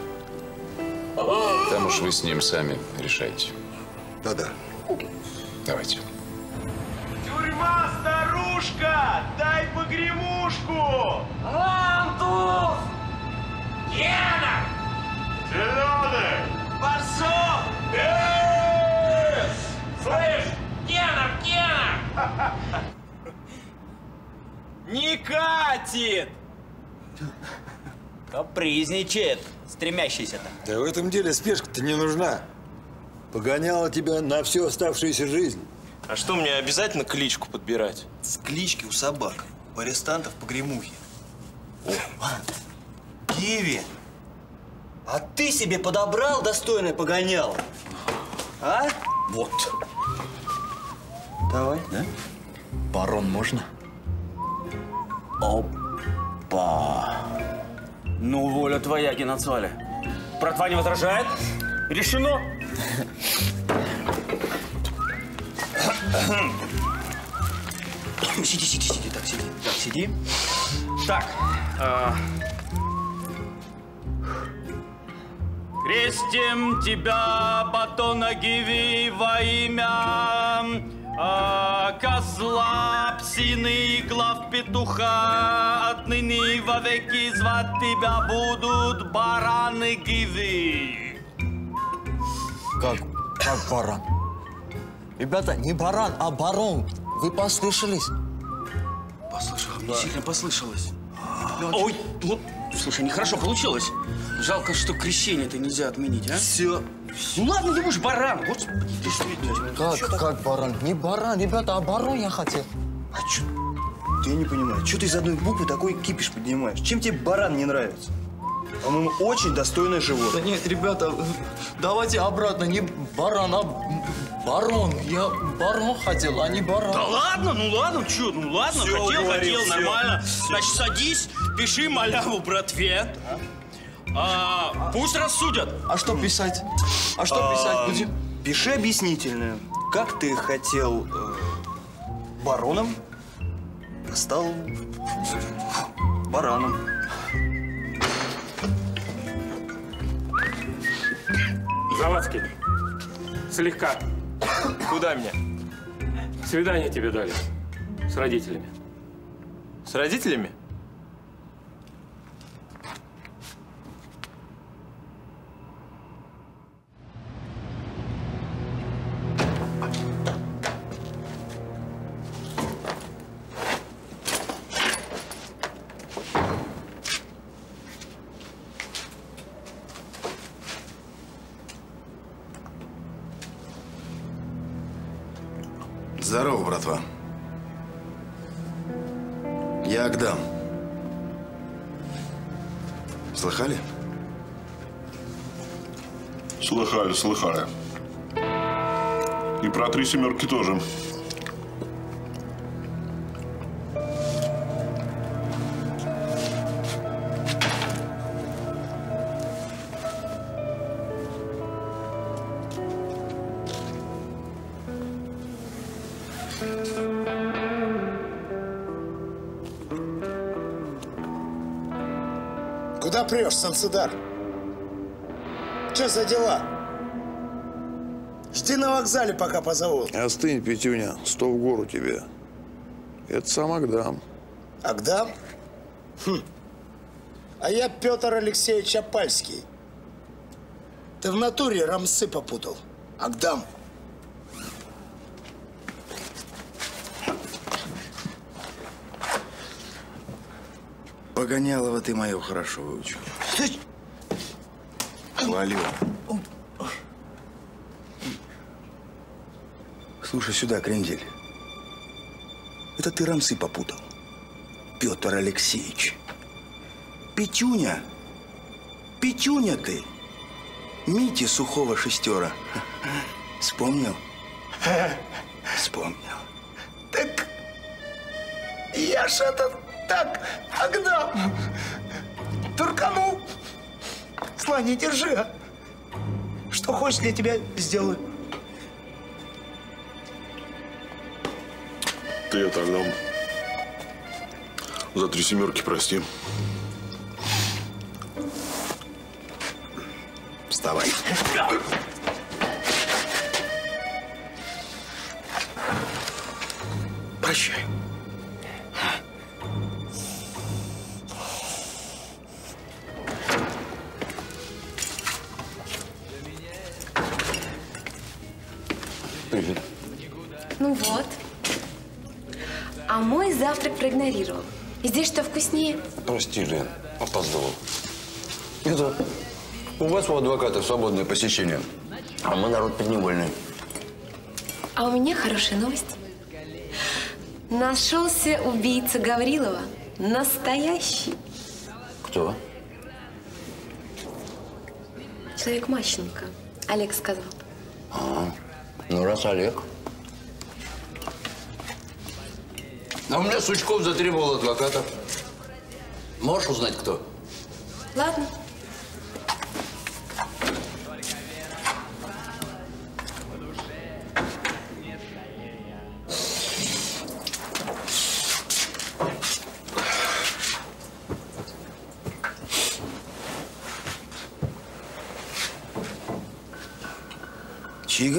Там уж вы с ним сами решайте. Да-да. Давайте. Тюрьма, старушка! Дай погремушку! Антус! Гена! Зеленый! Барсук! Слышь, Гена, Гена! Не катит! Капризничает, стремящийся-то. Да в этом деле спешка-то не нужна. Погоняла тебя на всю оставшуюся жизнь. А что, мне обязательно кличку подбирать? В кличке у собак, у арестантов погремухи. Киви, а ты себе подобрал достойное погонял? А? Вот. Давай. Да? Барон можно? Опа! Ну, воля твоя, Геноцвале. Братва не возражает? Решено! Сиди. Так, сиди. Так. Крестим тебя, батона Гиви, во имя козла, псины и глав петуха. Отныне вовеки звать тебя будут бараны Гиви. Как баран? Ребята, не баран, а барон. Вы послышались? Послышалось, мне сильно послышалось. Ой, вот, слушай, нехорошо получилось. Жалко, что крещение-то нельзя отменить, а? Все. Ну ладно, думаешь, баран. Господи, ты что? Как баран? Не баран, ребята, а барон я хотел. А чё? Я не понимаю, что ты из одной буквы такой кипиш поднимаешь? Чем тебе баран не нравится? По-моему, очень достойное животное. Да нет, ребята, давайте обратно. Не баран, а барон. Я барон хотел, а не баран. Да ладно, ну ладно, чё, ну ладно, Всё, хотел, всё. нормально. Значит, садись, пиши маляву братве. Пусть рассудят. А что писать? А что писать будем? Пиши объяснительную. Как ты хотел бароном, а стал бараном. Завадский, слегка. Куда меня? Свидание тебе дали с родителями. С родителями? Здорово, братва. Я Агдам. Слыхали? Слыхали, слыхали. И про 3 семерки тоже. Куда прешь, Санцедар? Что за дела? Жди на вокзале, пока позовут. Остынь, Петюня, 100 в гору тебе. Это сам Агдам. Агдам? Хм. А я Петр Алексеевич Опальский. Ты в натуре рамсы попутал. Агдам. Погонялова ты мою хорошо выучил. Хвалю. Слушай сюда, крендель. Это ты рамсы попутал. Петр Алексеевич. Петюня. Петюня ты. Мити Сухого шестера. Вспомнил? Вспомнил. Так я ж этот так, Агдам. Турканул. Зла не держи, а. Что хочешь, для тебя сделаю. Ты это, Агдам, за 3 семерки прости. Вставай. Прощай. Привет. Ну вот. А мой завтрак проигнорировал. И здесь что вкуснее? Прости, Лен, опоздал. Это у вас, у адвоката, свободное посещение. А мы народ подневольный. А у меня хорошая новость. Нашелся убийца Гаврилова. Настоящий. Кто? Человек Мащенко. Олег сказал. А, ну раз Олег. А у меня Сучков затребовал адвоката. Можешь узнать, кто? Ладно. Чига?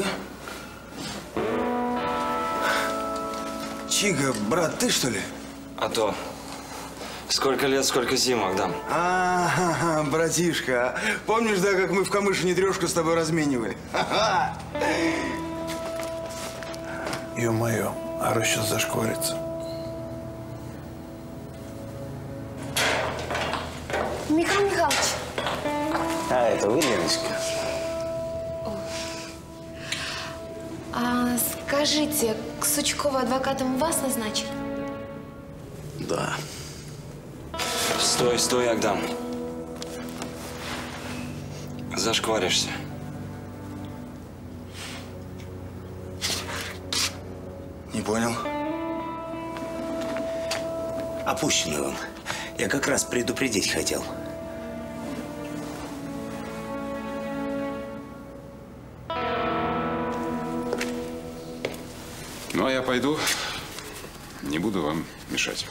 Чига, брат, ты что ли? А то. Сколько лет, сколько зим, Агдам. Братишка. Помнишь, да, как мы в Камышине трешку с тобой разменивали? Ё-моё, Ара сейчас зашкварится. Михаил Михайлович. А, это вы, Леночка? А скажите, к Сучкову адвокатом вас назначили? Да. Стой, стой, Агдам. Зашкваришься. Не понял. Опущенный он. Я как раз предупредить хотел. Ну, а я пойду. Не буду вам мешать.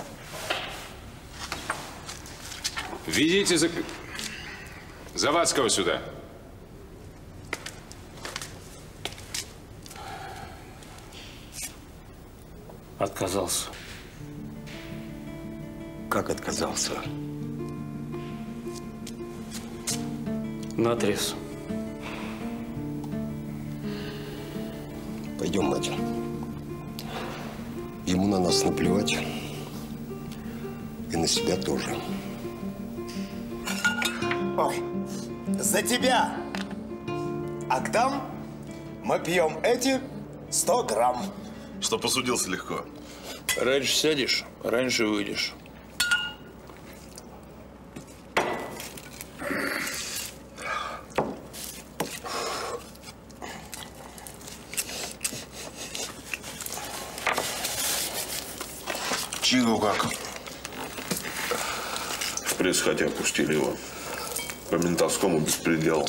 Ведите Завадского сюда. Отказался. Как отказался? Наотрез. Пойдем, Надя. Ему на нас наплевать. И на себя тоже. Ой, за тебя, Агдам, мы пьем эти 100 грамм. что посудился легко. Раньше сядешь, раньше выйдешь. Чигу как? В пресс-хате опустили его. По ментовскому беспределу.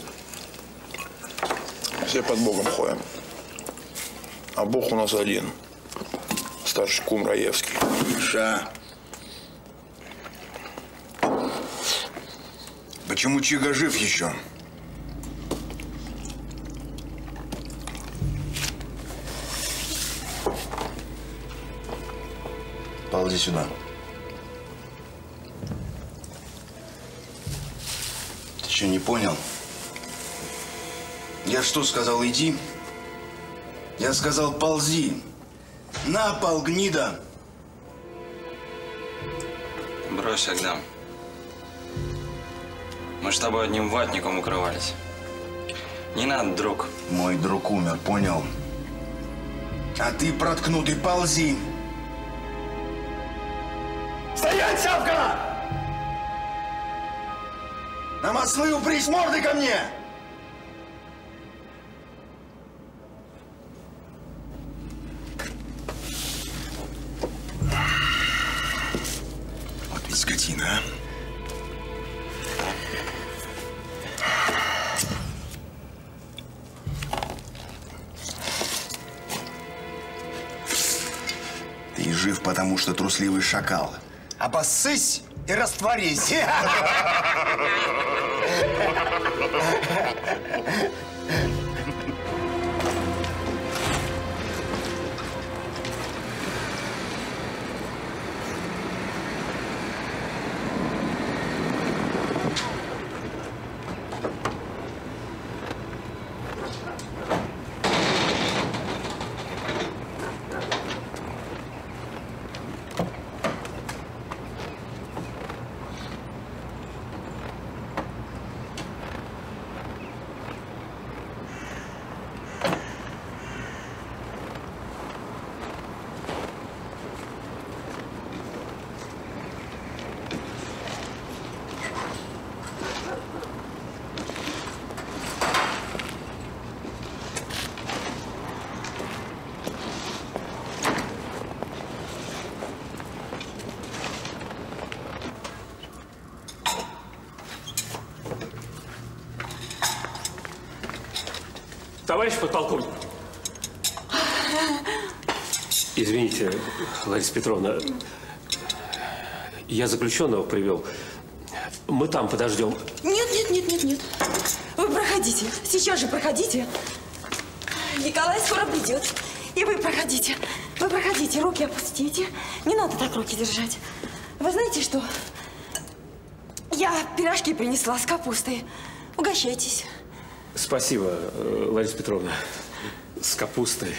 Все под Богом ходим. А Бог у нас один. Старший кум Раевский. Ша. Почему Чига жив еще? Ползи сюда. Ты что, не понял? Я что сказал, иди? Я сказал, ползи. На пол, гнида. Брось, Агдам. Мы с тобой одним ватником укрывались. Не надо, друг. Мой друг умер, понял? А ты, проткнутый, ползи. Стоять, Савка! На маслы упрись мордой ко мне! Вот ведь скотина, а? Ты жив, потому что трусливый шакал. Обоссысь и растворись. Товарищ подполковник. Извините, Лариса Петровна, я заключенного привел. Мы там подождем. Нет. Вы проходите. Сейчас же проходите. Николай скоро придет. И вы проходите. Вы проходите, руки опустите. Не надо так руки держать. Вы знаете что? Я пирожки принесла с капустой. Угощайтесь. Спасибо, Лариса Петровна. С капустой.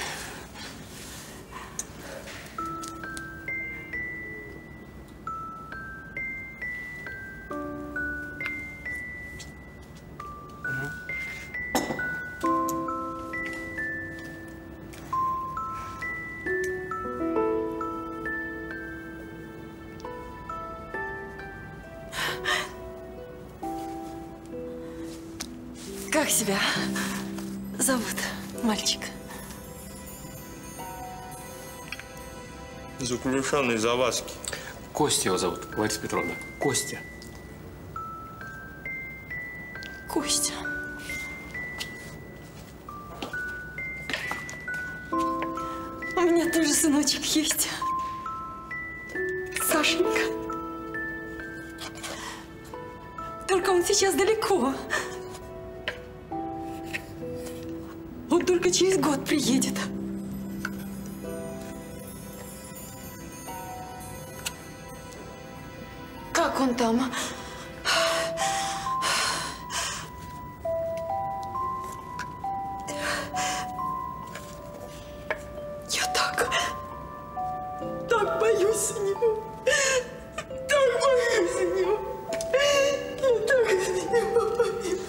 Как себя зовут, мальчик? Заключенный Завадский. Костя его зовут, Лариса Петровна. Костя. Костя. У меня тоже сыночек есть. Сашенька. Только он сейчас далеко. Он только через год приедет. Как он там? Я так боюсь за него. Так боюсь за него. Я так за него боюсь.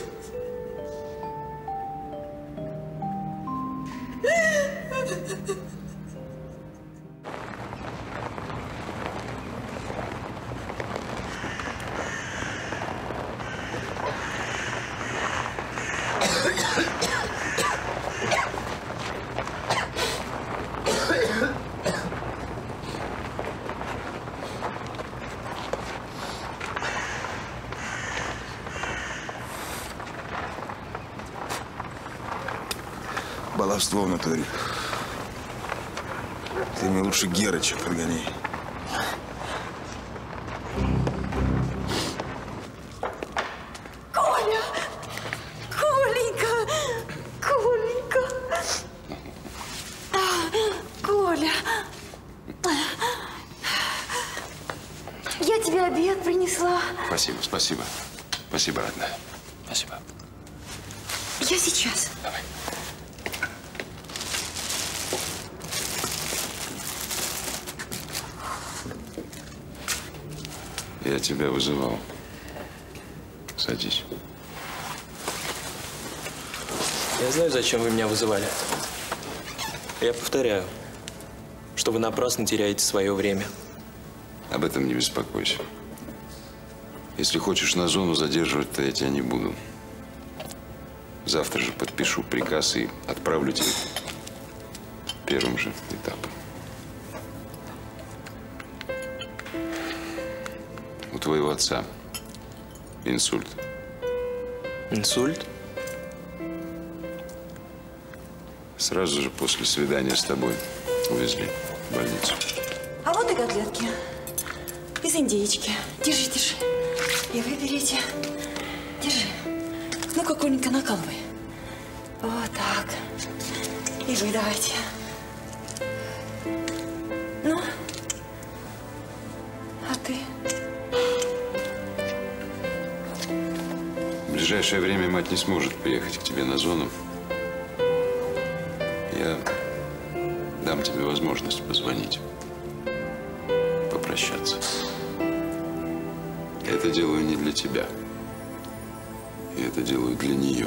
баловство в натуре. Ты мне лучше Герыча подгоняй. Коля! Коленька! Коленька! Коля! Я тебе обед принесла. Спасибо, спасибо. Спасибо, родная. Спасибо. Я сейчас. Давай. Я тебя вызывал. Садись. Я знаю, зачем вы меня вызывали. Я повторяю, что вы напрасно теряете свое время. Об этом не беспокойся. Если хочешь на зону задерживать, то я тебя не буду. Завтра же подпишу приказ и отправлю тебя первым же этапом. У твоего отца инсульт. Инсульт? Сразу же после свидания с тобой увезли в больницу. А вот и котлетки. Из индейки. Держи, держи. И вы берите. Держи. Ну-ка, Коленька, накалывай. Вот так. И вы давайте. Ну? А ты? В ближайшее время мать не сможет приехать к тебе на зону. Я дам тебе возможность позвонить, попрощаться. Я это делаю не для тебя. Я это делаю для нее.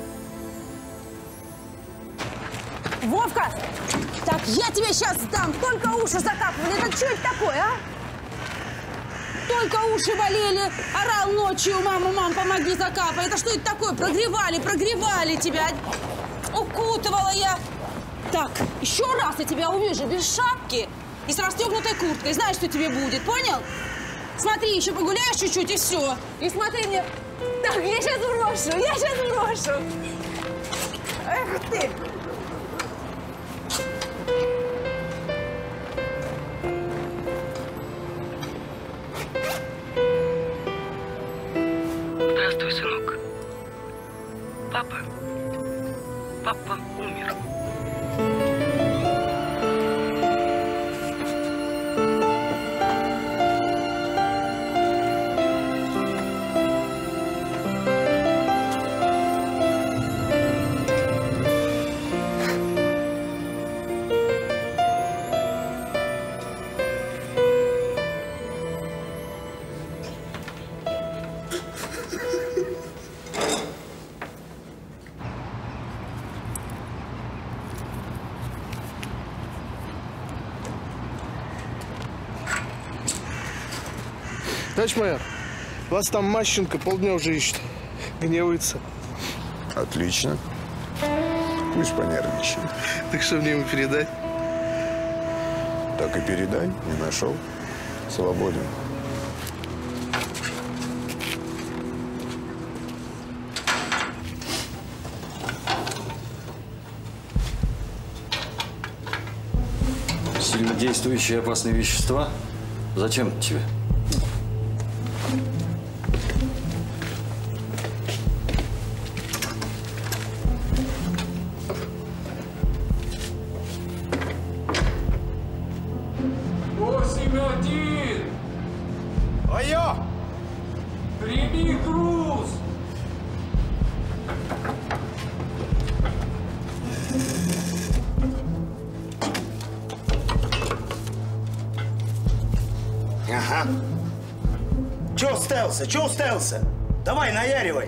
Вовка! Так, я тебе сейчас дам. Только уши закапывали. Это что это такое, а? Только уши болели. Орал ночью. Мама, помоги, закапай. Это что это такое? Прогревали тебя. Укутывала я. Так, еще раз я тебя увижу без шапки и с расстегнутой курткой. Знаешь, что тебе будет, понял? Смотри, еще погуляешь чуть-чуть и все. И смотри мне. Так, я сейчас брошу. Эх ты. Здравствуй, сынок. Папа умер. Товарищ майор, вас там Мащенко полдня уже ищет. Гневается. Отлично. Пусть понервничает. Так что мне ему передать? Так и передай. Не нашел. Свободен. Сильнодействующие опасные вещества? Зачем это тебе? Прими груз! Ага. Чё уставился? Давай, наяривай.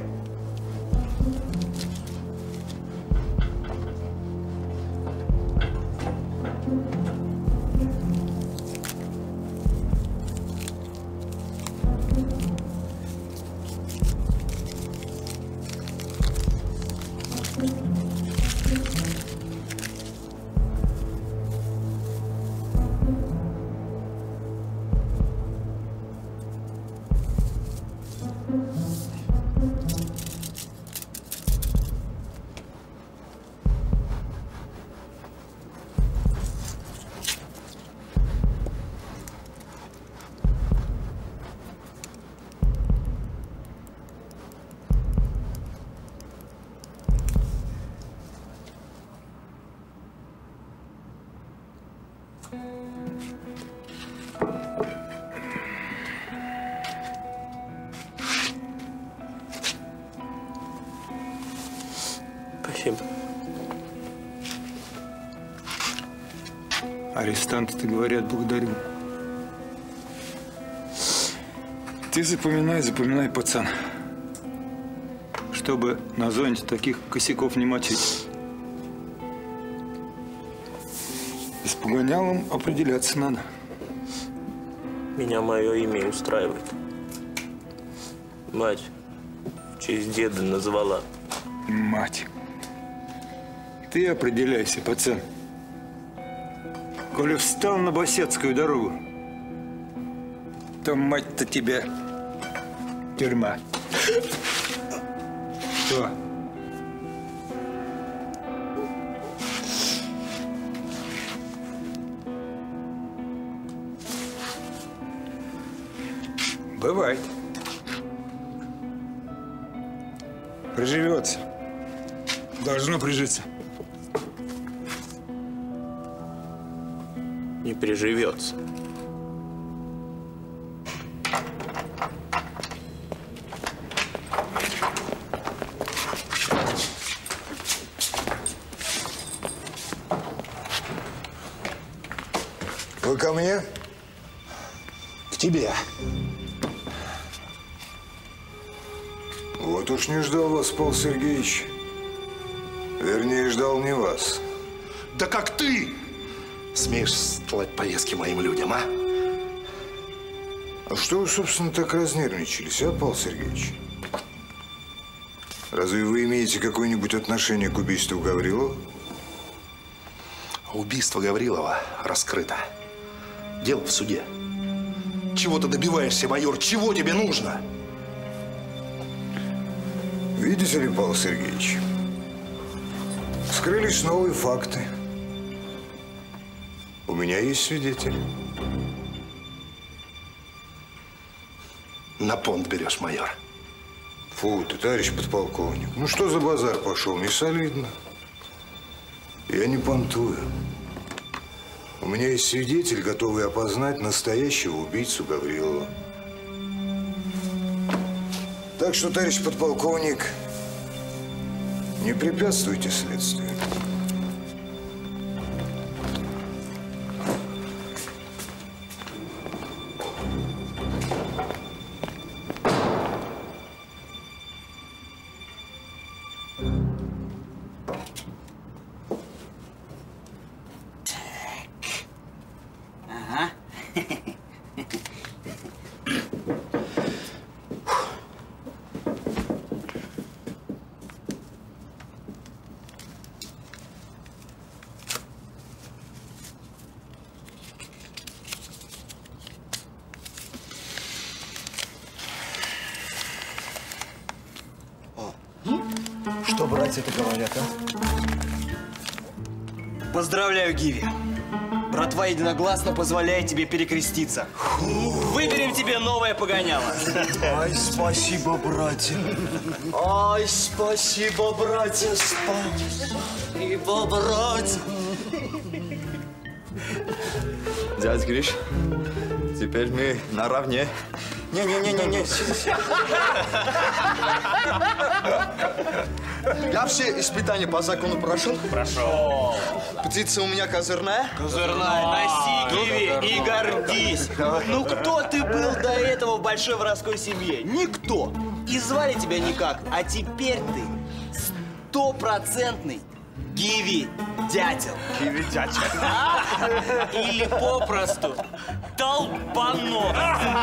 Спасибо. Арестанты-то говорят, благодарю. Ты запоминай, пацан. Чтобы на зоне таких косяков не мочить. И с погонялом определяться надо. Меня мое имя устраивает. Мать в честь деда назвала. Мать. Ты определяйся, пацан. Коли встал на Басецкую дорогу, то мать-то тебя тюрьма. Что? Бывает. Приживется. Должно прижиться. Не приживется. Вы ко мне? К тебе. Вот уж не ждал вас, Павел Сергеевич. Вернее, ждал не вас. Да как ты смеешь стлать повестки моим людям, а? А что вы, собственно, так разнервничались, а, Павел Сергеевич? Разве вы имеете какое-нибудь отношение к убийству Гаврилова? Убийство Гаврилова раскрыто. Дело в суде. Чего ты добиваешься, майор? Чего тебе нужно? Видите ли, Павел Сергеевич, вскрылись новые факты. У меня есть свидетели. На понт берешь, майор. Фу ты, товарищ подполковник. Ну что за базар пошел? Не солидно. Я не понтую. У меня есть свидетель, готовый опознать настоящего убийцу Гаврилова. Так что, товарищ подполковник, не препятствуйте следствию. Что братья-то говорят, а? Поздравляю, Гиви. Братва единогласно позволяет тебе перекреститься. Выберем тебе новое погоняло. Ай, спасибо, братья. Ай, спасибо, братья. Спасибо, братья. Дядь Гриш, теперь мы наравне. Не-не-не-не-не. Я все испытания по закону прошел? Прошел. Птица у меня козырная? Козырная. Носи, Гиви, и гордись. Ну кто ты был до этого в большой воровской семье? Никто. И звали тебя никак. А теперь ты стопроцентный Гиви дятел. Гиви дятел. Или попросту долбанок.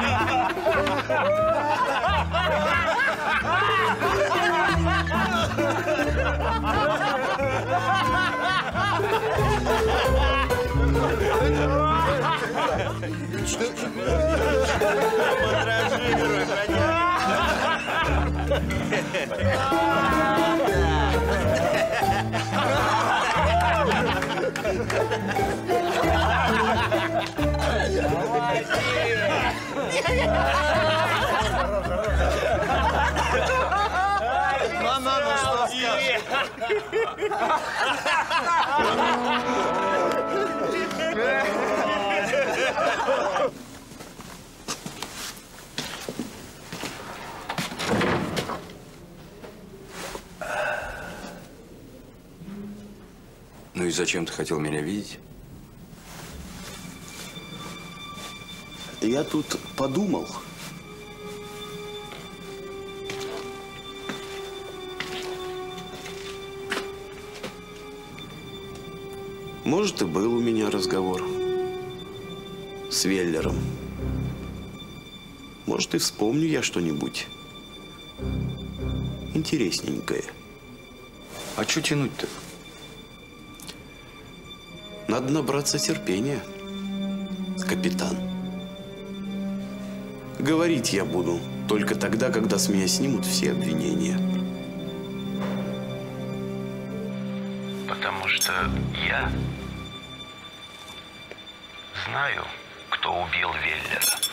Мама, ну что скажешь? и зачем ты хотел меня видеть? Я тут подумал. Может, и был у меня разговор с Веллером. Может, и вспомню я что-нибудь интересненькое. А что тянуть-то? Надо набраться терпения, капитан. Говорить я буду только тогда, когда с меня снимут все обвинения. Потому что я знаю, кто убил Веллера.